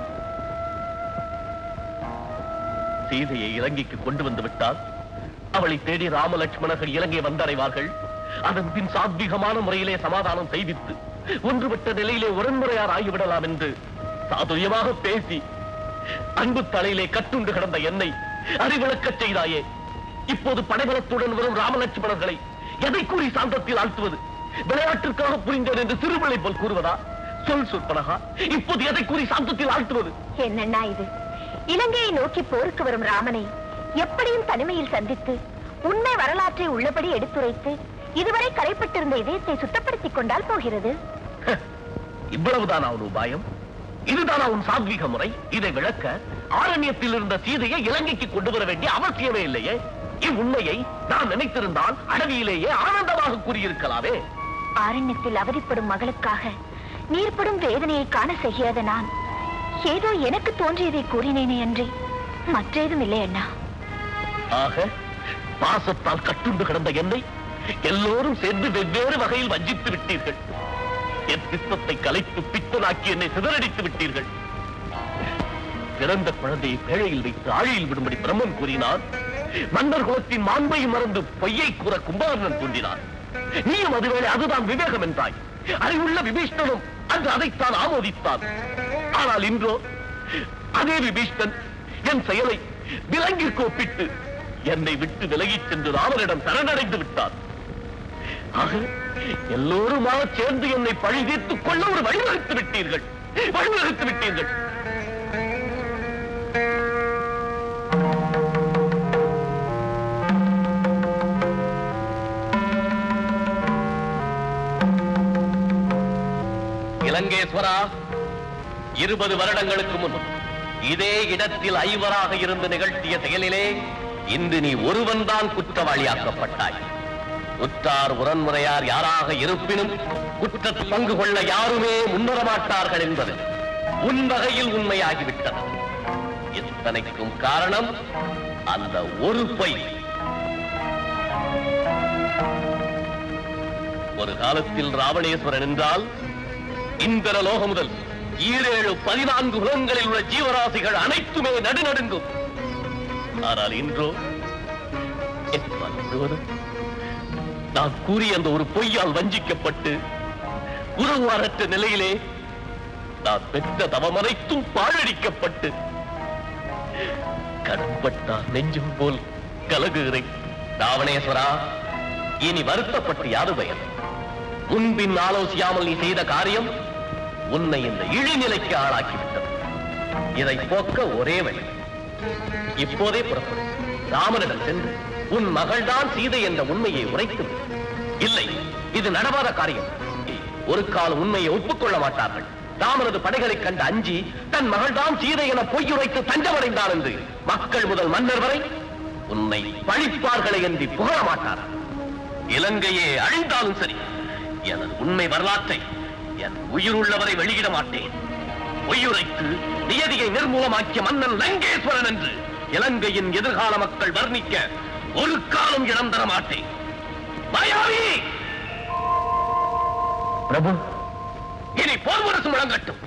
சீதையை இலங்கைக்கு கொண்டு வந்து விட்டால் அவளை தேடி ராம லட்சுமணர்கள் இலங்கை வந்தடைவார்கள். அதன் பின் சாத்வீகமான முறையிலே சமாதானம் செய்வித்து ஒன்றுபட்ட நிலையிலே உடன்முறையார் ஆகிவிடலாம் என்று சாதுரியமாக பேசி அன்பு தலையிலே கட்டுண்டு கிடந்த என்னை அறிவிளக்கச் செய்தாயே. இப்போது படைபலத்துடன் வரும் ராமலட்சுமணர்களை எதை கூறி சாந்தத்தில் ஆழ்த்துவது? விளையாட்டிற்காக புரிந்தேன் என்று சிறுபிள்ளை போல் கூறுவதா? சொல் சொற்பனகா, இப்போது எதை கூறி சாந்தத்தில் ஆழ்த்துவது? என்னண்ணா இது? இலங்கையை நோக்கி போருக்கு வரும் ராமனை எப்படியும் தனிமையில் சந்தித்து உண்மை வரலாற்றை உள்ளபடி எடுத்துரைத்து இதுவரை கரைப்பட்டிருந்த இதயத்தை சுத்தப்படுத்திக் கொண்டால் போகிறது. இவ்வளவுதான் அவன் உபாயம்? இதுதான் அவன் சாத்வீக முறை? இதை விளக்க ஆரண்யத்தில் இருந்த சீதையை இலங்கைக்கு கொண்டு வர வேண்டிய அவசியமே இல்லையே. இவ்வுண்மையை நான் நினைத்திருந்தால் அடவியிலேயே ஆனந்தமாக கூறியிருக்கலாமே. ஆரண்யத்தில் அவதிப்படும் மகளுக்காக நீர்ப்படும் வேதனையை காண செய்யாத நான் ஏதோ எனக்கு தோன்றியதை கூறினேனே அன்றி மற்றேதும் இல்லை அண்ணா. ஆக பாசத்தால் கட்டுண்டு கிடந்த என்னை எல்லோரும் சேர்ந்து வெவ்வேறு வகையில் வஞ்சித்து விட்டீர்கள். என் சித்தத்தை கலைத்து பித்தனாக்கி என்னை சிதறடித்து விட்டீர்கள். பிறந்த குழந்தையை பேழையில் வைத்து ஆழியில் விடும்படி பிரம்மன் கூறினார். மன்னர் குலத்தின் மாண்பை மறந்து பொய்யை கூற கும்பகர்ணன் தூண்டினார். நீயும் அதுவேளை அதுதான் விவேகம் என்றாய். அறிவுள்ள விபீஷ்ணனும் அன்று அதைத்தான் ஆமோதித்தான். ஆனால் இன்றோ அதே விபீஷ்ணன் என் செயலை விலங்கிற்கு ஒப்பிட்டு என்னை விட்டு விலகிச் சென்று ராமனிடம் சரணடைந்து விட்டார். ஆக எல்லோருமாக சேர்ந்து என்னை பழி தீர்த்துக் கொள்ள ஒரு வழிவகுத்து விட்டீர்கள் வழிவகுத்து விட்டீர்கள். லங்கேஸ்வரா, இருபது வருடங்களுக்கு முன் இதே இடத்தில் ஐவராக இருந்து நிகழ்த்திய செயலிலே இன்று நீ ஒருவன் தான் குற்றவாளியாக்கப்பட்டாய். உற்றார் உரன்முறையார் யாராக இருப்பினும் குற்ற பங்கு கொள்ள யாருமே முன்வர மாட்டார்கள் என்பது உன் வகையில் உண்மையாகிவிட்டது. இத்தனைக்கும் காரணம் அந்த ஒரு பொய். ஒரு காலத்தில் ராவணேஸ்வரன் என்றால் இந்திர லோகம் முதல் ஈரேழு பதினான்கு உலகங்களில் உள்ள ஜீவராசிகள் அனைத்துமே நடுநடுங்கும். ஆனால் இன்றோ முழுவதும் நான் கூறிய அந்த ஒரு பொய்யால் வஞ்சிக்கப்பட்டு உறவாரற்ற நிலையிலே நான் பெற்ற தவமனைத்தும் பாழடிக்கப்பட்டு கடன்பட்டார் நெஞ்சும் போல் கலகுகிறேன். ராவணேஸ்வரா, இனி வருத்தப்பட்டு யாது பயன்? முன்பின் ஆலோசியாமல் நீ செய்த காரியம் உன்னை இந்த இழிநிலைக்கு ஆளாக்கிவிட்டது. இதை போக்க ஒரே வழி, இப்போதே புறப்படும். ராமனிடம் சென்று உன் மகள்தான் சீதை என்ற உண்மையை உரைத்து. இல்லை, இது நடவாத காரியம். ஒரு காலம் உண்மையை ஒப்புக்கொள்ள மாட்டார்கள். ராமனது படைகளை கண்டு அஞ்சி தன் மகள்தான் சீதை என பொய்யுரைத்து தஞ்சமடைந்தார் என்று மக்கள் முதல் மன்னர் வரை உன்னை பழிப்பார்களை என்று புகழ மாட்டார்கள். இலங்கையே அழிந்தாலும் சரி, எனது உண்மை வரலாற்றை என் உயிருள்ளவரை வெளியிட மாட்டேன். பொய்யுரைத்து நியதியை நிர்மூலமாக்கிய மன்னன் லங்கேஸ்வரன் என்று இலங்கையின் எதிர்கால மக்கள் வர்ணிக்க ஒரு காலம் இடம் தர மாட்டேன். மாயாவி பிரபு, இனி போர் முரசு முழங்கட்டும்.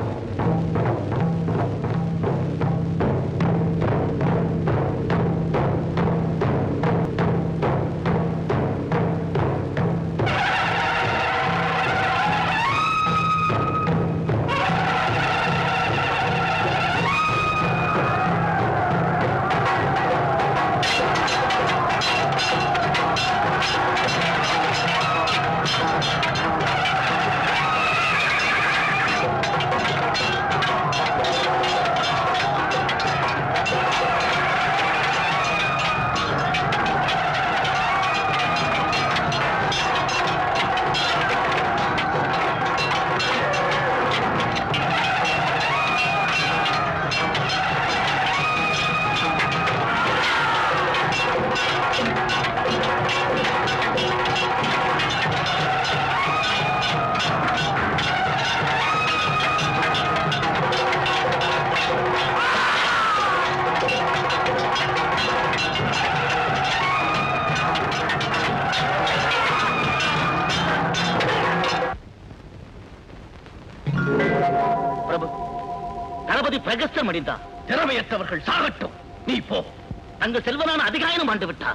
பிரகஸ்தம் அடைந்தார். திறமையற்றவர்கள் சாகட்டும், நீ போ. தங்கள் செல்வனான அதிகாயனும் ஆண்டு விட்டார்.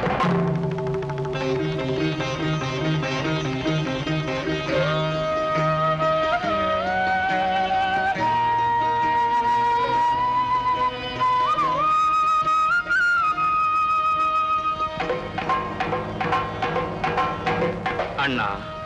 அண்ணா,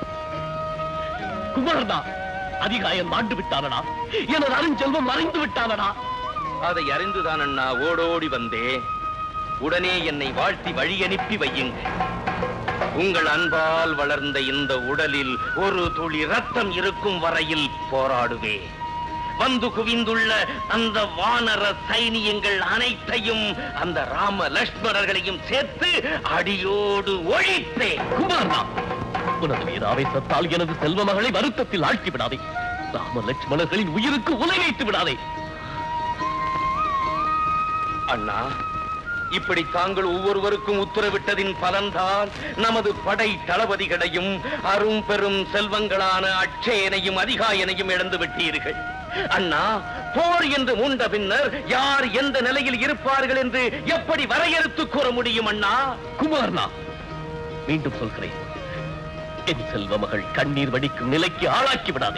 குமரனா, அதிகாயம் மாண்டு விட்டானடா. எனது அருஞ்செல்வம் மறைந்து விட்டானடா. அதை அறிந்துதான் அண்ணா ஓடோடி வந்தேன். உடனே என்னை வாழ்த்தி வழி அனுப்பி வையுங்கள். உங்கள் அன்பால் வளர்ந்த இந்த உடலில் ஒரு துளி ரத்தம் இருக்கும் வரையில் போராடுவேன். வந்து குவிந்துள்ள அந்த வானர சைனியங்கள் அனைத்தையும், அந்த ராம லட்சுமணர்களையும் சேர்த்து அடியோடு ஒழிப்பேன். குமாரனா, உனது வீராவேசத்தால் எனது செல்வ மகளை வருத்தத்தில் ஆழ்த்தி விடாதே. ராம லட்சுமணர்களின் உயிருக்கு உலை வைத்து விடாதே. அண்ணா, இப்படி தாங்கள் ஒவ்வொருவருக்கும் உத்தரவிட்டதின் பலன்தான் நமது படை தளபதிகளையும் அரும் பெரும் செல்வங்களான அட்சயனையும் அதிகாயனையும் இழந்து விட்டீர்கள். அண்ணா, போர் என்று மூண்ட பின்னர் யார் எந்த நிலையில் இருப்பார்கள் என்று எப்படி வரையறுத்து கூற முடியும்? அண்ணா, குமாரனா, மீண்டும் சொல்கிறேன், என் செல்வ மகள் கண்ணீர் வடிக்கும் நிலைக்கு ஆளாக்கி விடாதே.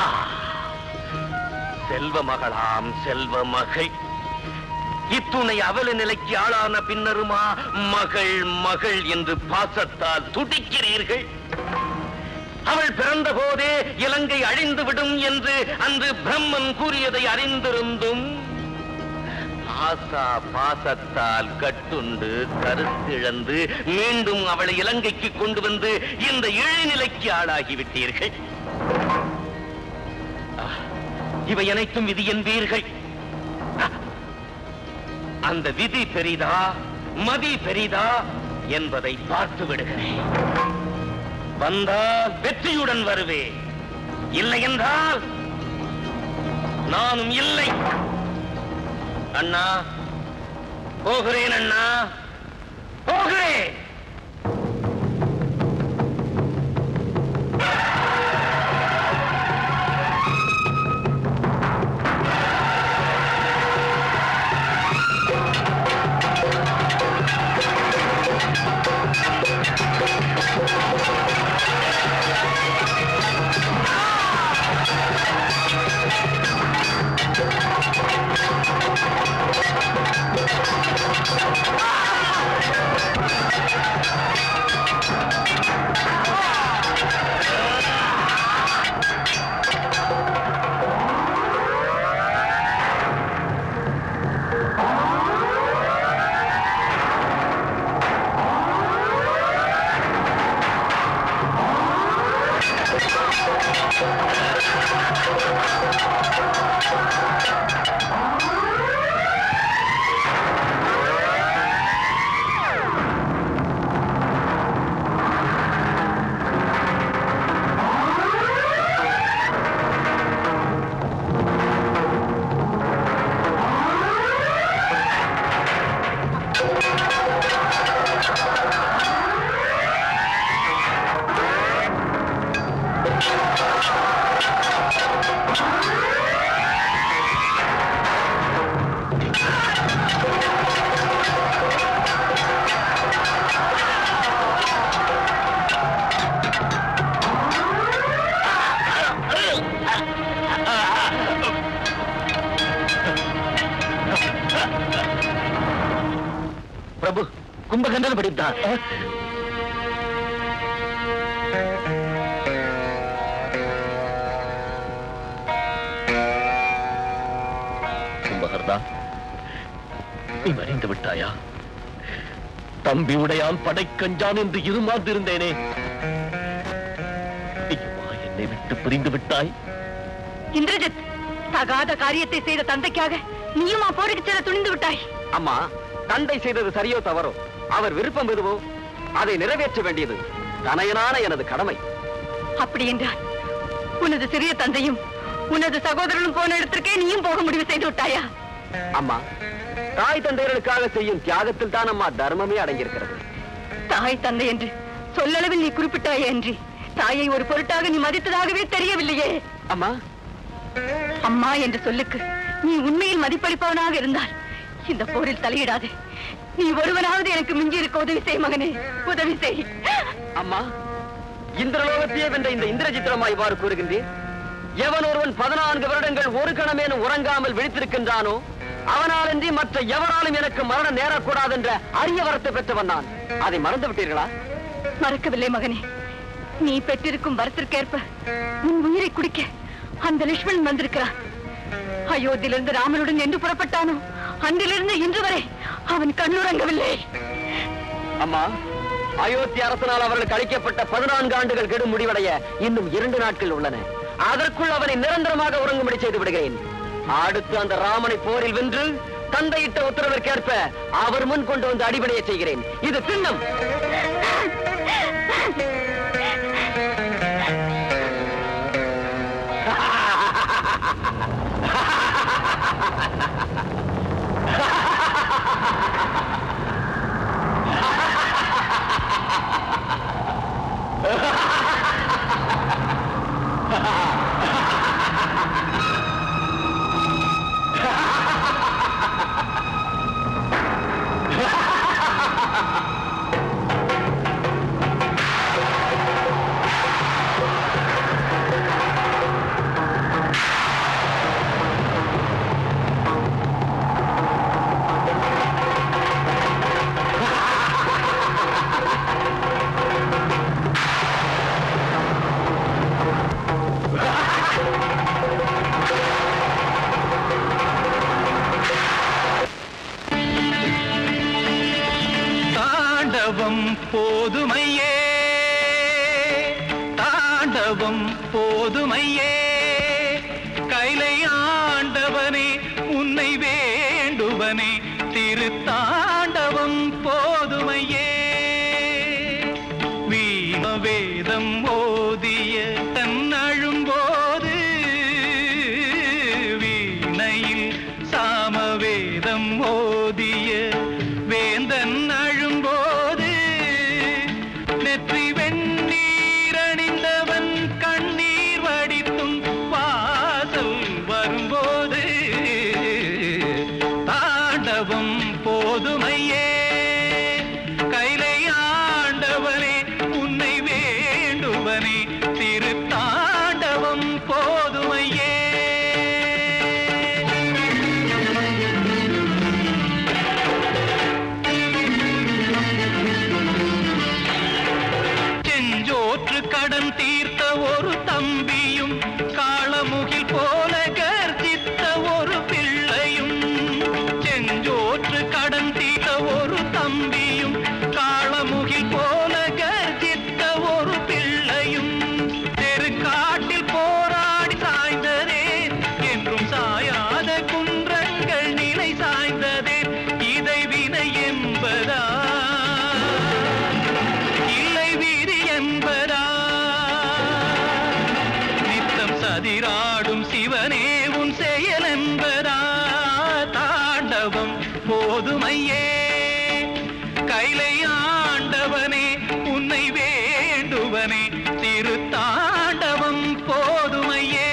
செல்வ மகளாம் செல்வ மகள் இத்துணை அவல நிலைக்கு ஆளான பின்னருமா மகள் மகள் என்று பாசத்தால் துடிக்கிறீர்கள்? அவள் பிறந்த போதே இலங்கை அழிந்து விடும் என்று அன்று பிரம்மன் கூறியதை அறிந்திருந்தும் ஆசா பாசத்தால் கட்டுண்டு கருத்திழந்து மீண்டும் அவளை இலங்கைக்கு கொண்டு வந்து இந்த இழிநிலைக்கு ஆளாகிவிட்டீர்கள். இவை அனைத்தும் விதி என்பீர்கள். அந்த விதி பெரிதா மதி பெரிதா என்பதை பார்த்து விடுகிறேன். வந்தால் வெற்றியுடன் வருவேன், இல்லை என்றால் நானும் இல்லை. அண்ணா போகிறேன், அண்ணா போகிறேன். பிரபு கும்பகண்டல் படித்தான். கும்பகர்ணா, நீ மறைந்து விட்டாயா? தம்பி உடையான் படைக்கஞ்சான் என்று இருமாந்திருந்தேனே, என்னை விட்டு பிரிந்து விட்டாய். இந்திரஜித், தகாத காரியத்தை செய்த தந்தைக்காக நீயுமா போருக்கு செல்ல துணிந்து விட்டாய்? அம்மா, தந்தை செய்தது சரியோ தவறோ, அவர் விருப்பம் எதுவோ அதை நிறைவேற்ற வேண்டியது தனையனான எனது கடமை. அப்படி என்றால் உனது சிறிய தந்தையும் உனது சகோதரனும் போன இடத்திற்கே நீயும் போக முடிவு செய்து விட்டாயா? அம்மா, தாய் தந்தையர்களுக்காக செய்யும் தியாகத்தில் தான் அம்மா தர்மமே அடங்கியிருக்கிறது. தாய் தந்தை என்று சொல்லளவில் நீ குறிப்பிட்டாயே அன்றி தாயை ஒரு பொருட்டாக நீ மதித்ததாகவே தெரியவில்லையே. அம்மா, அம்மா என்ற சொல்லுக்கு நீ உண்மையில் மதிப்பளிப்பவனாக இருந்தால் இந்த போரில் தலையிடாதே. நீ ஒருவனாவது எனக்கு மிஞ்சி இருக்க உதவி செய் மகனே, உதவி செய். அம்மா, இந்திரலோகத்தையே வென்ற இந்த இந்திரஜித்திரமா இவ்வாறு கூறுகின்றேன். எவன் ஒருவன் பதினான்கு வருடங்கள் ஒரு கணமேனும் உறங்காமல் விழித்திருக்கின்றானோ அவனாலின்றி மற்ற எவராலும் எனக்கு மரணம் நேரக்கூடாது என்ற அரிய வரத்தை பெற்றவன் நான். அதை மறந்து விட்டீர்களா? மறக்கவில்லை மகனே. நீ பெற்றிருக்கும் வரத்திற்கேற்ப உன் உயிரை குடிக்க அந்த லட்சுமணன் வந்திருக்கிறான். அயோத்தியிலிருந்து ராமனுடன் என்று புறப்பட்டானோ அன்றிலிருந்து இன்று வரை அவன் கண்ணுறங்கவில்லை. அம்மா, அயோத்தி அரசனால் அவர்களுக்கு அளிக்கப்பட்ட பதினான்கு ஆண்டுகள் கெடு முடிவடைய இன்னும் இரண்டு நாட்கள் உள்ளன. அதற்குள் அவனை நிரந்தரமாக உறங்கும்படி செய்து விடுகிறேன். அடுத்து அந்த ராமனை போரில் வென்று தந்தையிட்ட உத்தரவிற்கேற்ப அவர் முன் கொண்டு வந்து அடிபடைய செய்கிறேன். இது சின்னம். போதுமையே, தாண்டவம் போதுமையே, கைலையா வேண்டுவனே திருத்தாண்டவம் போதுமையே வீண வேதம் ஓதிய தன்னழும்போது வீணையில் சாமவேதம் ஓதிய வேந்தன் அழும்போது நெற்றி வெண்ணீரணிந்தவன் கண்ணீர் வடித்தும் வாசல் வரும்போது தாண்டவம் போதுமையே கைலை ஆண்டவனே உன்னை வேண்டுவனே திருத்தாண்டவம் போதுமையே செஞ்சோற்று கடன் தீர்த்த ஒரு தம்பியும் காளமுகில் போல கர்ஜித்த ஒரு பிள்ளையும் செஞ்சோற்று கடன் தீர்த்த ஒரு தம்பியும் காளமுகில் போல கர்ஜித்த ஒரு பிள்ளையும் தெருக்காட்டில் போராடி சாய்ந்ததே என்றும் சாயாத குன்றங்கள் நிலை சாய்ந்ததே இதை வினை என்பதா இல்லை விதி என்பதா நித்தம் சதிராடும் சிவனே உன் செயல் என்பதா தாண்டவம் போதுமையே கைலை ஆண்டவனே உன்னை வேண்டுவனே திருத்தாண்டவம் போதுமையே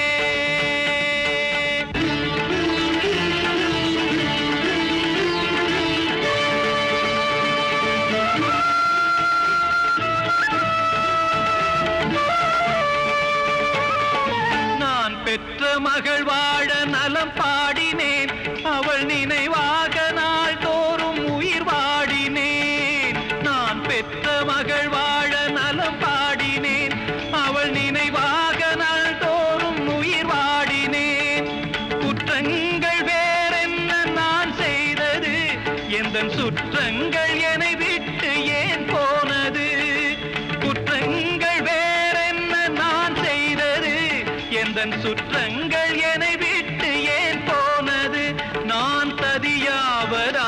நான் பெற்ற மகள் வாழ நலம் பாடினேன் அவள் நினைவாக நாள் தோறும் உயிர் வாடினேன் நான் பெற்ற மகள் வாழ நலம் பாடினேன் அவள் நினைவாக நாள் தோறும் உயிர் வாடினேன் குற்றங்கள் வேறென்ன நான் செய்தது எந்தன் சுற்றங்கள் என்னை விட்டு ஏன் போனது குற்றங்கள் வேறென்ன நான் செய்தது எந்தன் சுற்றங்கள் என்னை விட்டு ஏன் போனது நான் ததியாவதா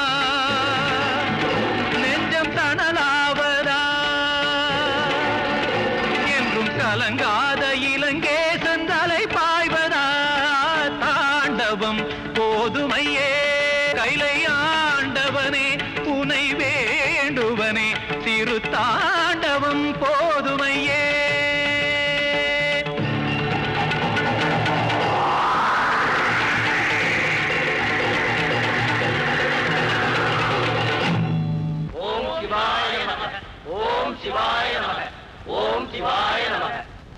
நெஞ்சம் தணலாவதா என்றும் கலங்காத இலங்கேசன் தலை பாய்வதா தாண்டவம் போதுமையே கைலை ஆண்டவனே உனை வேண்டுவனே திருத்தாண்டவம் போதுமையே ஓம் சிவாய நமக ஓம் சிவாய நமக ஓம் சிவாய நமக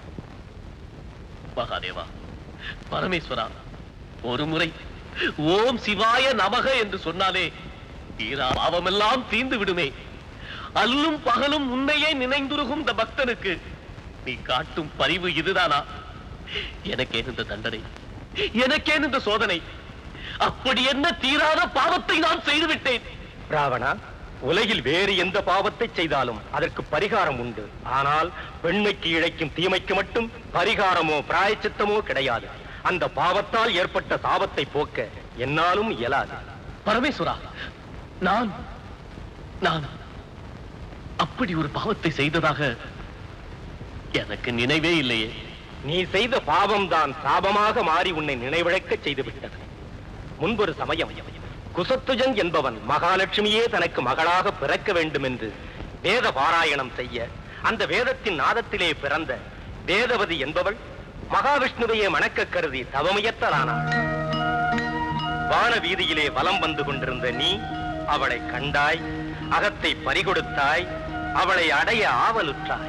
மகாதேவா பரமேஸ்வரா ஒரு முறை ஓம் சிவாய நமக என்று சொன்னாலே தீரா பாவமெல்லாம் தீர்ந்து விடுமே அல்லும் பகலும் உன்னையே நினைந்துருகும் இந்த பக்தனுக்கு நீ காட்டும் பரிவு இதுதானா எனக்கே இந்த தண்டனை எனக்கே இந்த சோதனை அப்படி என்ன தீராத பாவத்தை நான் செய்துவிட்டேன் ராவணா உலகில் வேறு எந்த பாவத்தை செய்தாலும் அதற்கு பரிகாரம் உண்டு ஆனால் பெண்மைக்கு இழைக்கும் தீமைக்கு மட்டும் பரிகாரமோ பிராயச்சித்தமோ கிடையாது அந்த பாவத்தால் ஏற்பட்ட சாபத்தை போக்க என்னாலும் இயலாது பரமேஸ்வரா நான் நான் அப்படி ஒரு பாவத்தை செய்ததாக எனக்கு நினைவே இல்லையே நீ செய்த பாவம் தான் சாபமாக மாறி உன்னை நினைவிழக்க செய்து விட்டது முன்பொரு சமயம் குசத்துஜன் என்பவன் மகாலட்சுமியே தனக்கு மகளாக பிறக்க வேண்டும் என்று வேத பாராயணம் செய்ய அந்த வேதத்தின் நாதத்திலே பிறந்த வேதவதி என்பவள் மகாவிஷ்ணுவையே மணக்க கருதி தவமுயற்றலானாள் வான வீதியிலே வலம் வந்து கொண்டிருந்த நீ அவளை கண்டாய் அகத்தை பறிகொடுத்தாய் அவளை அடைய ஆவலுற்றாய்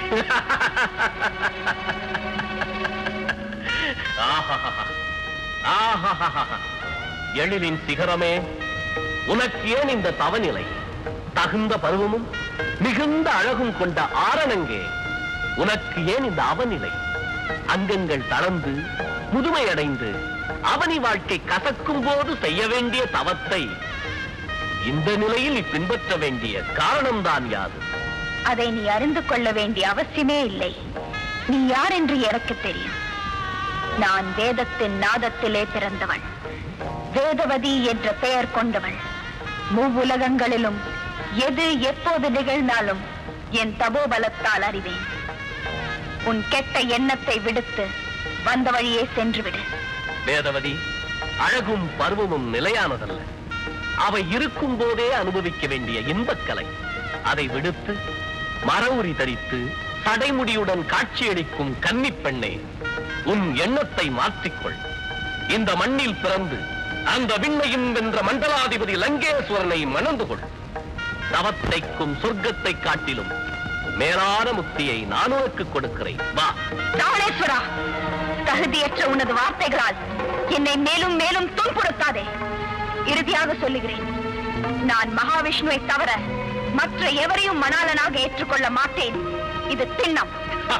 எழிலின் சிகரமே, உனக்கு ஏன் இந்த தவநிலை? தகுந்த பருவமும் மிகுந்த அழகும் கொண்ட ஆரணங்கே, உனக்கு ஏன் இந்த அவநிலை? அங்கங்கள் தளர்ந்து முதுமையடைந்து அவனி வாழ்க்கை கசக்கும் போது செய்ய வேண்டிய தவத்தை இந்த நிலையில் நீ பின்பற்ற வேண்டிய காரணம்தான் யாது? அதை நீ அறிந்து கொள்ள வேண்டிய அவசியமே இல்லை. நீ யார் என்று எனக்கு தெரியும். நான் வேதத்தின் நாதத்திலே பிறந்தவள், வேதவதி என்ற பெயர் கொண்டவள். மூவுலகங்களிலும் எது எப்போது நிகழ்ந்தாலும் என் தபோபலத்தால் அறிவேன். உன் கெட்ட எண்ணத்தை விடுத்து வந்த வழியே சென்று விடு. வேதவதி, அழகும் பருவமும் நிலையானதல்ல. அவை இருக்கும் போதே அனுபவிக்க வேண்டிய இன்பக்கலை. அதை விடுத்து மரவுரி தரித்து சடைமுடியுடன் காட்சியளிக்கும் கன்னிப் பெண்ணே, உன் எண்ணத்தை மாற்றிக்கொள். இந்த மண்ணில் பிறந்து அந்த விண்ணையும் வென்ற மண்டலாதிபதி லங்கேஸ்வரனை மணந்து கொள். தவத்தைக்கும் சொர்க்கத்தை காட்டிலும் மேலான முக்தியை நான் உனக்கு கொடுக்கிறேன். வா. ராவணேஸ்வரா, தகுதியற்ற உனது வார்த்தைகளால் என்னை மேலும் மேலும் துன்புறுத்தாதே. இறுதியாக சொல்லுகிறேன், நான் மகாவிஷ்ணுவை தவிர மற்ற எவரையும் மணாளனாக ஏற்றுக்கொள்ள மாட்டேன். இது திண்ணம்.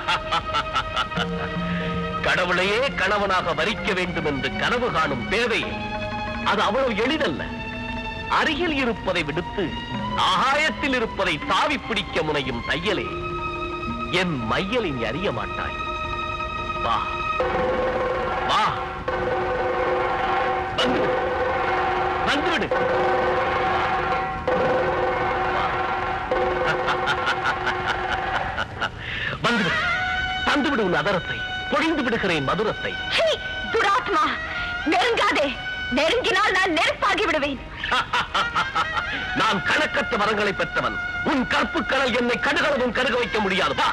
கடவுளையே கணவனாக வரிக்க வேண்டும் என்று கனவு காணும் பேதை, அது அவ்வளவு எளிதல்ல. அருகில் இருப்பதை விடுத்து ஆகாயத்தில் இருப்பதை தாவி பிடிக்க முனையும் தையலே, என் மையலை நீ அறிய மாட்டாய். வா வா, வந்துவிடு வந்துவிடு. வந்துவிடு, தந்துவிடு உன் அதரத்தை, பொழிந்து விடுகிறேன் மதுரத்தை. துராத்மா, நெருங்காதே. நெருங்கினால் நான் நெருப்பாகி விடுவேன். நான் கணக்கற்ற வரங்களை பெற்றவன். உன் கற்பு கடல் என்னை கடுகளவும் கருக வைக்க முடியாது. வா.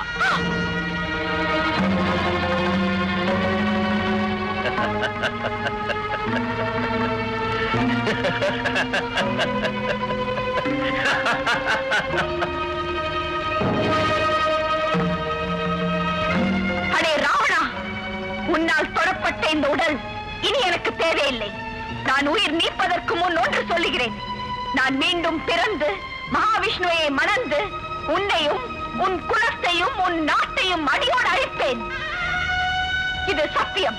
அடே ராவணா, உன்னால் தொடப்பட்ட இந்த உடல் இனி எனக்கு தேவையில்லை. நான் உயிர் நீப்பதற்கு முன் ஒன்று சொல்லுகிறேன். நான் மீண்டும் பிறந்து மகாவிஷ்ணுவை மணந்து உன்னையும் உன் குலத்தையும் உன் நாட்டையும் அடியோடு அழிப்பேன். இது சத்தியம்.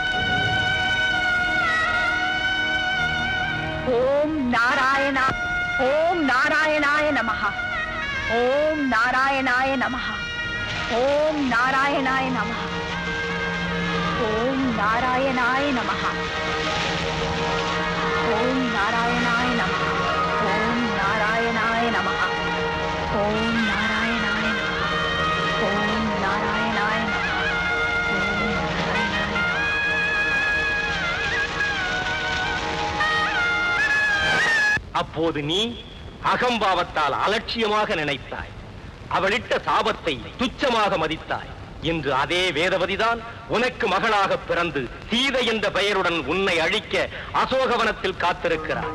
ஓம் நாராயணா, ஓம் நாராயணாய நமஹ, ஓம் நாராயணாய நமஹ, ஓம் நாராயணாய நமஹ, ஓம் நாராயணாய நமஹ, ஓம் நாராயணாய நமஹ, ஓம் நாராயணாய நமஹ, ஓம் நாராயணாய நமஹ, ஓம் நாராயணாய நமஹ, ஓம் நாராயணாய நமஹ. அப்போது நீ அகம்பாவத்தால் அலட்சியமாக நினைத்தாய். அவளிட்ட சாபத்தை துச்சமாக மதித்தாய். இன்று அதே வேதவதிதான் உனக்கு மகளாக பிறந்து சீதை என்ற பெயருடன் உன்னை அழிக்க அசோகவனத்தில் காத்திருக்கிறார்.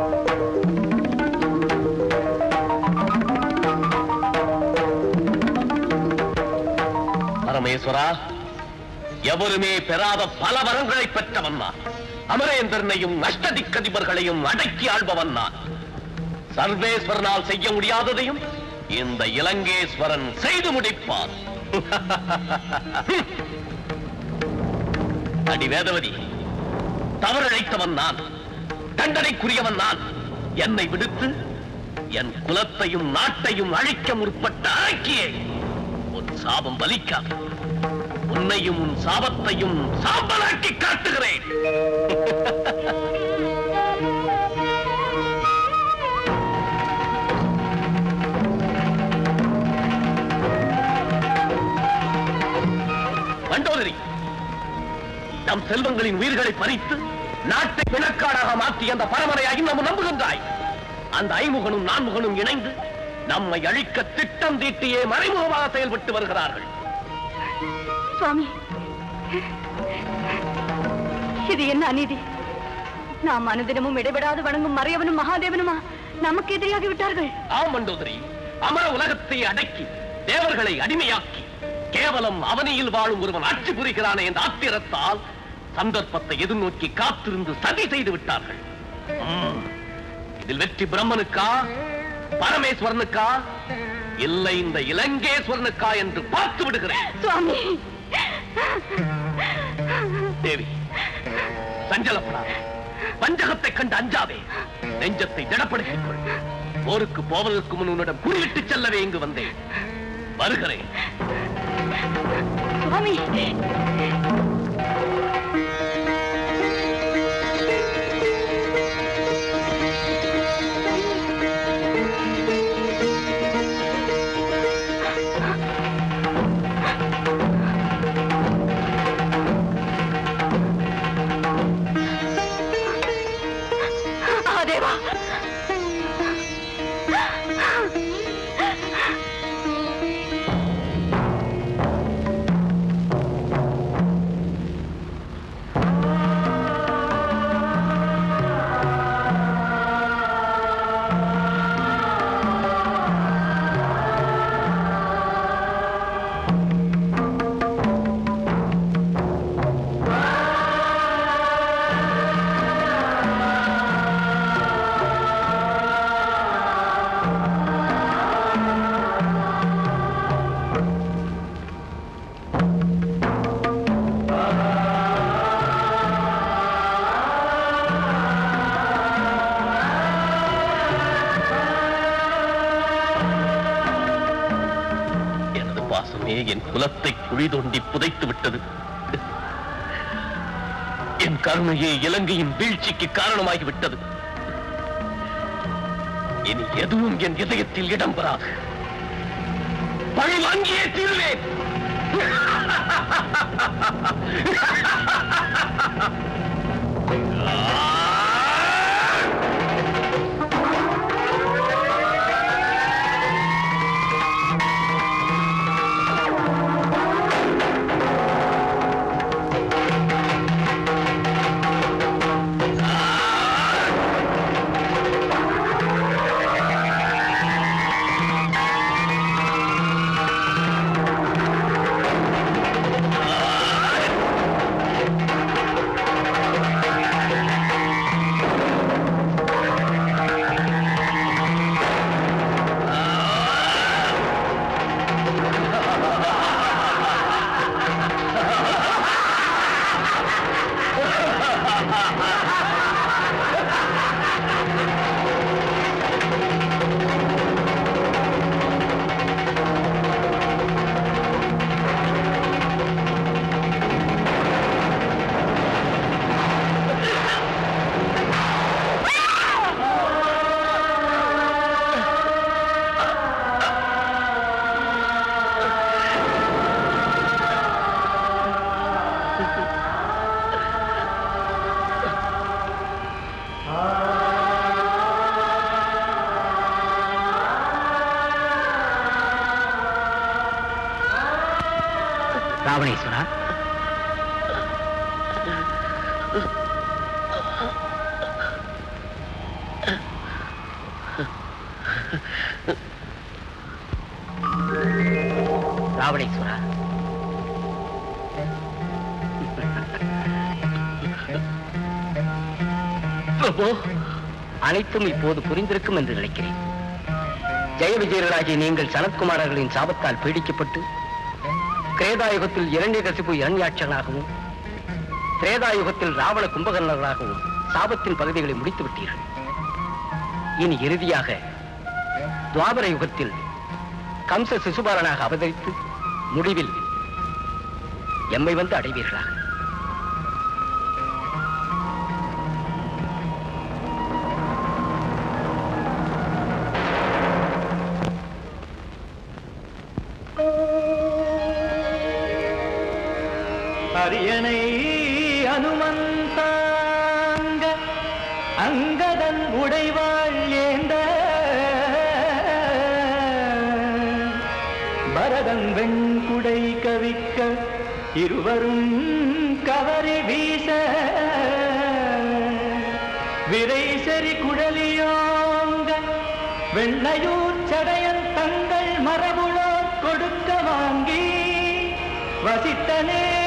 பரமேஸ்வரா, எவருமே பெறாத பல வரங்களை பெற்றவன் நான். அமரேந்திரனையும் அஷ்டதிக்கதிபர்களையும் அடக்கி ஆள்பவன் நான். சர்வேஸ்வரனால் செய்ய முடியாததையும் இந்த இலங்கேஸ்வரன் செய்து முடிப்பார். அடி வேதவதி, தவறிழைத்தவன் நான், தண்டனைக்குரியவன் நான். என்னை விடுத்து என் குலத்தையும் நாட்டையும் அழிக்க முற்பட்ட அரக்கியே, உன் சாபம் பலிக்காது. உன்னையும் உன் சாபத்தையும் சாம்பலாக்கி காட்டுகிறேன். மண்டோதரி, நம் செல்வங்களின் உயிர்களை பறித்து நாட்டை பிணக்காடாக மாற்றி அந்த பரமரையாகி நம்ம நம்புகின்றாய். அந்த ஐமுகனும் நான்முகனும் இணைந்து நம்மை அழிக்க திட்டம் தீட்டியே மறைமுகமாக செயல்பட்டு வருகிறார்கள். சுவாமி, இது என்ன அநீதி? நாம் அனுதினமும் இடைவிடாது வணங்கும் மறையவனும் மகாதேவனுமா நமக்கு எதிரியாகி விட்டார்கள். ஆம் மண்டோதரி, அமர உலகத்தை அடக்கி தேவர்களை அடிமையாக்கி கேவலம் அவனியில் வாழும் ஒருவன் ஆட்சி புரிகிறானே என்ற ஆத்திரத்தால் சந்தர்ப்பத்தை எதிர்நோக்கி காத்திருந்து சதி செய்து விட்டார்கள். இதில் வெற்றி பிரம்மனுக்கா, பரமேஸ்வரனுக்கா, இல்லை இந்த இலங்கேஸ்வரனுக்கா என்று பார்த்து விடுகிறேன். சுவாமி, தேவி சஞ்சலப்படாத, பஞ்சகத்தை கண்டு அஞ்சாதே, நெஞ்சத்தை திடப்படுத்திக் கொள். போருக்கு போவதற்கு முன் உன்னிடம் குறிவிட்டு செல்லவே இங்கு வந்தேன். வருகிறேன். சுவாமி, தேவா, என் குலத்தை குழி தோண்டி புதைத்து விட்டது. என் கருணையே இலங்கையின் வீழ்ச்சிக்கு காரணமாகிவிட்டது. இனி எதுவும் என் இதயத்தில் இடம் பெறாது. பழி வாங்கியே தீர்வேன். ராவணேஸ்வரா, ராவணேஸ்வரா, பிரபு, அனைத்தும் இப்போது புரிந்திருக்கும் என்று நினைக்கிறேன். ஜெய விஜயராஜை நீங்கள் சனத்குமாரர்களின் சாபத்தால் பீடிக்கப்பட்டு கிரேதாயுகத்தில் இரண்யகசிபு இரண்யாட்சகனாகவும் திரேதாயுகத்தில் ராவண கும்பகர்ணர்களாகவும் சாபத்தின் பகுதிகளை முடித்து விட்டீர்கள். இனி இறுதியாக துவாபர யுகத்தில் கம்ச சிசுபாலனாக அவதரித்து முடிவில் எம்மை வந்து அடைவீர்களாக. அரியணை அனுமந்தாங்க அங்கதன் உடைவாள் ஏந்த பரதன் வெண்குடை கவிக்க இருவரும் கவரி வீச விரைசரி குழலியோங்க வெண்ணையூர் சடையன் தங்கள் மரபுளோ கொடு வசித்தனே